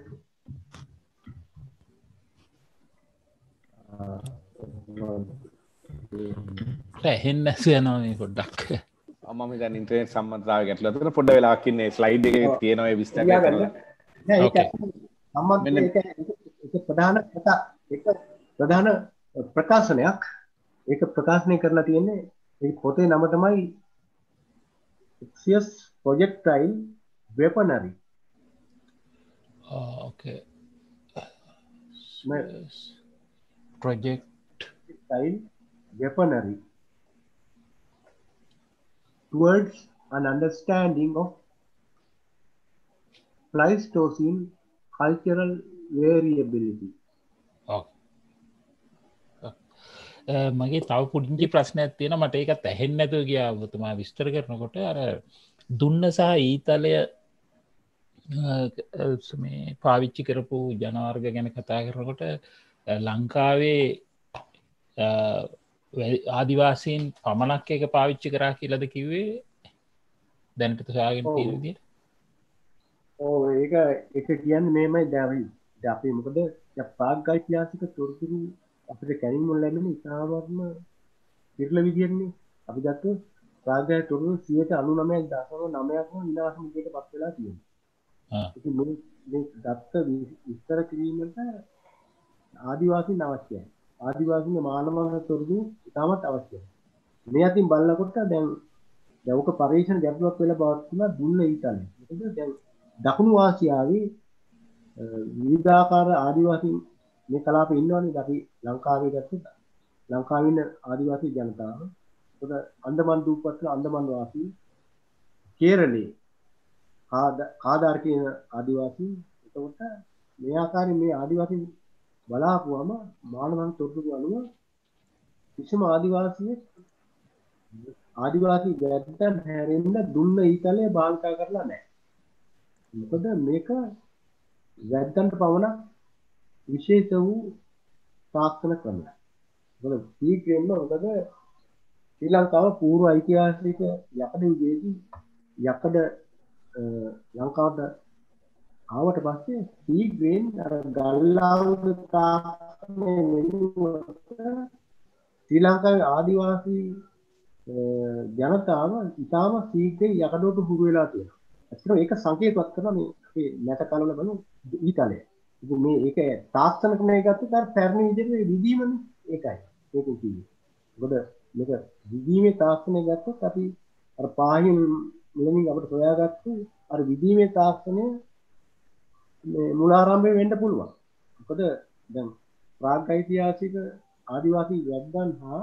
ඇහෙන්න නැසයනවා මේ පොඩ්ඩක්. මම දැන් ඉන්ටර්නෙට් සම්බන්ධතාවය ගැටලුවක් තියෙනවා. පොඩ්ඩ වෙලාවක් ඉන්නේ ස්ලයිඩ් එකේ තියෙනවා ඒ විස්තර කරලා. නෑ ඒක සම්බන්ධ ඒක ඒක ප්‍රධාන ඒක ප්‍රධාන ප්‍රකාශනයක්. ඒක ප්‍රකාශනය කරලා තියෙන්නේ ඒ පොතේ නම තමයි Axios Projectile Weaponry. Okay. Projectile Weaponry towards an understanding of Pleistocene cultural variability. මගේ තව පුඩිංචි ප්‍රශ්නයක් තියෙන මට ඒකත් ඇහෙන්නේ නැතුව ගියා ඔබතුමා විස්තර කරනකොට අර දුන්න සහ ඊතලය මේ පාවිච්චි කරපු ජනවර්ග ගැන කතා කරනකොට ලංකාවේ ආදිවාසීන් පමණක් එක පාවිච්චි කරා කියලාද කිව්වේ දැනට සොයාගෙන තියෙන විදිහට? ඔව් ඒක ඒක කියන්නේ මේමයි දැන් අපි මොකද ප්‍රාග්යිතිහාසික තොරතුරු අපිට කැනින් මුල් ලැබෙන ඉතාමත්ම විරල විදියන්නේ. අපි ගත්තොත් ප්‍රාග්ය තොරතුරු සියයට අනූනවය දශම නවයක්ම විනාශ මුඛයට පත් වෙලා තියෙනවා. ඉතින් මේ මේ දත්ත විස්තර කිරීමට ආදිවාසීන් අවශ්‍යයි. ආදිවාසීන් මානව තොරතුරු ඉතාමත් අවශ්‍යයි. මේ අතින් බලනකොට දැන් දැන් උක පරිශන ගැටලුවක් වෙලා බවත් තුන දුන්න ඊතලෙ. මොකද දැන් දකුණු ආසියාවේ විවිධාකාර ආදිවාසීන් මේ කලාපේ ඉන්නවනේ. අපි ලංකාවේ ගත්තොත් ලංකාවේ ඉන්න ආදිවාසී ජනතාව මොකද අන්දමන් දූපත්වල අන්දමන් වාසී, කේරළේ කාදාර් කියන ආදිවාසී. එතකොට මේ ආකාරයෙන් මේ ආදිවාසීන් බලාපුවම මානවයන් තොරතුරු අනුව කිසිම ආදිවාසියෙක් ආදිවාසී ගැටයන් හැරෙන්න දුන්න ඊතලයේ භාවිත කරලා නැහැ. මොකද මේක වැද්දන්ට පවණක් විශේෂ වූ තාක්ෂණ ක්‍රමයක්. මොකද සීක්‍රෙන්න මොකද ශ්‍රී ලංකාව పూర్ව ඓතිහාසික යකඩ යුගයේදී යකඩ ලංකාවට ආවට පස්සේ සීක්‍රෙන් අර ගල්ලාංග තාක්ෂණය වෙනුවට ශ්‍රී ලංකාවේ ආදිවාසී ජනතාව ඉතාම සීක්‍රෙන් යකඩට හුරු වෙලා තියෙනවා. ඇත්තටම ඒක සංකේතවත් කරන මේ අපේ නැට කලවල බලමු ඊතලය. ඉතින් මේ ඒක තාක්ෂණ ක්‍රමයක ගත්තොත් අර පැරණි විදිහට විදීමනේ ඒකයි. ඒක කිව්වේ. මොකද මේක විදීමේ තාක්ෂණය ගත්තොත් අපි අර පාහින් මුලින් අපිට හොයාගත්තු අර විදීමේ තාක්ෂණය මේ මූලාරම්භය වෙන්න පුළුවන්. මොකද දැන් ප්‍රාග්යිතිහාසික ආදිවාසී වැද්දන් හා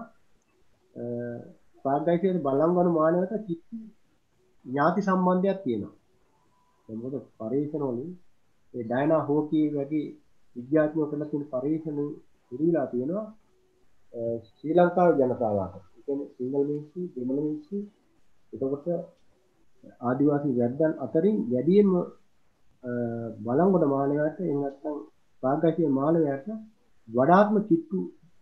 ප්‍රාග්යිතිහාසික බලංගොඩ මානවයට කිසි ඥාති සම්බන්ධයක් තියෙනවා. මොකද පරීක්ෂණ වලින් ඒ ඩයනා හෝකී වගේ විද්‍යාඥයෝ කරලා තියෙන පරීක්ෂණ ඉරිලා තියෙනවා ශ්‍රී ලංකාවේ ජනතාවට. ඒ කියන්නේ සිංහල මිනිස්සු, දෙමළ මිනිස්සු, එතකොට ආදිවාසී වැද්දන් අතරින් වැඩියෙන්ම බලංගොඩ මානවයට එහෙම නැත්නම් ප්‍රාග්යිතිහාසික මානවයට වඩාත්ම කිට්ටු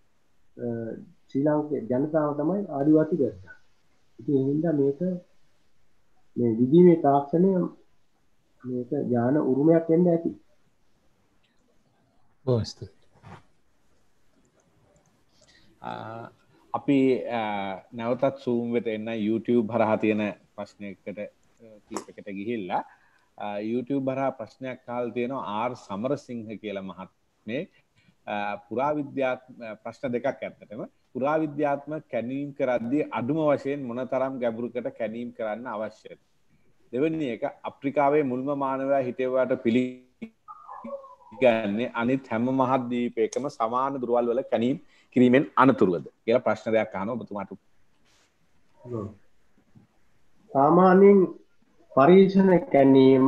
ශ්‍රී ලාංකික ජනතාව තමයි ආදිවාසී වැද්දන්. ඉතින් ඒ හින්දා මේක මේ විදීමේ තාක්ෂණය මේක ඥාන උරුමයක් වෙන්න ඇති. බොස්තු. අපි නැවතත් Zoom වෙත එන්න YouTube හරහා තියෙන ප්‍රශ්නයකට කීපයකට ගිහිල්ලා YouTube හරහා ප්‍රශ්නයක් අහලා තියෙනවා ආර් සමරසිංහ කියලා මහත්මයෙක්. පුරාවිද්‍යාත්මක ප්‍රශ්න දෙකක් ඇත්තටම පුරාවිද්‍යාත්මක කැණීම් කරද්දී අඩුම වශයෙන් මොනතරම් ගැඹුරකට කැණීම් කරන්න අවශ්‍යද? දෙවෙනි එක අප්‍රිකාවේ මුල්ම මානවයා හිටෙව්වට පිළිගන්නේ අනිත් හැම මහද්වීපයකම සමාන දුරවල් වල කැණීම් කිරීමෙන් අනතුරුවද කියලා ප්‍රශ්න දෙකක් අහනවා ඔබතුමාට. සාමාන්‍යයෙන් පරීක්ෂණ කැණීම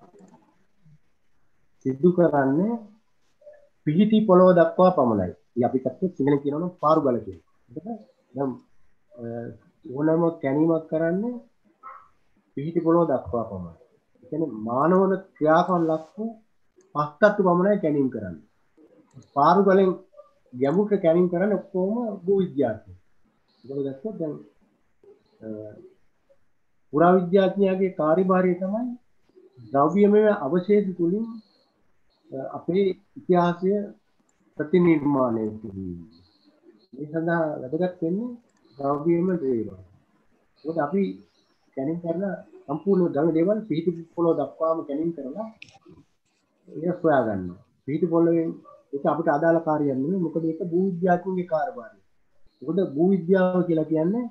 සිදු කරන්නේ පිහිටි පොළොව දක්වා පමණයි. අපි කත්තේ සිංහලෙන් කියනවා පාරු ගල කියලා. දැන් ඕනෑම කැණීමක් කරන්නේ පිහිටි පොළොව දක්වා පමණයි. ඒ කියන්නේ මානවන ක්‍රියාකම් ලක් වූ පස්තත්තු පමණයි කැණීම් කරන්නේ. පාරු වලින් ගැඹුරට කැණීම් කරන්නේ ඔක්කොම භූ විද්‍යාඥයෝ. ඒක දැක්කොත් දැන් පුරා විද්‍යාඥයාගේ කාර්යභාරය තමයි ද්‍රව්‍යමය අවශේෂ තුලින් අපේ ඉතිහාසය ප්‍රතිනිර්මාණය කිරීම. මේ සඳහා වැදගත් වෙන්නේ ද්‍රව්‍යමය දේවල්. මොකද අපි කැණීම් කරන සම්පූර්ණ ගණ දේවල් පිහිටි පොළොව දක්වාම කැණීම් කරලා ඒක සොයා ගන්නවා. පිහිටි පොළොවෙන් ඒක අපිට අදාළ කාර්යයක් නෙමෙයි. මොකද ඒක භූ විද්‍යාඥයන්ගේ කාර්යභාරය. මොකද භූ විද්‍යාව කියලා කියන්නේ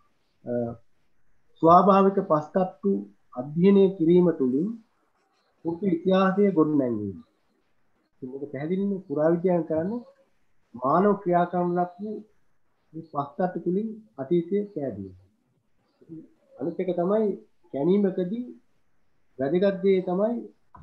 ස්වාභාවික පස්තත්තු අධ්‍යයනය කිරීම තුළින් පුතු ඉතිහාසය ගොඩනැංවීම. මේක පැහැදිලිව පුරා විද්‍යාවෙන් කරන්නේ මානව ක්‍රියාකරන ලක් වූ මේ පස්තත්තු තුළින් අතීතයේ පැහැදිලි. අනිත් එක තමයි කැණීමකදී වැදගත් දේ තමයි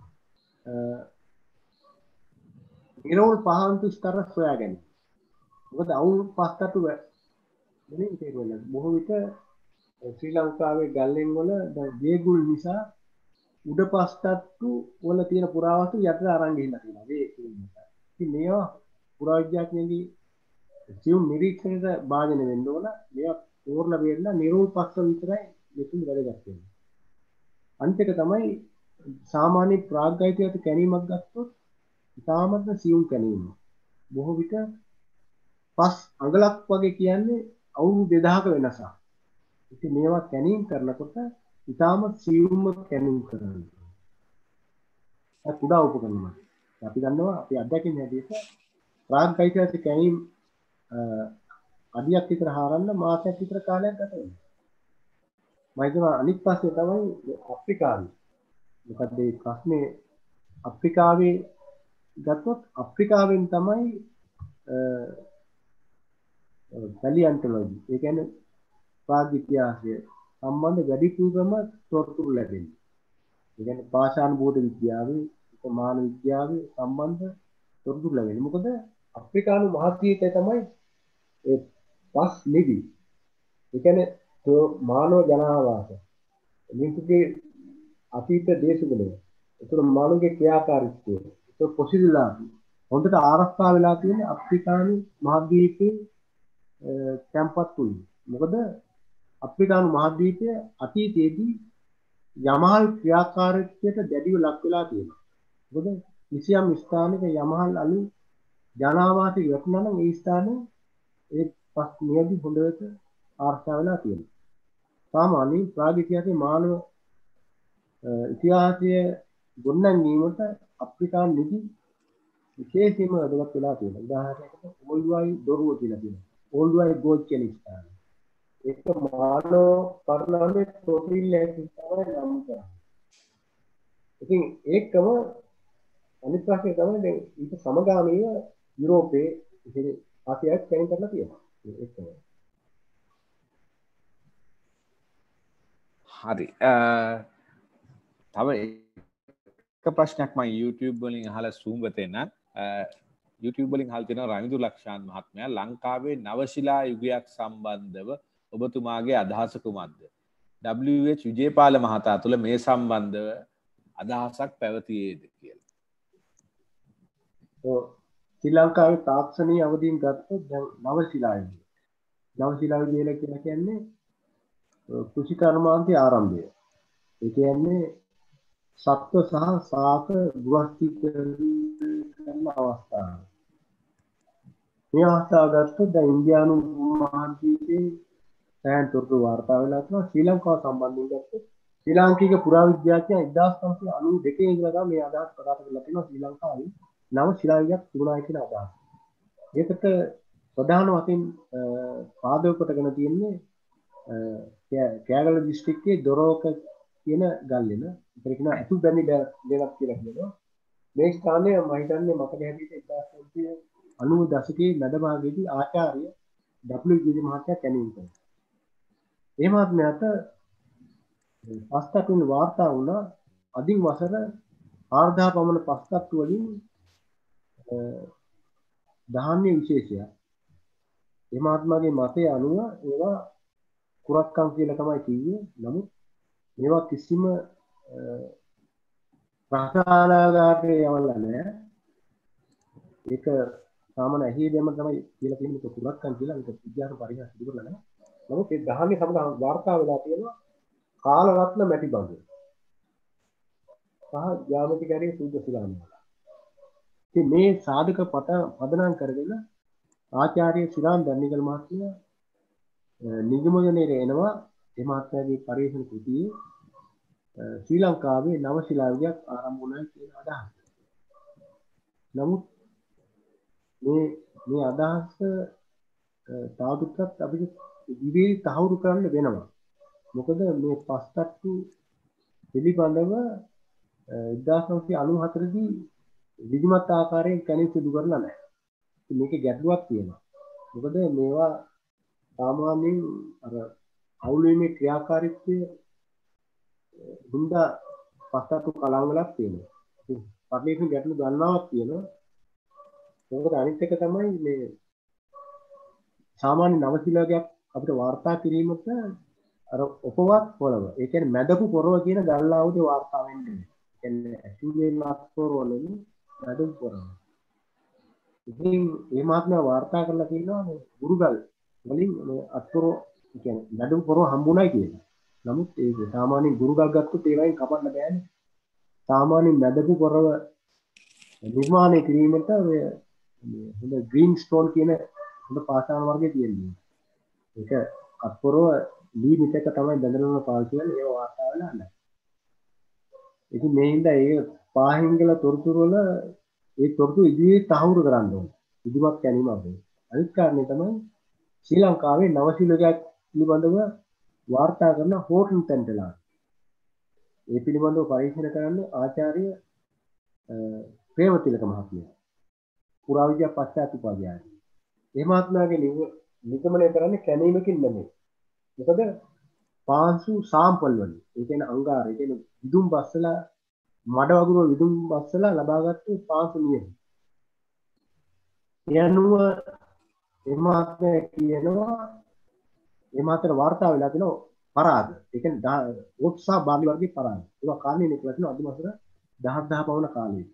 නිරෝල් පහන්තු ස්තර සොයා ගැනීම. මොකද අවුල් පස්තත්තු වෙනින් තේරෙන්නේ බොහෝ විට ශ්‍රී ලංකාවේ ගල්ලෙන් වල දේගුල් නිසා උඩ පස්තත්තු වල තියෙන පුරාවස්තු යටට අරන් ගිහිල්ලා තියෙනවා. ඒ නිසා. ඉතින් මේවා පුරා විද්‍යාඥයන්ගේ සියුම් නිරීක්ෂණයට භාජනය වෙන්න ඕන. මේවා පූර්ණ වෙන්න නිරෝල් පස්ත විතරයි මෙතුන් වැදගත් වෙන්නේ. අනිත් එක තමයි සාමාන්‍ය ප්‍රාග්ධයිතික කැණීමක් ගත්තොත් ඉතාමත්ම සියුම් කැණීම. බොහෝ විට පස් අඟලක් වගේ කියන්නේ අවුරුදු දෙදහක වෙනසක්. ඉතින් මේවා කැණීම් කරනකොට ඉතාම සියුම්ම කැණීම් කරනවා. ඒ කුඩා උපකරණ. අපි දන්නවා අපි අත්දැකීම් හැටියට ප්‍රාග්ධයිතික කැණීම් අඩියක් විතර හරන්න මාසයක් විතර කාලයක් ගත වෙනවා. මම හිතනවා අනිත් පස්සේ තමයි අප්‍රිකාවේ. මොකද මේ ප්‍රශ්නේ අප්‍රිකාවේ ගත්තොත් අප්‍රිකාවෙන් තමයි පැලියන්ටොලොජි ඒ කියන්නේ ප්‍රාග් ඉතිහාසය සම්බන්ධ වැඩිපුරම තොරතුරු ලැබෙන්නේ. ඒ කියන්නේ පාෂාණ භූත විද්‍යාවේ, මානව විද්‍යාවේ සම්බන්ධ තොරතුරු ලැබෙන්නේ. මොකද අප්‍රිකානු මහද්වීපය තමයි ඒ පස් නිදි. ඒ කියන්නේ මානව ජනාවාස. මිනිසුගේ අතීත දේශගුණය. ඒතර මානවගේ ක්‍රියාකාරීත්වය. ඒක පොසිබිලා හොඳට ආරක්ෂා වෙලා තියෙන අප්‍රිකානු මහද්වීපයේ කැම්පස් තුල. මොකද අප්‍රිකානු මහද්වීපය අතීතයේදී යමහල් ක්‍රියාකාරීත්වයට දැඩිව ලක් වෙලා තියෙනවා. මොකද කිසියම් ස්ථානයක යමහල් අලු ජනාවාසය යොක්නනම් ඒ ස්ථානයේ ඒ පස් නියදි හොඳට ආරක්ෂා වෙලා තියෙනවා. සාමාන්‍යයෙන් ප්‍රාග් ඉතිහාසයේ මානව ඉතිහාසය ගොඩනැංවීමට අප්‍රිකානු නිදි විශේෂයෙන්ම වැදගත් වෙලා තියෙනවා. උදාහරණයකට ඕල්ඩ්වයි දොරුව කියලා තියෙනවා. ඕල්ඩ්වයි ගෝච් කියන ස්ථානය. ඒක මානව පරිණාමයේ ප්‍රොෆයිල් එක තමයි නම් කරන්නේ. ඉතින් ඒකම අනිත් ප්‍රශ්නේ තමයි දැන් ඊට සමගාමීව යුරෝපයේ ඉතින් ආසියාවට කැණීම් කරලා තියෙනවා. ඒක තමයි. හරි. තව එක ප්‍රශ්නයක් මම YouTube වලින් අහලා සූම් වෙතෙන YouTube වලින් අහලා තියෙනවා රනිදු ලක්ෂාන් මහත්මයා ලංකාවේ නවශිලා යුගයක් සම්බන්ධව ඔබතුමාගේ අදහස කුමක්ද? W H විජේපාල මහතා තුළ මේ සම්බන්ධව අදහසක් පැවතියේද කියලා. ඔව් ශ්‍රී ලංකාවේ තාක්ෂණීය අවදීන් ගත්තොත් දැන් නවශිලා යුගය. නවශිලා යුගය කියලා කියන්නේ කෘෂි කර්මාන්තයේ ආරම්භය. ඒ කියන්නේ සත්ව සහ සාක ගෘහස්ථීකරණ අවස්ථාව. මේ අවස්ථාව ගත්තොත් දැන් ඉන්දියානු මහද්වීපයේ සෑහෙන තොරතුරු වාර්තා වෙලා තියෙනවා. ශ්‍රී ලංකාව සම්බන්ධයෙන් ගත්තොත් ශ්‍රී ලාංකික පුරා විද්‍යාඥයන් එක්දාස් පන්සිය අනූ දෙකේ ඉඳලා තමයි මේ අදහස් ප්‍රකාශ කරලා තියෙනවා ශ්‍රී ලංකාවේ නව ශිලා යුගයක් තිබුණා කියන අදහස. ඒකට ප්‍රධාන වශයෙන් පාදක කොටගෙන තියෙන්නේ කෑගල දිස්ත්‍රික්කයේ දොරෝක කියන ගල්ලෙන ඒකට කියනවා අතුල් බැඳි දෙයක් කියලා කියනවා. මේ ස්ථානය මම හිතන්නේ මතක හැටියට එක්දාස් පන්සිය අනූ දශකයේ මැද භාගයේදී ආචාර්ය W විජේ මහත්තයා කැණීම් කළා. ඒ මහත්මයාට පස්තත්තුන් වාර්තා වුණා අදින් වසර හාරදහස් පමණ පස්තත්තු වලින් ධාන්‍ය විශේෂයක්. ඒ මහත්මයාගේ මතය අනුව ඒවා කුරක්කම් කියලා තමයි කිව්වේ. නමුත් මේවා කිසිම ප්‍රාණාඝාතයේ යවලා නැහැ. ඒක සාමාන්‍ය ඇහි දෙම තමයි කියලා කියන්නේ කුරක්කම් කියලා. ඒක විද්‍යාත්මක පරීක්ෂණ සිදු කරලා නැහැ. නමුත් ඒ ගහන්නේ සමග වාර්තා වෙලා තියෙනවා කාලරත්න මැටි බඳු. සහ ජ්‍යාමිතික ඇරේ සූත්‍ර ශිලාමය. ඉතින් මේ සාධක පට පදනම් කරගෙන ආචාර්ය ශිරාම් දන්නිකල් මහත්මයා නිගමනයේ එනවා ඒ මහත්මයාගේ පරීක්ෂණ කෘතියේ ශ්‍රී ලංකාවේ නව ශිලා විද්‍යාවක් ආරම්භ වුණා කියන අදහස. නමුත් මේ මේ අදහස තාදුක්කත් අපිට ඉදිරියේ තහවුරු කරන්න වෙනවා. මොකද මේ පස්තට්ටු පිළිබඳව එක්දාස් නවසිය අනූහතර දී විධිමත් ආකාරයෙන් කැණීම් සිදු කරලා නැහැ. ඉතින් මේකේ ගැටලුවක් තියෙනවා. මොකද මේවා සාමාන්‍යයෙන් අර අවුලීමේ ක්‍රියාකාරීත්වය දුන්දා පස්තට්ටු කලංගලක් තියෙනවා. ඉතින් පරිලේඛන ගැටලු ගණනාවක් තියෙනවා. මොකද අනිත් එක තමයි මේ සාමාන්‍ය නවශිලාගයක් අපිට වාර්තා කිරීමට අර උපවත් පොළව. ඒ කියන්නේ මැදපු පොරව කියන ගල්ලාවුදේ වාර්තා වෙන්නේ. ඒ කියන්නේ ඇසුරේ මාත් පොරවලෙන් මැදපු පොරව. ඉතින් මේ මාත්මා වාර්තා කරලා කියනවා මේ ගුරුගල් වලින් මේ අත්පොරව ඒ කියන්නේ මැදපු පොරව හම්බුණයි කියලා. නමුත් ඒක සාමාන්‍යයෙන් ගුරුගල් ගත්තොත් ඒ වයින් කපන්න බෑනේ. සාමාන්‍යයෙන් මැදපු පොරව නිර්මාණය කිරීමට ඔය මේ හොඳ ග්‍රීන් ස්ටෝන් කියන හොඳ පාෂාණ වර්ගයේ තියෙනවා. ඒක අත්පොරව ලී මිටක තමයි බඳනම පාවිච්චි කරන්නේ ඒව වාර්තා වෙලා නැහැ. ඉතින් මේ හින්දා ඒ පාහිංගල තොරතුරු වල ඒ තොරතුරු ඉදිරියේ තහවුරු කරන්න ඕනේ. ඉදිමත් ගැනීම අපේ. අනිත් කාරණේ තමයි ශ්‍රී ලංකාවේ නවශිලාගයක් පිළිබඳව වාර්තා කරන හෝටන් තෙන්ටලා. ඒ පිළිබඳව පරීක්ෂණ කරන්න ආචාර්ය ප්‍රේමතිලක මහත්මයා. පුරාවිද්‍යා පශ්චාත් උපාධ්‍යාය. මේ මහත්මයාගේ නිගමනය කරන්නේ කැණීමකින් නෙමෙයි. මොකද පාංශු සාම්පල් වලින් ඒ කියන්නේ අංගාර ඒ කියන්නේ විදුම් බස්සලා මඩ වගුරු විදුම් බස්සලා ලබාගත්තු පාංශු නියම. යනුව එමාත්මය කියනවා එමාතර වාර්තා වෙලා තිනවා පරාද. ඒ කියන්නේ ඔක්සා බාගි වර්ගයේ පරාද. ඒවා කාලේ නේ කියලා තිනවා අද මාසෙට දහස් දහ පමණ කාලයක.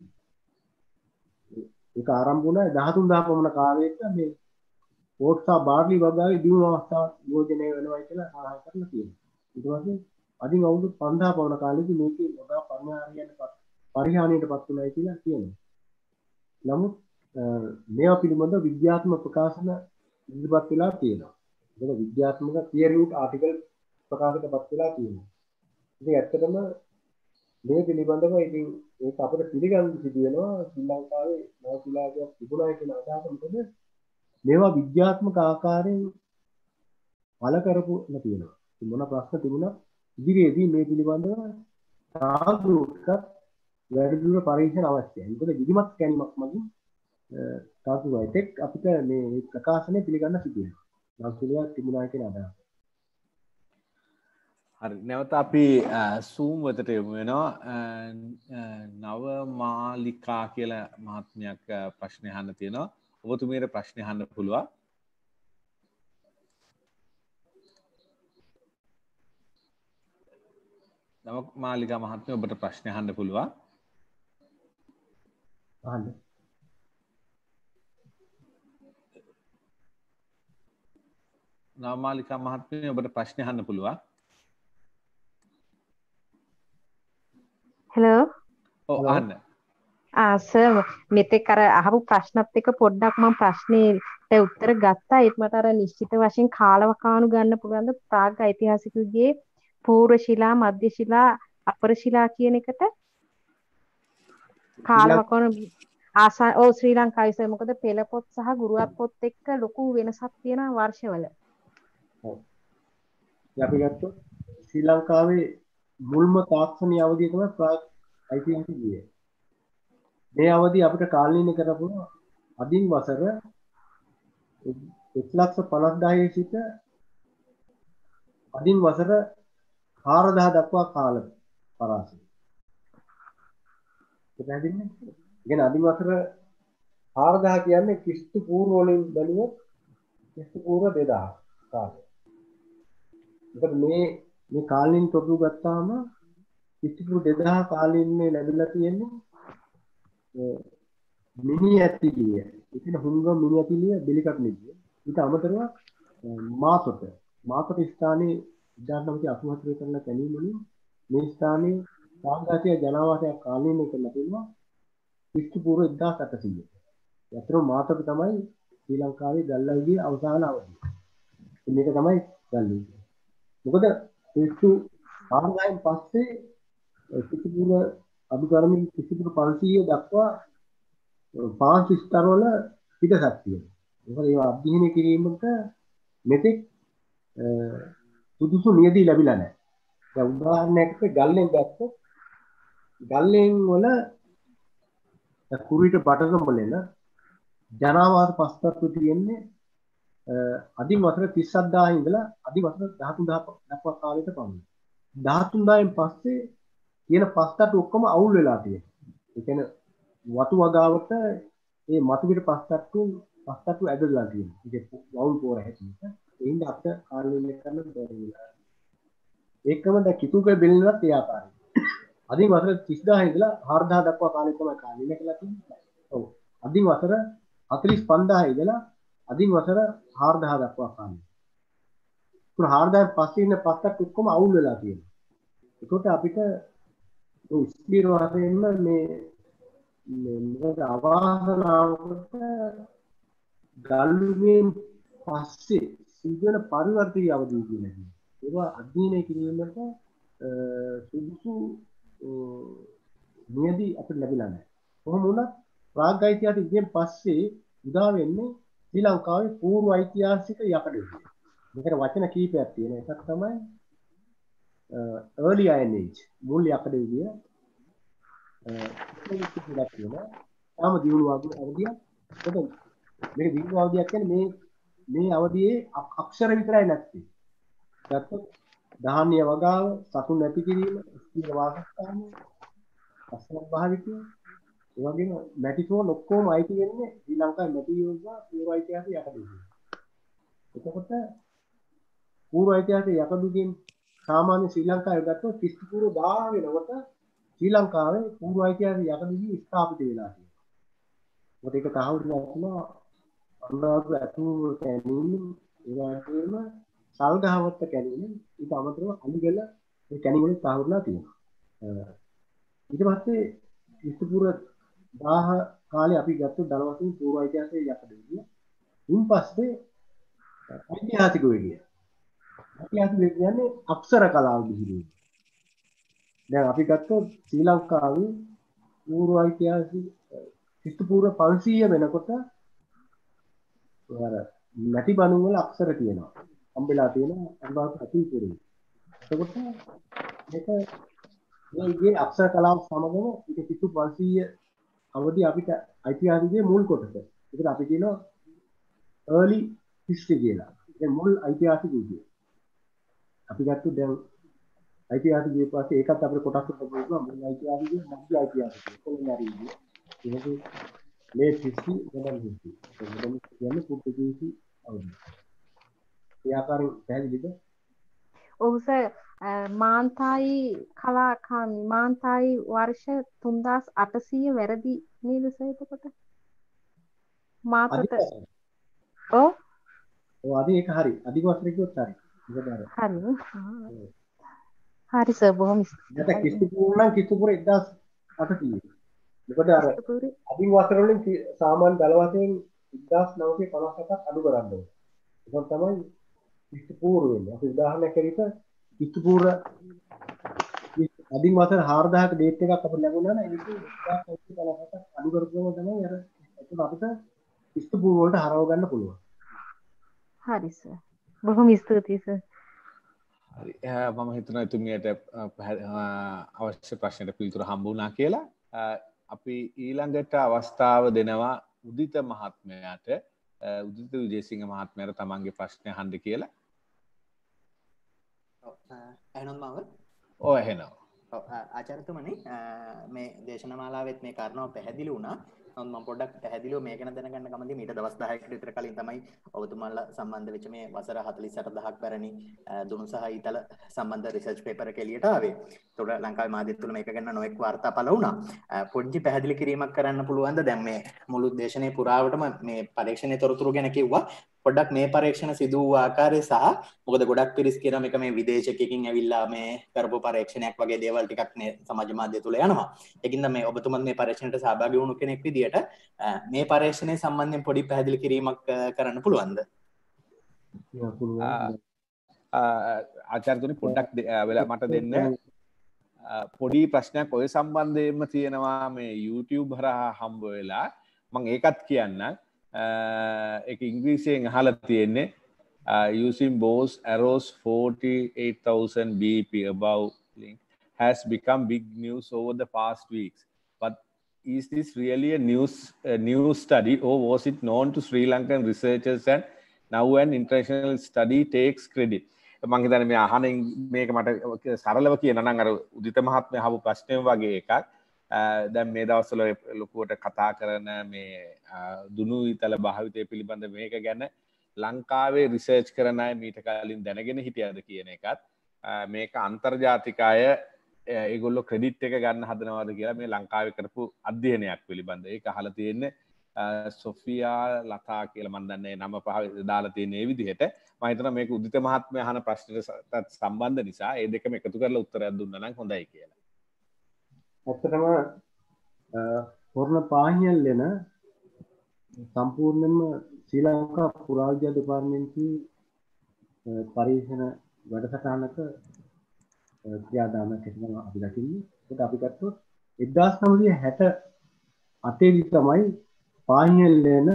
ඒක ආරම්භ වුණා දහතුන් දහ පමණ කාලයක මේ ඕට්සා බාර්ලි වගාවේ දියුණු අවස්ථාවක් යෝජනය වෙනවා කියලා සඳහන් කරලා තියෙනවා. ඊට පස්සේ අදින් අවුරුදු පන්දාහ පමණ කාලෙදී මේකේ වඩා පරිහානියටපත් පරිහානියටපත් වුණායි කියලා කියනවා. නමුත් මේවා පිළිබඳව විද්‍යාත්මක ප්‍රකාශන ඉදිරිපත් වෙලා තියෙනවා. ඒක විද්‍යාත්මක peer reviewed article ප්‍රකාශයටපත් වෙලා තියෙනවා. ඉතින් ඇත්තටම මේ පිළිබඳව ඉතින් ඒක අපිට පිළිගන්න සිදු වෙනවා ශ්‍රී ලංකාවේ නවශිලාගයක් තිබුණා කියන අදහස. මොකද මේවා විද්‍යාත්මක ආකාරයෙන් පළ කරපු තියෙනවා. ඉතින් මොන ප්‍රශ්න තිබුණා ඉදිරියේදී මේ පිළිබඳව සාධුක වැඩිදුර පරීක්ෂණ අවශ්‍යයි. මොකද විධිමත් කැණීමක් මගින් සාධුයිතෙක් අපිට මේ ප්‍රකාශනය පිළිගන්න සිදු වෙනවා. නවශිලාගයක් තිබුණා කියන අදහස. හරි නැවත අපි සූම් වෙතට යමු වෙනවා. නව මාලිකා කියලා මහත්මයක් ප්‍රශ්න අහන්න තියෙනවා. ඔබතුමියට ප්‍රශ්න අහන්න පුළුවන්. නව මාලිකා මහත්මිය ඔබට ප්‍රශ්න අහන්න පුළුවන්. අහන්න. නව මාලිකා මහත්මිය ඔබට ප්‍රශ්න අහන්න පුළුවන්. හෙලෝ. ඔව් අහන්න. ආ සර් මෙතෙක් අර අහපු ප්‍රශ්නත් එක්ක පොඩ්ඩක් මම ප්‍රශ්නෙට උත්තර ගත්තා. ඒත් මට අර නිශ්චිත වශයෙන් කාලවකානු ගන්න පුළුවන් ද ප්‍රාග් ඓතිහාසිකයේගේ පූර්ව ශිලා, මධ්‍ය ශිලා, අපර ශිලා කියන එකට කාලවකානු ආසා ඔව් ශ්‍රී ලංකාවේ සර් මොකද පෙළ පොත් සහ ගුරුවත් පොත් එක්ක ලොකු වෙනසක් තියෙනවා වර්ෂවල. ඔව්. අපි ගත්තොත් ශ්‍රී ලංකාවේ මුල්ම තාක්ෂණීය අවධිය තමයි ප්‍රාග් ඓතිහාසිකය. මේ අවධිය අපිට කාලීන කරපු අදින් වසර එක් ලක්ෂ පනස් දාහේ සිට අදින් වසර හාරදාහ දක්වා කාල පරාසය. ඒක පැහැදිලිද? ඉතින් අදින් වසර හාරදාහ කියන්නේ ක්‍රිස්තු පූර්ව වලින් බැලුවොත් ක්‍රිස්තු පූර්ව දෙදාහ කාලය. මොකද මේ මේ කාලීන තොරතුරු ගත්තාම කිසිපු දෙදහස් කාලීන්නේ ලැබිලා තියෙන්නේ මිනි ඇතිලිය. ඉතින් හුඟ මිනි ඇතිලිය බෙලිකට් නෙගිය. ඊට අමතරව මාතොට මාතොට ස්ථානයේ උදාහරණයක් අසූ හතරේ කරන කැණීමලින් මේ ස්ථානයේ සාංගාතික ජනාවාසයක් කාලීනය කරලා තියෙනවා ක්‍රිස්තු පූර්ව එක්දාස් අටසීය. යතර මාතොට තමයි ශ්‍රී ලංකාවේ ගල්ලයිගේ අවසාන අවධිය. මේක තමයි ගල්ලයි. මොකද ක්‍රිස්තු ආරම්භයෙන් පස්සේ ක්‍රිස්තු පූර්ව අභිකරමින් ක්‍රිස්තු පූර්ව පන්සීය දක්වා පාංශ ස්තරවල පිටසක් තියෙනවා. මොකද ඒවා අධ්‍යයනය කිරීමට මෙතෙක් සුදුසු නියදී ලැබිලා නැහැ. දැන් උදාහරණයකට ගල්ලෙන් ගත්තොත් ගල්ලෙන් වල කුරුවිට බටගඹලෙන ජනාවාස පස්තත්ව තියෙන්නේ අදින් වසර තිස් හත්දාහ ඉඳලා අදි වසර දහතුන් දහස් දක්වා කාලෙට පමණයි. දහතුන් දහයෙන් පස්සේ තියෙන පස්තත්ව ඔක්කොම අවුල් වෙලා තියෙනවා. ඒ කියන්නේ වතු වගාවට මේ මතු පිට පස්තත්ව පස්තත්ව ඇදලා තියෙනවා. ඒක වවුල් පෝර හැටියට. ඒ හින්දා අපිට කාලීනය කරන්න බැරි වෙලා. ඒකම දැන් කිතුකේ බෙල්ලනත් ඒ ආකාරයි. අදින් වසර තිස්දාහ ඉඳලා හාරදාහ දක්වා කාලෙ තමයි කාලීනය කරලා තියෙන්නේ. ඔව්. අදින් වසර හතළිස් පන්දාහ ඉඳලා අදින් වසර හාරදාහ දක්වා කාලෙ. ඒක හාරදාහ පස්සේ ඉන්න පස්තත් ඔක්කොම අවුල් වෙලා තියෙනවා. ඒකට අපිට ඔය ස්ථීර වශයෙන්ම මේ මේ මොකද අවාසනාවකට ගල්ුවෙන් පස්සේ සිදුවන පරිවර්තනීය අවධිය කියන්නේ. ඒවා අධ්‍යයනය කිරීමට සුදුසු නියදී අපිට ලැබිලා නැහැ. කොහොම වුණත් ප්‍රාග් ඓතිහාසිකයෙන් පස්සේ උදා වෙන්නේ ශ්‍රී ලංකාවේ පූර්ව ඓතිහාසික යකඩ යුගය. මේකට වචන කීපයක් තියෙනවා. එකක් තමයි early iron age මුල් යකඩ යුගය. ඒක කියනවා කියනවා. තාම දියුණු අවධියක්. ඒක මේක දියුණු අවධියක් කියන්නේ මේ මේ අවධියේ අක්ෂර විතරයි නැත්තේ. ගත්තොත් ධාන්‍ය වගාව, සතුන් නැති කිරීම, ස්ථීර වාසස්ථාන, අස්වැන්න භාවිතය, ඒ වගේම මැටිසෝන් ඔක්කොම අයිති වෙන්නේ ශ්‍රී ලංකාවේ මැටි යෝගා පූර්ව ඓතිහාසික යකඩුවකින්. එතකොට පූර්ව ඓතිහාසික යකඩුවකින් සාමාන්‍ය ශ්‍රී ලංකාවේ ගත්තොත් ක්‍රිස්තු පූර්ව දාහ වෙනකොට ශ්‍රී ලංකාවේ පූර්ව ඓතිහාසික යකඩුවකින් ස්ථාපිත වෙලා තියෙනවා. මොකද ඒක තහවුරු කරනවා අනුරාධපුර ඇතුළු කැණීම් ඒ වගේම සල්ගහවත්ත කැණීම් ඊට අමතරව අලිගල මේ කැණීම් වලින් තහවුරුලා තියෙනවා. ඊට පස්සේ ක්‍රිස්තු පූර්ව දාහ කාලේ අපි ගත්තොත් ධනවතුන් පූර්ව ඓතිහාසික යකඩුවකින්. ඉන් පස්සේ ඓතිහාසික වෙගය. ඓතිහාසික වෙගය කියන්නේ අක්ෂර කලාව දිහිරීම. දැන් අපි ගත්තොත් ශ්‍රී ලංකාවේ පූර්ව ඓතිහාසික ක්‍රිස්තු පූර්ව පන්සීය වෙනකොට අර මැටි බණුන් වල අක්ෂර තියෙනවා. හම්බෙලා තියෙනවා අනුරාධපුර අතිපුරේ. එතකොට මේක මේ අක්ෂර කලාව සමගම ඒක ක්‍රිස්තු පන්සීය අවදී අපිට ඓතිහාසිකයේ මුල් කොටස. ඒකට අපි කියනවා early history කියලා. ඒ මුල් ඓතිහාසික යුගය. අපි ගත්තොත් දැන් ඓතිහාසික ඊට පස්සේ ඒකත් අපිට කොටස් වලට බලනවා මුල් ඓතිහාසිකය මධ්‍ය ඓතිහාසිකය කොළොනරි යුගය. ඊට late history modern history. modern කියන්නේ පුර්තුගීසි අවධිය. ඒ ආකාරයෙන් පැහැදිලිද? ඔව් සර් මාන්තායි කලාකාමි මාන්තායි වර්ෂ තුන්දාස් අටසීය වැරදි නේද සර් එතකොට? මාතට ඔව් ඔව් අද ඒක හරි. අධික වසර කිව්වොත් හරි. මොකද අර හරි. හරි සර් බොහොම ස්තුතියි. නැත්නම් ක්‍රිස්තු පූර්ව නම් ක්‍රිස්තු පූර්ව එක්දාස් අටසීය. මොකද අර අධික වසර වලින් සාමාන්‍ය දල වශයෙන් එක්දාස් නවසිය පනස් හතක් අඩු කරන්න ඕනේ. ඒක තමයි ක්‍රිස්තු පූර්ව වෙන්නේ. අපි උදාහරණයක් ඇරෙන්න ක්‍රිස්තු පූර්ව අධික වසර හාරදාහක ඩේට් එකක් අපිට ලැබුණා නම් ඒක එක්දාස් නවසිය පනස් හතක් අඩු කරපුවම තමයි අර ඒක අපිට ක්‍රිස්තු පූර්ව වලට හරව ගන්න පුළුවන්. හරි සර්. බොහොම ස්තුතියි සර්. හරි. මම හිතනවා එතුමියට අවශ්‍ය ප්‍රශ්නට පිළිතුරු හම්බ වුණා කියලා. අපි ඊළඟට අවස්ථාව දෙනවා උදිත මහත්මයාට. උදිත විජේසිංහ මහත්මයාට තමන්ගේ ප්‍රශ්නය අහන්න කියලා. ඔව් එහෙනම් මම ඔව් එහෙනම්. ඔව් ආචාර්යතුමනි මේ දේශනමාලාවෙත් මේ කාරණාව පැහැදිලි වුණා. මම පොඩ්ඩක් පැහැදිලිව මේක ගැන දැනගන්න කැමතියි. මීට දවස් දහයකට විතර කලින් තමයි ඔබතුමාලා සම්බන්ධ වෙච්ච මේ වසර හතළිස් අට දහසක් පැරණි දුනු සහ ඊතල සම්බන්ධ රිසර්ච් පේපර් එක එළියට ආවේ. ඒතකොට ලංකාවේ මාධ්‍ය තුල මේක ගැන නොඑක් වාර්තා පළ වුණා. පොඩ්ඩි පැහැදිලි කිරීමක් කරන්න පුළුවන්ද? දැන් මේ මුළු දේශනේ පුරාවටම මේ පරීක්ෂණයේ තොරතුරු ගැන කිව්වා. පොඩ්ඩක් මේ පරීක්ෂණ සිදු වූ ආකාරය සහ මොකද ගොඩක් පිරිස් කියන මේක මේ විදේශයකින් ඇවිල්ලා මේ කරපු පරීක්ෂණයක් වගේ දේවල් ටිකක් මේ සමාජ මාධ්‍ය තුල යනවා. ඒකින්ද මේ ඔබතුමත් මේ පරීක්ෂණයට සහභාගී වුණු කෙනෙක් විදියට මේ පරීක්ෂණය සම්බන්ධයෙන් පොඩි පැහැදිලි කිරීමක් කරන්න පුළුවන්ද? ආචාර්යතුනි පොඩ්ඩක් වෙලා මට දෙන්න පොඩි ප්‍රශ්නයක් ඔය සම්බන්ධයෙන්ම තියෙනවා මේ YouTube හරහා හම්බ වෙලා මම ඒකත් කියන්න ඒක ඉංග්‍රීසියෙන් අහලා තියෙන්නේ Uh, using Bose Arrows forty-eight thousand B P above link has become big news over the past weeks. But is this really a news a new study, or was it known to Sri Lankan researchers and now an international study takes credit? මම හිතන්නේ මේ අහන මේක මට සරලව කියනවා නම් අර උදිත මහත්මයා අහපු ප්‍රශ්නය වගේ එකක්. දැන් මේ දවස්වල ලොකුවට කතා කරන මේ දුනු ඊතල භාවිතය පිළිබඳ මේක ගැන ලංකාවේ රිසර්ච් කරන අය මීට කලින් දැනගෙන හිටියද කියන එකත් මේක අන්තර්ජාතික අය ඒගොල්ලෝ ක්‍රෙඩිට් එක ගන්න හදනවාද කියලා මේ ලංකාවේ කරපු අධ්‍යයනයක් පිළිබඳ ඒක අහලා තියෙන්නේ සොෆියා ලතා කියලා මම දන්නේ නම පහ දාලා තියෙන මේ විදිහට මම හිතනවා මේක උදිත මහත්මයා අහන ප්‍රශ්නට සම්බන්ධ නිසා ඒ දෙකම එකතු කරලා උත්තරයක් දුන්නා නම් හොඳයි කියලා. ඇත්තටම පොර්ණ පාහියන් ලෙන සම්පූර්ණයෙන්ම ශ්‍රී ලංකා පුරාවිද්‍යා දෙපාර්තමේන්තුවේ පරීක්ෂණ වැඩසටහනක ක්‍රියාදාමයක් ඇතිවෙනවා අපි දකින්නේ. ඒක අපි ගත්තොත් එක්දාස් නවසිය හැට අටේ දී තමයි පාහියන් ලෙන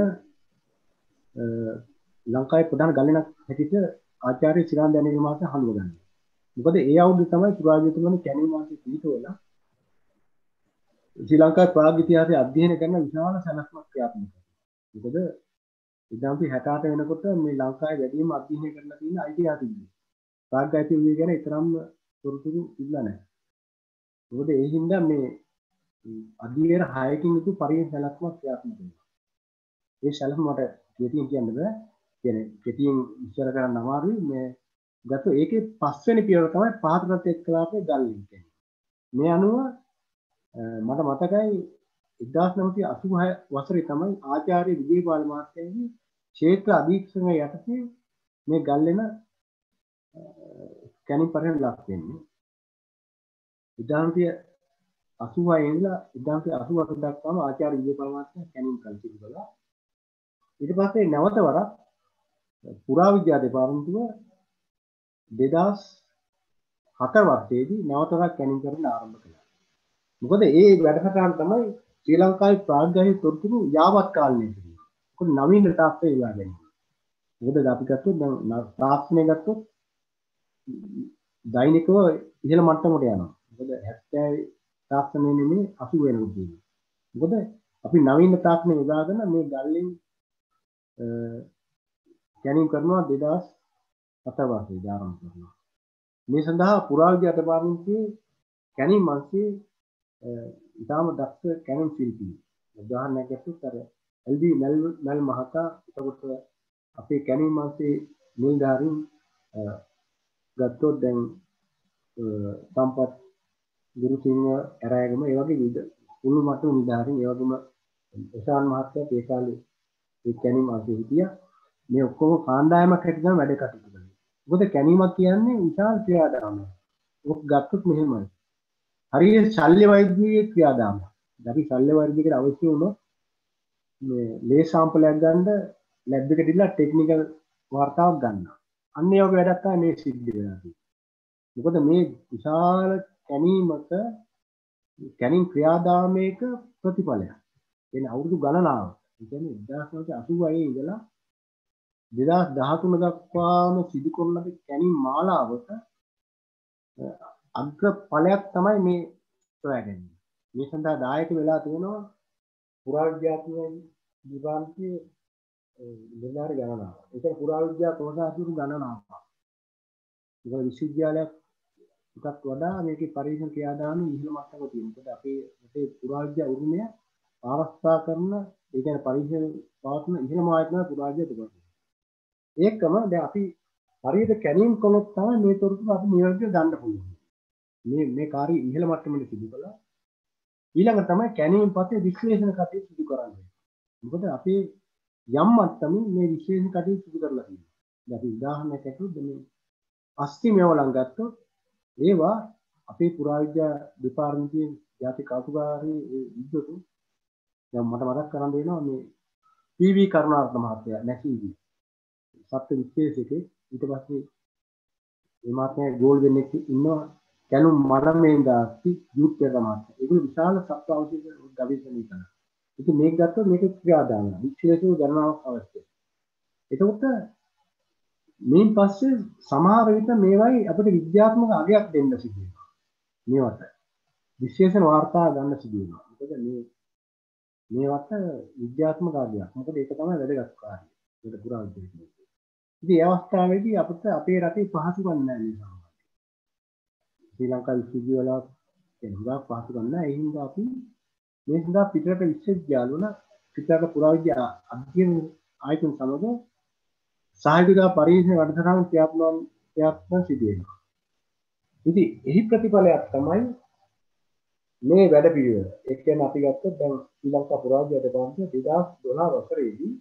ලංකාවේ ප්‍රධාන ගල්ලෙනක් හැටියට ආචාර්ය ශ්‍රීරාම දැනගම මහතා හඳුනගන්නේ. මොකද ඒ අවුරුද්දේ තමයි පුරාවිද්‍යාතුමනි කැණීම් වාසී පිටුවලා ශ්‍රී ලංකාවේ ප්‍රාග් ඉතිහාසය අධ්‍යයනය කරන විශාල සැලැස්මක් ක්‍රියාත්මක කරනවා. මොකද එක්දාස් හැට අට වෙනකොට මේ ලංකාවේ වැඩිම අධ්‍යයනය කරලා තියෙන ඓතිහාසිකයෝ ප්‍රාග් ඓතිහාසිකය ගැන තරම් තොරතුරු ඉල්ලා නැහැ. මොකද ඒ හින්දා මේ අධ්‍යයන හයකින් යුතු පරිශීලන සැලැස්මක් ක්‍රියාත්මක වෙනවා. ඒ සැලැස්ම මට කෙටියෙන් කියන්න බෑ. කියන්නේ කෙටියෙන් විස්තර කරන්න අමාරුයි. මේ ගත ඒකේ පස්වෙනි පියවර තමයි පාත්‍රත් එක්කලාපේ ගල්ලින් කියන්නේ. මේ අනුව මට මතකයි එක්දාස් නවසිය අසූහය වසරේ තමයි ආචාර්ය විජේපාල මහත්තයාගේ ක්ෂේත්‍ර අධීක්ෂණය යටතේ මේ ගල්ලෙන කැණීම් පරීක්ෂණ ලක් වෙන්නේ. එක්දාස් නවසිය අසූහය ඉඳලා එක්දාස් නවසිය අසූ අට දක්වාම ආචාර්ය විජේපාල මහත්තයා කැණීම් කළ තිබුණා. ඊට පස්සේ නැවත වරක් පුරාවිද්‍යා දෙපාර්තමේන්තුව දෙදාස් හත වර්ෂයේදී නැවත වරක් කැණීම් කරන්න ආරම්භ කළා. මොකද ඒ වැඩසටහන තමයි ශ්‍රී ලංකාවේ ප්‍රාග්ධාහි තොරතුරු යාවත් කාලීනය කිරීම. මොකද නවීන තාක්ෂණය ඉල්ලා ගැනීම. මොකද අපි ගත්තොත් දැන් තාක්ෂණය ගත්තොත් දෛනිකව ඉහළ මට්ටමට යනවා. මොකද හැත්තෑ තාක්ෂණය නෙමෙයි අසූ වෙනකොට තියෙන්නේ. මොකද අපි නවීන තාක්ෂණය යොදාගෙන මේ ගල්ලෙන් කැණීම් කරනවා දෙදාස් හත වර්ෂයේ ආරම්භ කරනවා. මේ සඳහා පුරාවිද්‍යා දෙපාර්තමේන්තුවේ කැණීම් අංශයේ ඉතාම දක්ෂ කැණීම් ශිල්පී උදාහරණයක් ගත්තොත් අර එල්.ඩී. මල් මහතා එතකොට අපේ කැණීම් අංශයේ නිලධාරීන් ගත්තොත් දැන් සම්පත් ගුරුසිංහ ඇරායගම ඒ වගේ විවිධ උණු මට්ටම නිලධාරීන් ඒ වගේම එසාන් මහත්තයා ඒ කාලේ ඒ කැණීම් අංශයේ හිටියා. මේ ඔක්කොම කාණ්ඩායමක් හැටියට තමයි වැඩ කටයුතු කරන්නේ. මොකද කැණීමක් කියන්නේ විශාල ක්‍රියාදාමයක්. ඔක් ගත්තොත් මෙහෙමයි. හරියට ශල්‍ය වෛද්‍යයේ ක්‍රියාදාමයක්. අපි ශල්‍ය වෛද්‍යයකට අවශ්‍ය වුණොත් මේ ලේ සාම්පලයක් ගන්න ලැබ් එකට ගිහලා ටෙක්නිකල් වාර්තාවක් ගන්නවා. අන්න ඒ වගේ වැඩක් තමයි මේ සිද්ධ වෙලා තියෙන්නේ. මොකද මේ විශාල කැණීමක කැණීම් ක්‍රියාදාමයක ප්‍රතිඵලයක්. එන්නේ අවුරුදු ගණනාවක්. ඒ කියන්නේ එක්දාස් නවසිය අසූහය ඉඳලා දෙදාස් දහතුන දක්වාම සිදු කරන කැණීම් මාලාවක අග්‍ර ඵලයක් තමයි මේ සොයා ගැනීම. මේ සඳහා දායක වෙලා තියෙනවා පුරාවිද්‍යාත්මක විභාගයේ නිලධාරි ගණනාව. ඒක පුරාවිද්‍යා ප්‍රෝසාසිරු ගණනාවක්. ඒක විශ්වවිද්‍යාලයක් එකක් වඩා මේකේ පරීක්ෂණ ක්‍රියාදාම ඉහළ මට්ටමක තියෙනවා. මොකද අපේ අපේ පුරාවිද්‍යා උරුමය ආරක්ෂා කරන ඒ කියන්නේ පරිසර පවත්වන ඉහළම ආයතන පුරාජය තිබෙනවා. ඒකම දැන් අපි හරියට කැණීම් කළොත් තමයි මේ තොරතුරු අපි නිවැරදිව ගන්න පුළුවන්. මේ මේ කාර්ය ඉහළ මට්ටමට සිදු කළා. ඊළඟ තමයි කැණීම් පස්සේ විශ්ලේෂණ කටයුතු සිදු කරන්නේ. මොකද අපි යම් මට්ටමින් මේ විශ්ලේෂණ කටයුතු සිදු කරලා තියෙනවා. දැන් අපි උදාහරණයක් ඇතුළත මේ අස්ති මේවලම් ගත්තොත් ඒවා අපේ පුරාවිද්‍යා දෙපාර්තමේන්තුවේ ජාතික කෞතුකාගාරයේ ඒ විද්වතුන් දැන් මට මතක් කරන් දෙනවා මේ පී.වී. කරුණාරත්න මහත්තයා නැසීවි සත්ත්ව විශ්ලේෂකේ ඊට පස්සේ මේ මහත්මයා ගෝල් දෙන්නෙක් ඉන්නවා කැලුම් මරමෙන් දාස්ති යුත් පෙරමාත් ඒගොල්ලෝ විශාල සත්ත්ව අවශේෂ ගවේෂණය කරනවා. ඉතින් මේක ගත්තොත් මේක ක්‍රියාදාමය විශ්ලේෂණ ගණනාවක් අවශ්‍යයි. එතකොට මේන් පස්සේ සමහර විට මේවයි අපිට විද්‍යාත්මක අගයක් දෙන්න සිදු වෙනවා. මේවට විශේෂණ වාර්තා ගන්න සිදු වෙනවා. මොකද මේ මේවට විද්‍යාත්මක අගයක්. මොකද ඒක තමයි වැදගත් කාර්යය. ඒක පුරා විද්‍යාත්මක. ඉතින් ඒ අවස්ථාවේදී අපිට අපේ රටේ පහසුකම් නැහැ මේ සම්බන්ධයෙන්. ශ්‍රී ලංකා විශ්වවිද්‍යාල වල එනවා පහසුකම් නැහැ. ඒ හින්දා අපි මේ සඳහා පිටරට විශ්වවිද්‍යාල වල පිටරට පුරා විද්‍යා අධ්‍යයන ආයතන සමග සහයෝගිතා පරිශීලන වැඩසටහන් ක්‍රියාත්මක ක්‍රියාත්මක සිදු වෙනවා. ඉතින් එහි ප්‍රතිඵලයක් තමයි මේ වැඩ පිළිවෙල. ඒ කියන්නේ අපි ගත්තොත් දැන් ශ්‍රී ලංකා පුරාවිද්‍යා දෙපාර්තමේන්තුව දෙදාස් දොළහ වසරේදී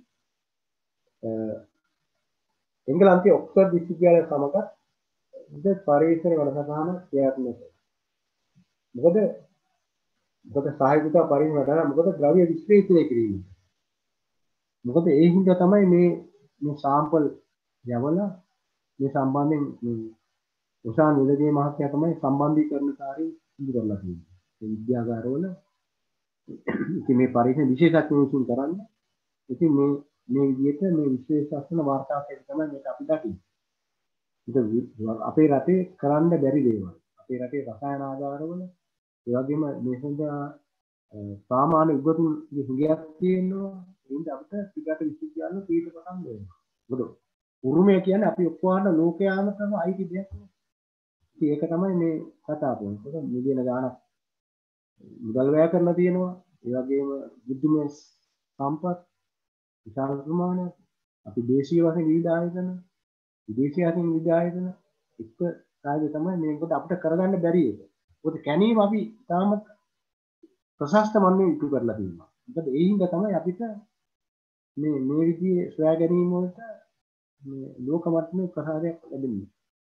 එංගලන්තයේ ඔක්ස්ෆර්ඩ් විශ්වවිද්‍යාලය සමග ඉද පරිශීලන වැඩසටහන ක්‍රියාත්මක කළා. මොකද මොකද සහයෝගිතා පරිශීලන වැඩසටහන මොකද ද්‍රව්‍ය විශ්ලේෂණය කිරීම. මොකද ඒ හින්දා තමයි මේ මේ සාම්පල් යවලා මේ සම්බන්ධයෙන් උසාන් නිලධාරී මහත්තයා තමයි සම්බන්ධීකරණකාරී සිදු කරලා තියෙන්නේ. ඒ විද්‍යාගාරවල ඉතින් මේ පරීක්ෂණ විශේෂඥයෝ විසින් කරන්නේ. ඉතින් මේ මේ විදිහට මේ විශේෂඥ වාර්තාකයක් තමයි මේක අපි දකින්නේ. ඒක අපේ රටේ කරන්න බැරි දේවල්. අපේ රටේ රසායන ආධාරවල ඒ වගේම මේ සඳහා සාමාන්‍ය උගතුන්ගේ හුඟයක් තියෙනවා. ඒ නිසා අපිට පිටරට විශ්වවිද්‍යාල පිට පටන් ගන්නවා. මොකද උරුමය කියන්නේ අපි ඔක්කොම ලෝකයාම තමයි අයිති දෙයක් නේ. ඉතින් ඒක තමයි මේ කතාව. මොකද මිලියන ගාණක් මුදල් වැය කරලා තියෙනවා. ඒ වගේම බුද්ධිමය සම්පත් විශාල ප්‍රමාණයක් අපි දේශීය වශයෙන් විවිධ ආයතන විදේශීය වශයෙන් විවිධ ආයතන එක කාර්යය තමයි මේකට අපිට කරගන්න බැරි එක. මොකද කැණීම අපි තාමත් ප්‍රශස්ත මන්නේ ඉටු කරලා තියෙනවා. මොකද ඒ හින්දා තමයි අපිට මේ මේ විදිහේ සොයා ගැනීම වලට මේ ලෝක මට්ටමේ ප්‍රසාරයක් ලැබෙන්නේ.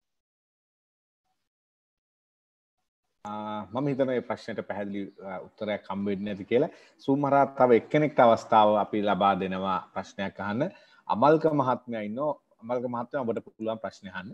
මම හිතන මේ ප්‍රශ්නයට පැහැදිලි උත්තරයක් හම්බ වෙන්නේ නැති කියලා. සුමරා තව එක්කෙනෙක්ට අවස්ථාව අපි ලබා දෙනවා ප්‍රශ්නයක් අහන්න. අමල්ක මහත්මයා ඉන්නෝ. අමල්ක මහත්මයා ඔබට පුළුවන් ප්‍රශ්න අහන්න.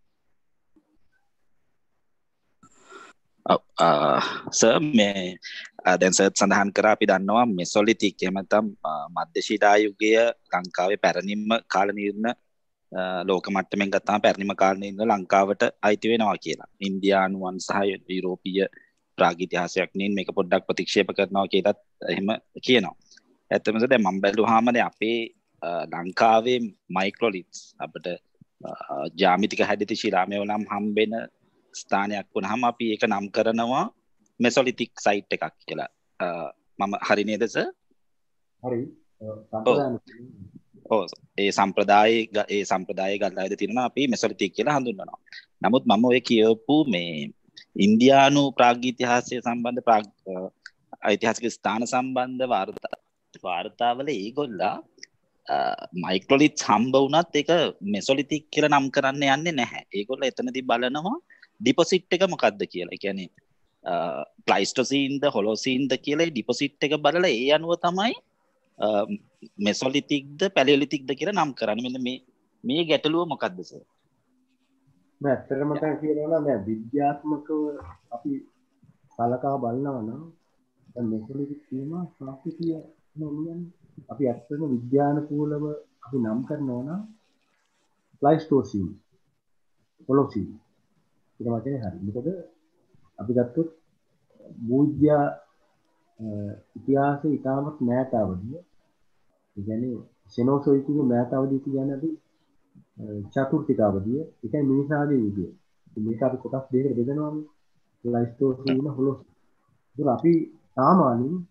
සර් මේ දැන් සර් සඳහන් කරා අපි දන්නවා මෙසොලිතික් එහෙම නැත්නම් මධ්‍ය ශිලා යුගයේ ලංකාවේ පැරණිම කාල නිර්ණ ලෝක මට්ටමින් ගත්තාම පැරණිම කාල නිර්ණ ලංකාවට අයිති වෙනවා කියලා. ඉන්දියානුවන් සහ යුරෝපීය ප්‍රාග්ඉතිහාසයක් නෙන් මේක පොඩ්ඩක් ප්‍රතික්ෂේප කරනවා කියලාත් එහෙම කියනවා. ඇත්තටම දැන් මම බැලුවාම දැන් අපේ ලංකාවේ මයික්‍රොලිත්ස් අපිට ජ්‍යාමිතික හැඩිත ශිලාමය වලම් හම්බෙන ස්ථානයක් වුණාම අපි ඒක නම් කරනවා මෙසොලිතික් සයිට් එකක් කියලා. මම හරි නේද සර්? හරි. සම්ප්‍රදාය ඔව් ඒ සම්ප්‍රදායේ ඒ සම්ප්‍රදායේ ගල්ලායද තියෙනවා අපි මෙසොලිතික් කියලා හඳුන්වනවා. නමුත් මම ඔය කියවපු මේ ඉන්දියානු ප්‍රාග්ඉතිහාසය සම්බන්ධ ප්‍රාග් ඓතිහාසික ස්ථාන සම්බන්ධ වාර්තා වාර්තාවල ඒගොල්ලා මයික්‍රොලිත්ස් හම්බ වුණත් ඒක මෙසොලිතික් කියලා නම් කරන්න යන්නේ නැහැ. ඒගොල්ලෝ එතනදී බලනවා ඩිපොසිට් එක මොකක්ද කියලා. ඒ කියන්නේ ප්ලයිස්ටොසීන්ද හොලොසීන්ද කියලා ඒ ඩිපොසිට් එක බලලා ඒ අනුව තමයි මෙසොලිතික්ද පැලියොලිතික්ද කියලා නම් කරන්නේ. මෙන්න මේ මේ ගැටලුව මොකක්ද සර්? නෑ ඇත්තටම දැන් කියනවා නෑ විද්‍යාත්මකව අපි සලකා බලනවා නම් දැන් මෙසොලිතික් කියනවා සංස්කෘතිය නෙමෙයි. අපි ඇත්තටම විද්‍යානුකූලව අපි නම් කරනවා නම් ප්ලයිස්ටොසීන් හොලොසීන් ඒක වචනේ හරි. මොකද අපි ගත්තොත් භූවිද්‍යා ඉතිහාසයේ ඉතාමත් මෑත අවධිය. ඒ කියන්නේ සෙනෝසොයිකගේ මෑත අවධිය කියන්නේ අපි චතුර්ථික අවධිය. ඒ කියන්නේ මිනිසාගේ යුගය. මේක අපි කොටස් දෙකකට බෙදනවානේ. ප්ලයිස්ටොසීන් හොලොසීන්. ඒක අපි සාමාන්‍යයෙන්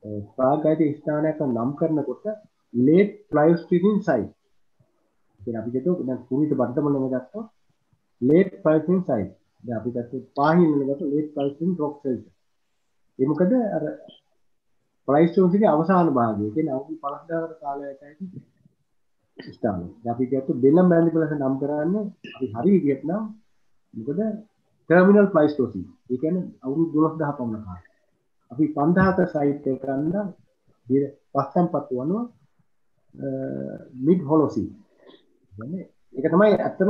ප්‍රාග්ගයිතික ස්ථානයක් නම් කරනකොට late Pleistocene site කියන අපි කියතෝ දැන් කුරුවිට බඩමලම ගත්තොත් late Pleistocene site දැන් අපි ගත්තොත් පාහිනන ගත්තොත් late Pleistocene rock shelter ඒ මොකද අර Pleistocene අවසාන භාගය කියන්නේ අවුරුදු පනස් දාකට කාලයකයි ස්ථානය. දැන් අපි කියතෝ බෙලම් මැන්ඩිබලස් නම් කරන්නේ අපි හරි විදිහට නම් මොකද terminal Pleistocene ඒ කියන්නේ අවුරුදු දොළොස් දහස් පමණ කාලය. අපි පන්දාහක සයිට් එක ගන්න පස්සම් පත්තු වනවා මිඩ් හොලොසී කියන්නේ ඒක තමයි ඇත්තම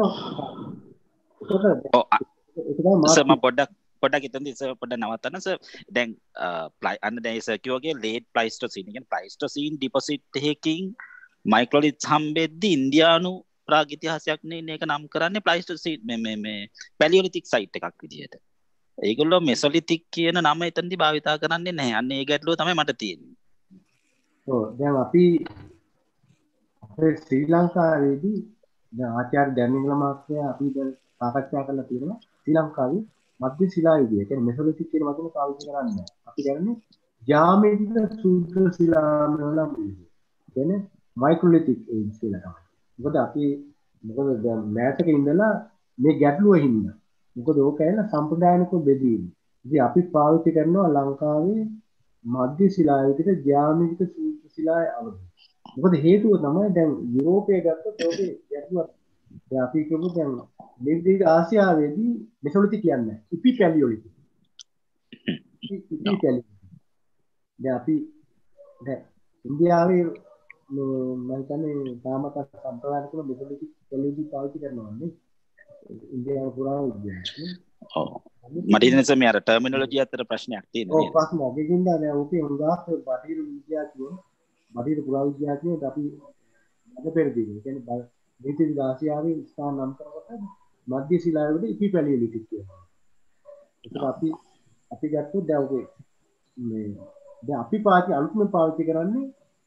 සර් මම පොඩ්ඩක් පොඩ්ඩක් ඉතින් සර් පොඩ්ඩක් නවත්තන්න සර් දැන් අන්න දැන් සර් කිව්වාගේ late Pleistocene කියන්නේ Pleistocene deposit එකකින් මයික්‍රොලිත්ස් හම්බෙද්දි ඉන්දියානු ප්‍රාග් ඉතිහාසයක් නේ මේක නම් කරන්නේ Pleistocene මේ මේ මේ පැලියොලිතික් සයිට් එකක් විදියට. ඒගොල්ලෝ මෙසොලිතික් කියන නම එතනදී භාවිතා කරන්නේ නැහැ. අන්න ඒ ගැටලුව තමයි මට තියෙන්නේ. ඔව් දැන් අපි අපේ ශ්‍රී ලංකාවේදී දැන් ආචාර්ය දැනුම්ගල මහත්තයා අපි දැන් සාකච්ඡා කරලා තියෙනවා ශ්‍රී ලංකාවේ මධ්‍ය ශිලා යුගය කියන්නේ මෙසොලිතික් කියන වචනේ පාවිච්චි කරන්නේ නැහැ. අපි කියන්නේ ජාමේතික සූත්‍ර ශිලා වල කියන්නේ මයික්‍රොලිතික් ඒජ් කියලා තමයි. මොකද අපි මොකද දැන් මෑතක ඉඳලා මේ ගැටලුව හින්දා මොකද ඕක ඇවිල්ලා සම්ප්‍රදායිකව බෙදීම. ඉතින් අපි පාවිච්චි කරනවා ලංකාවේ මධ්‍ය ශිලා යුගයේ ජ්‍යාමිතික සූත්‍ර ශිලාය අවධි. මොකද හේතුව තමයි දැන් යුරෝපයේ ගත්තොත් ඕකේ ගැටලුවක්. දැන් අපි කියමු දැන් නිර්දීග ආසියාවේදී මෙසොලිතික් කියන්නේ ඉපි පැලියොලිතික්. ඉපි පැලියොලිතික්. දැන් අපි දැන් ඉන්දියාවේ මම හිතන්නේ තාමත් සම්ප්‍රදායික මෙසොලිතික් පැලියොලිතික් පාවිච්චි කරනවා නේ. ඉන්දියාව පුරා උද්‍යානය. ඔව්. මට ඉතින් සර් මේ අර ටර්මිනොලොජි අතර ප්‍රශ්නයක් තියෙනවා නේද? ඔව් ප්‍රශ්නයක්. ඒකින්ද දැන් ඕකේ උදාහරණ බටහිර විද්‍යාඥයෝ බටහිර පුරා විද්‍යාඥයෝ අපි අද පෙරදී. ඒ කියන්නේ නීති ආසියාවේ ස්ථාන නම් කරකට මධ්‍ය ශිලා යුගයේ ඉපි පැලියොලිතික් කියනවා. ඒක අපි අපි ගත්තොත් දැන් ඔකේ මේ දැන් අපි පාවිච්චි අන්තිම පාවිච්චි කරන්නේ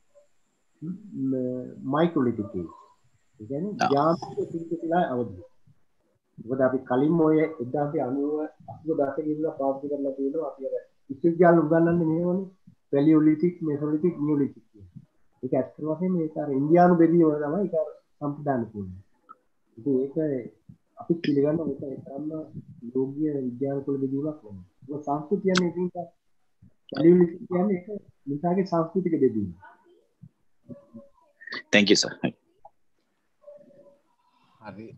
මයික්‍රොලිතික් එක. ඒ කියන්නේ ජාතික සූත්‍ර ශිලා අවධි. මොකද අපි කලින්ම ඔය එක්දාසය අනූව අසූව දශකයේ ඉඳලා පාවිච්චි කරලා තියෙනවා අපි අර විශ්වවිද්‍යාල උගන්වන්නේ මෙහෙමනේ පැලියොලිතික් මෙසොලිතික් නියොලිතික් කියන. ඒක ඇත්ත වශයෙන්ම ඒක අර ඉන්දියානු බෙදීම තමයි ඒක අර සම්ප්‍රදාන කුලය. ඉතින් ඒක අපි පිළිගන්න ඕක තරම්ම යෝග්‍ය විද්‍යාන කුල බෙදීමක් වුණා. ඒක සංස්කෘතිය කියන්නේ ඉතින් පැලියොලිතික් කියන්නේ ඒක නිසාගේ සංස්කෘතික බෙදීම. Thank you sir. හරි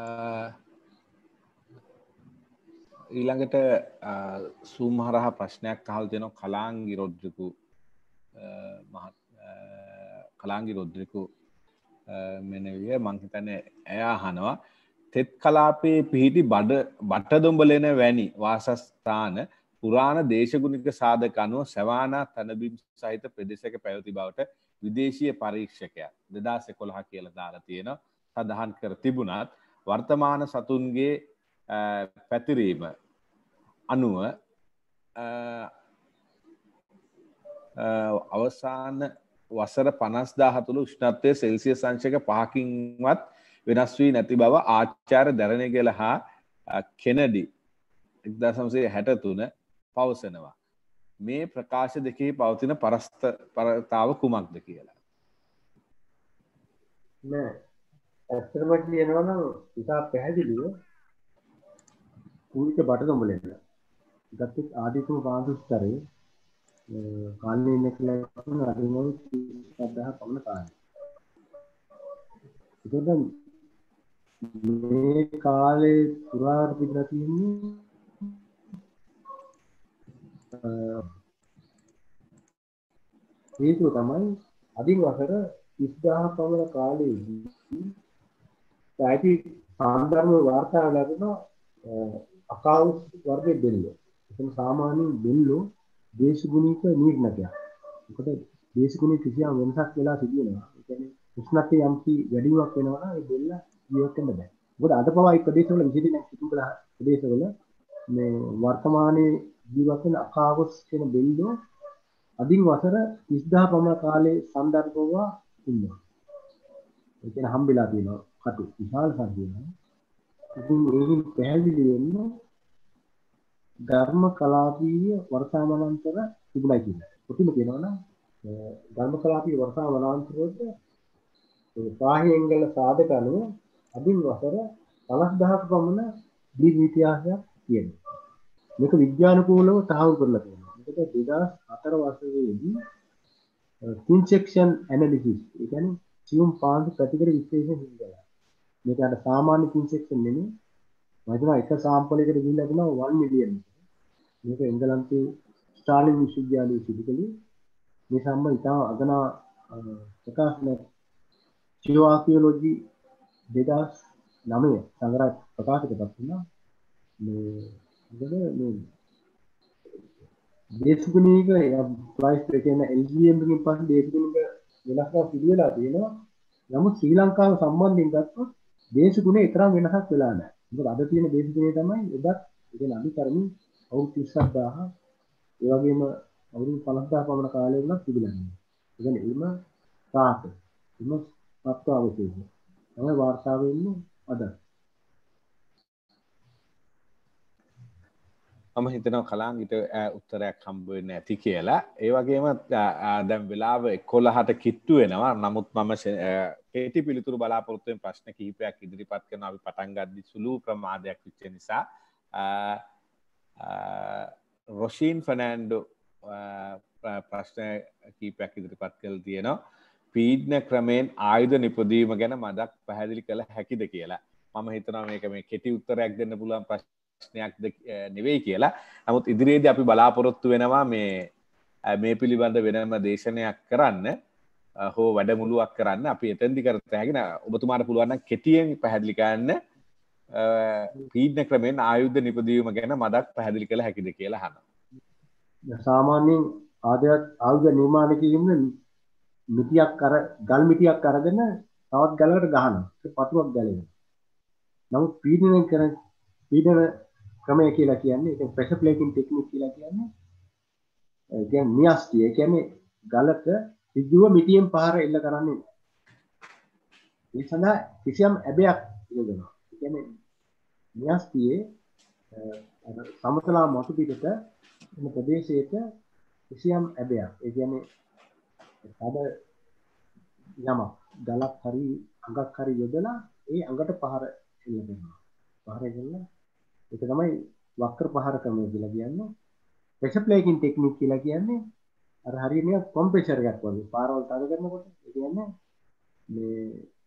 ඊළඟට සූම් හරහා ප්‍රශ්නයක් අහලා තියෙනවා කලාංගි රොඩ්රිකු මහත් කලාංගි රොඩ්රිකු මෙනවිය මං හිතන්නේ එයා අහනවා තෙත් කලාපයේ පිහිටි බඩ බටදොඹලෙන වැනි වාසස්ථාන පුරාණ දේශගුණික සාධක අනුව සවානා තනබිම් සහිත ප්‍රදේශයක පැවති බවට විදේශීය පරීක්ෂකයා දෙදාස් එකොළහ කියලා දාලා තියෙනවා සඳහන් කර තිබුණත් වර්තමාන සතුන්ගේ පැතිරීම අනුව අවසාන වසර පනස් දාහ තුළ උෂ්ණත්වය සෙල්සියස් අංශක පහකින්වත් වෙනස් වී නැති බව ආචාර්ය දැරණියගල හා කෙනඩි එක්දාස් නවසිය හැට තුන පවසනවා. මේ ප්‍රකාශ දෙකේ පවතින පරස්පරතාව කුමක්ද කියලා. නෑ ඇත්තටම කියනවා නම් ඉතා පැහැදිලිව කුරුවිට බටදොඹලෙන් ගත්තොත් ආදිතුම පාන්දුස්තරේ කාලේ ඉන්න කියලා අදිනවල සදාහ පමණ කාලේ. ඒකෙන් මේ කාලේ පුරාවට තිබිලා තියෙන්නේ හේතුව තමයි අදින් වසර තිස්දාහ පමණ කාලයේදී පැටි සාන්දර්භ වාර්තා ලැබුණ අකාවුස් වර්ගයේ බෙල්ලෝ. එතන සාමාන්‍යයෙන් බෙල්ලෝ දේශගුණික නීර්ණකයක්. මොකද දේශගුණික කිසියම් වෙනසක් වෙලා තිබෙනවා. ඒ කියන්නේ උෂ්ණත්වය යම්කි වැඩිවීමක් වෙනවා නම් ඒ බෙල්ල ජීවත් වෙන්න බෑ. මොකද අද පවා ඒ ප්‍රදේශවල විශේෂයෙන් සිතුකල ප්‍රදේශවල මේ වර්තමානයේ ජීවත් වෙන අකාවුස් කියන බෙල්ලෝ අදින් වසර තිස්දාහ පමණ කාලේ සන්දර්භව ඉන්නවා. ඒ කියන්නේ හම්බෙලා තියෙනවා කටු විශාල සංඛ්‍යාවක්. ඉතින් ඒකෙන් පැහැදිලි වෙන්නේ ධර්ම කලාපීය වර්තමානාන්තර තිබුණා කියලා. කොටිම කියනවා නම් ධර්මකලාපී වර්ෂා වනාන්තරවලට පාහියෙන්ගල සාධක අනුව අදින් වසර පනස් දහසක පමණ දීර්ඝ ඉතිහාසයක් තියෙනවා. මේක විද්‍යානුකූලව තහවුරු කරලා තියෙනවා. මේක දෙදාස් හතර වසරේදී thin section analysis ඒ කියන්නේ සියුම් පාන්දු ප්‍රතිකර විශ්ලේෂණ හිඳලා. මේක අර සාමාන්‍ය thin section නෙමෙයි. මම හිතනවා එක සාම්පල් එකකට ගිහිල්ලා තියෙනවා one million. මේක එංගලන්තයේ ස්ටාර්ලින් විශ්වවිද්‍යාලයේ සිදු කළේ මේ සම්බන්ධ ඉතාම අගනා ප්‍රකාශන ජීවාකියොලොජි දෙදාස් නවය සංග්‍රහ ප්‍රකාශකපත් වුණා. මේ මොකද මේ දේශගුණික ප්‍රයිස් එක කියන එල් ජී එම් එකකින් පස්සේ දේශගුණික වෙනස්කම් සිදු වෙලා තියෙනවා. නමුත් ශ්‍රී ලංකාව සම්බන්ධයෙන් ගත්තොත් දේශගුණේ තරම් වෙනසක් වෙලා නැහැ. මොකද අද තියෙන දේශගුණේ තමයි එදත් ඉතින් අඩු තරමින් අවුරුදු තිස්සක් දාහ ඒ වගේම අවුරුදු පනස් දාහ පමණ කාලය වුණා තිබුණා. ඒ කියන්නේ එිම සාත එිම සත්ව අවශේෂ තමයි වාර්තා වෙන්නේ අද. මම හිතනවා කලාංගිට උත්තරයක් හම්බ වෙන්නේ නැති කියලා. ඒ වගේම දැන් වෙලාව එකොළහට කිට්ටු වෙනවා. නමුත් මම කෙටි පිළිතුරු බලාපොරොත්තු වෙන ප්‍රශ්න කිහිපයක් ඉදිරිපත් කරනවා. අපි පටන් ගද්දි සුළු ප්‍රමාදයක් වෙච්ච නිසා රොෂීන් ෆර්නෑන්ඩෝ ප්‍රශ්න කිහිපයක් ඉදිරිපත් කරලා තියෙනවා. පීඩන ක්‍රමයෙන් ආයුධ නිපදවීම ගැන මදක් පැහැදිලි කළ හැකිද කියලා. මම හිතනවා මේක මේ කෙටි උත්තරයක් දෙන්න පුළුවන් ප්‍රශ්නයක්ද නෙවෙයි කියලා. නමුත් ඉදිරියේදී අපි බලාපොරොත්තු වෙනවා මේ මේ පිළිබඳ වෙනම දේශනයක් කරන්න හෝ වැඩමුළුවක් කරන්න. අපි එතෙන්දි කරත හැකි න ඔබතුමාට පුළුවන් නම් කෙටියෙන් පැහැදිලි කරන්න පීඩන ක්‍රමයෙන් ආයුධ නිපදවීම ගැන මදක් පැහැදිලි කළ හැකිද කියලා අහනවා. සාමාන්‍යයෙන් ආයුධ ආයුධ නිර්මාණය කිරීමේ මිටියක් අර ගල් මිටියක් අරගෙන තවත් ගලකට ගහනවා. ඒක පතුරක් ගැලෙනවා. නමුත් පීඩනය කරන පීඩන ක්‍රමය කියලා කියන්නේ ඒක ප්‍රෙෂර් ප්ලේටින් ටෙක්නික් කියලා කියන්නේ ඒ කියන්නේ නියස්තිය. ඒ කියන්නේ ගලක ඍජුව මිටියෙන් පහර එල්ල කරන්නේ නැහැ. ඒ සඳහා කිසියම් ඇබයක් යොදනවා. ඒ කියන්නේ නියස්තියේ සමතලා මතු පිටට එන ප්‍රදේශයක කිසියම් ඇබයක්. ඒ කියන්නේ තද යමක් ගලක් හරි අඟක් හරි යොදලා ඒ අඟට පහර එල්ල කරනවා. පහර එල්ලලා ඒක තමයි වක්‍ර පහර ක්‍රමය කියලා කියන්නේ. ප්‍රෙෂර් ප්ලේටින් ටෙක්නික් කියලා කියන්නේ අර හරියට කොම්ප්‍රෙසර් එකක් වගේ පාරවල් තද කරනකොට ඒ කියන්නේ මේ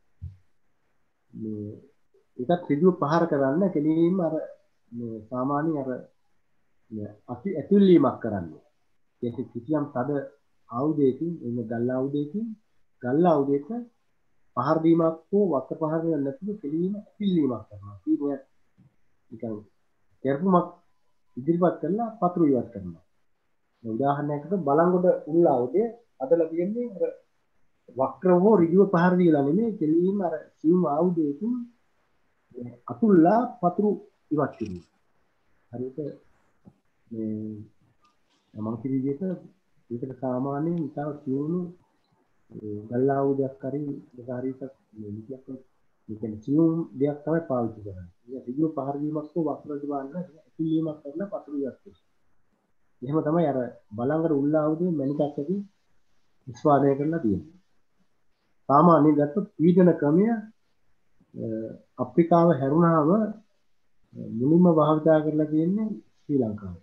මේ ඒකත් ඍජුව පහර කරන්න කෙලින්ම අර මේ සාමාන්‍ය අර අපි ඇතුල්ලීමක් කරන්නේ. ඒක කිසියම් තද ආයුධයකින් එන ගල් ආයුධයකින් ගල් ආයුධයක පහර දීමක් හෝ වක්‍ර පහර දෙයක් නැතුව කෙලින්ම ඇතුල්ලීමක් කරනවා. ඊට නිකන් කරපුමක් ඉදිරිපත් කරලා පතුරු ඉවත් කරනවා. උදාහරණයකට බලංගොඩ උල් ආයුධය අදලා තියෙන්නේ අර වක්‍රව ඍජුව පහර දීලා නෙමෙයි කෙලින්ම අර සියුම් ආයුධයකින් අතුල්ලා පතුරු ඉවත් කිරීම. හරියට මේ මම කිව්ව විදිහට ඒකට සාමාන්‍යයෙන් ඉතාල සියුණු ගල් ආයුධයක් හරි ඒක හරියට මේ විදිහට මේ කියන්නේ සියුම් දෙයක් තමයි පාවිච්චි කරන්නේ. ඒක ඍජුව පහර දීමක් හෝ වක්‍රව දාන්න ඇතුළීමක් කරලා පතුරු ඉවත් කරනවා. එහෙම තමයි අර බලංගොඩ උල් ආයුධයේ මැණිකක් ඇති නිෂ්පාදනය කරලා තියෙන්නේ. සාමාන්‍යයෙන් ගත්තොත් පීඩන ක්‍රමය අප්‍රිකාව හැරුණාම මුලින්ම භාවිතා කරලා තියෙන්නේ ශ්‍රී ලංකාවේ.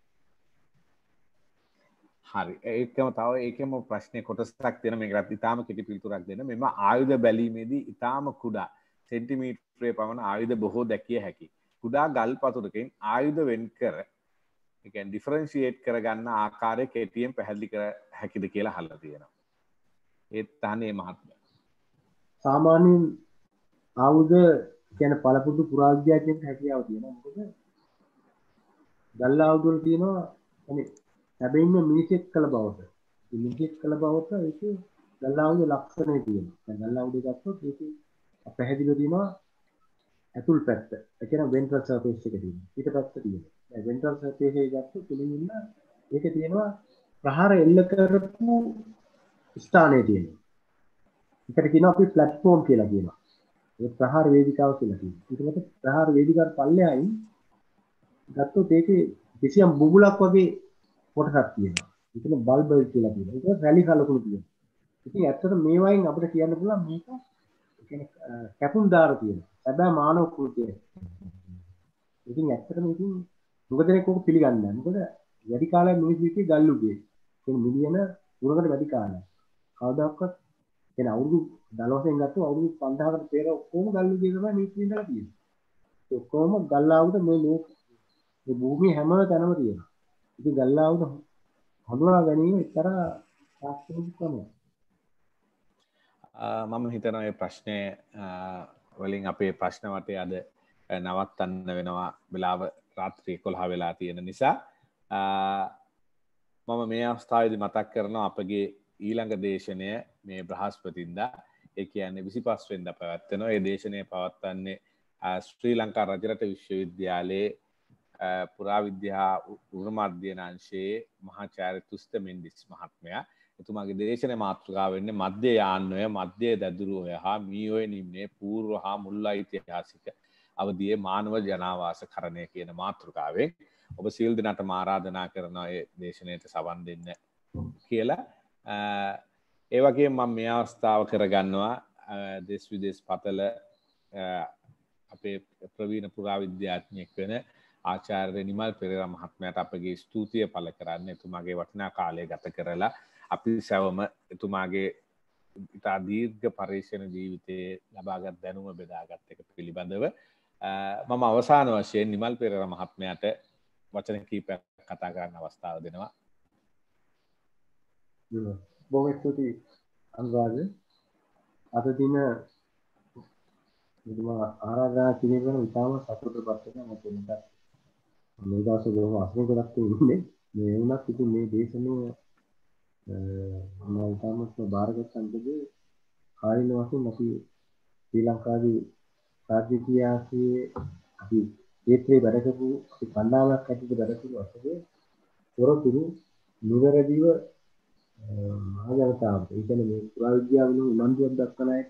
හරි. ඒකම තව ඒකම ප්‍රශ්නේ කොටසක් තියෙන මේකට ඉතාම කෙටි පිළිතුරක් දෙන්න. මෙම ආයුධ බැලීමේදී ඉතාම කුඩා සෙන්ටිමීටරයේ පමණ ආයුධ බොහෝ දැකිය හැකි. කුඩා ගල් පතුරකින් ආයුධ වෙන් කර ඒ කියන්නේ ඩිෆරන්ෂියේට් කරගන්න ආකාරය කෙටියෙන් පැහැදිලි කර හැකිද කියලා අහලා තියෙනවා. ඒත් තහනේ මහත්මයා. සාමාන්‍යයෙන් ආයුධ කියන්නේ පළපුදු පුරාවිද්‍යාඥයෙක් හැකියාව තියෙනවා. මොකද ගල් ආයුධ වල තියෙනවා يعني හැබැයිම මිනිසෙක් කළ බවට. මිනිසෙක් කළ බවට ඒකේ ගල් ආයුධ ලක්ෂණය තියෙනවා. දැන් ගල් ආයුධ ගත්තොත් ඒකේ පැහැදිලිව තියෙනවා ඇතුල් පැත්ත. ඒ කියන්නේ වෙන්ට්‍රල් සර්ෆේස් එක තියෙනවා. ඊට පැත්ත තියෙනවා. දැන් වෙන්ට්‍රල් සර්ෆේස් එක ගත්තොත් පිළිගන්න ඒකේ තියෙනවා ප්‍රහාර එල්ල කරපු ස්ථානයේ තියෙනවා. ඒකට කියනවා අපි ප්ලැට්ෆෝම් කියලා කියනවා. ඒ ප්‍රහාර වේදිකාව කියලා කියනවා. ඊට පස්සේ ප්‍රහාර වේදිකාවට පල්ලෙහායින් ගත්තොත් ඒකේ කිසියම් බුබුලක් වගේ කොටසක් තියෙනවා. එතන බල්බ් කියලා කියනවා. ඒක රැලි කලකුණු කියනවා. ඉතින් ඇත්තට මේ වයින් අපිට කියන්න පුළුවන් මේක කියන්නේ කැපුම් දාර තියෙනවා. සැබෑ මානව කෘතිය. ඉතින් ඇත්තටම ඉතින් මොකද දෙනෙක් ඔක පිළිගන්නේ නැහැ. මොකද වැඩි කාලයක් මිනිස් ජීවිතේ ගල්ලුගේ. කියන්නේ මිලියන තුනකට වැඩි කාලයක්. කවදාකවත් කියන අවුරුදු දහලොවෙන් ගත්තා අවුරුදු පන්දාහකට පෙර ඔක්කොම ගල්ලුගේ තමයි මිනිස් ජීවිතේ තියෙන්නේ. ඒ ඔක්කොම ගල්ලාවුද මේ ලෝක මේ භූමිය හැම තැනම තියෙනවා. ඉතින් ගල්ලාවුද හඳුනා ගැනීම එක්තරා ශාස්ත්‍රීය ක්‍රමයක්. මම හිතනවා මේ ප්‍රශ්නය වලින් අපේ ප්‍රශ්න වටේ අද නවත්තන්න වෙනවා වෙලාව රාත්‍රී එකොළහ වෙලා තියෙන නිසා මම මේ අවස්ථාවේදී මතක් කරනවා අපගේ ඊළඟ දේශනය මේ බ්‍රහස්පතින්දා ඒ කියන්නේ විසිපස් වෙනිදා පැවැත්වෙනවා. ඒ දේශනය පවත්වන්නේ ශ්‍රී ලංකා රජරට විශ්වවිද්‍යාලයේ පුරාවිද්‍යා උරුම අධ්‍යනාංශයේ මහාචාර්ය තුස්ත මෙන්ඩිස් මහත්මයා. එතුමාගේ දේශන මාතෘකාව වෙන්නේ මධ්‍ය යාන්වය මධ්‍ය දැදුරුවය හා මීඔය නිම්නයේ පූර්ව හා මුල් ඓතිහාසික අවධියේ මානව ජනාවාස කරණය කියන මාතෘකාවෙන් ඔබ සියලු දෙනාට ආරාධනා කරනවා ඒ දේශනයට සවන් දෙන්න කියලා. ඒ වගේම මම මේ අවස්ථාව කරගන්නවා දේශ විදේශ පතල අපේ ප්‍රවීණ පුරාවිද්‍යාඥයෙක් වෙන ආචාර්ය නිමල් පෙරේරා මහත්මයාට අපගේ ස්තුතිය පළ කරන්න. එතුමාගේ වටිනා කාලය ගත කරලා අපි සැවම එතුමාගේ ඉතා දීර්ඝ පරීක්ෂණ ජීවිතයේ ලබාගත් දැනුම බෙදාගත් එක පිළිබඳව මම අවසාන වශයෙන් නිමල් පෙරේරා මහත්මයාට වචන කීපයක් කතා කරන්න අවස්ථාව දෙනවා. බොහොම ස්තුතියි අනුරාධ. අද දින මෙතුමා ආරාධනා කිරීම ගැන ඉතාම සතුටුපත් වෙනවා. මම මේක මේ දවස්වල බොහොම අසනීපයක් ඉන්නේ. මේ වුණත් ඉතින් මේ දේශනය මම ඉතාමත් බාරගත් අන්දගේ කායින වශයෙන් අපි ශ්‍රී ලංකාවේ රාජ්‍යීයයේ අපි ක්ෂේත්‍රයේ වැඩ කරපු අපි කණ්ඩායමක් ඇතුළත වැඩ කරපු අපගේ තොරතුරු නිවැරදිව මහ ජනතාවට ඒ කියන්නේ මේ පුරාවිද්‍යාවල උනන්දුවක් දක්වන එක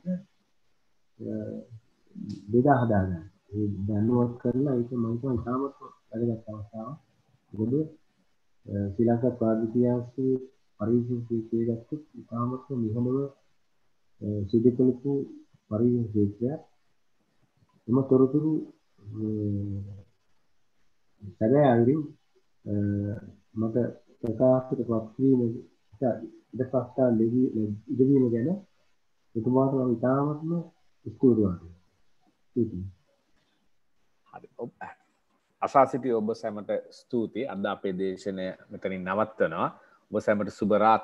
බෙදා හදා ගන්න. ඒ දැනුවත් කරලා ඒක මම හිතනවා ඉතාමත් වැදගත් අවස්ථාවක්. මොකද ශ්‍රී ලංකා ප්‍රාදේශීය පරිශීලන ක්ෂේත්‍රයේ ගත්තොත් ඉතාමත් නිහඬව සිදු කළපු පරිශීලන ක්ෂේත්‍රයක්. එම තොරතුරු සැබෑ අයුරින් මට ප්‍රකාශයට පත් වීම ඉදපස්තා ඉදවීම ගැන එතුමාට මම ඉතාමත්ම ස්තුතිවන්තයි. හරි. අසා සිටි ඔබ සැමට ස්තුතියි. අද අපේ දේශනය මෙතනින් නවත්වනවා. ඔබ සැමට සුබ රාත්‍රියක්.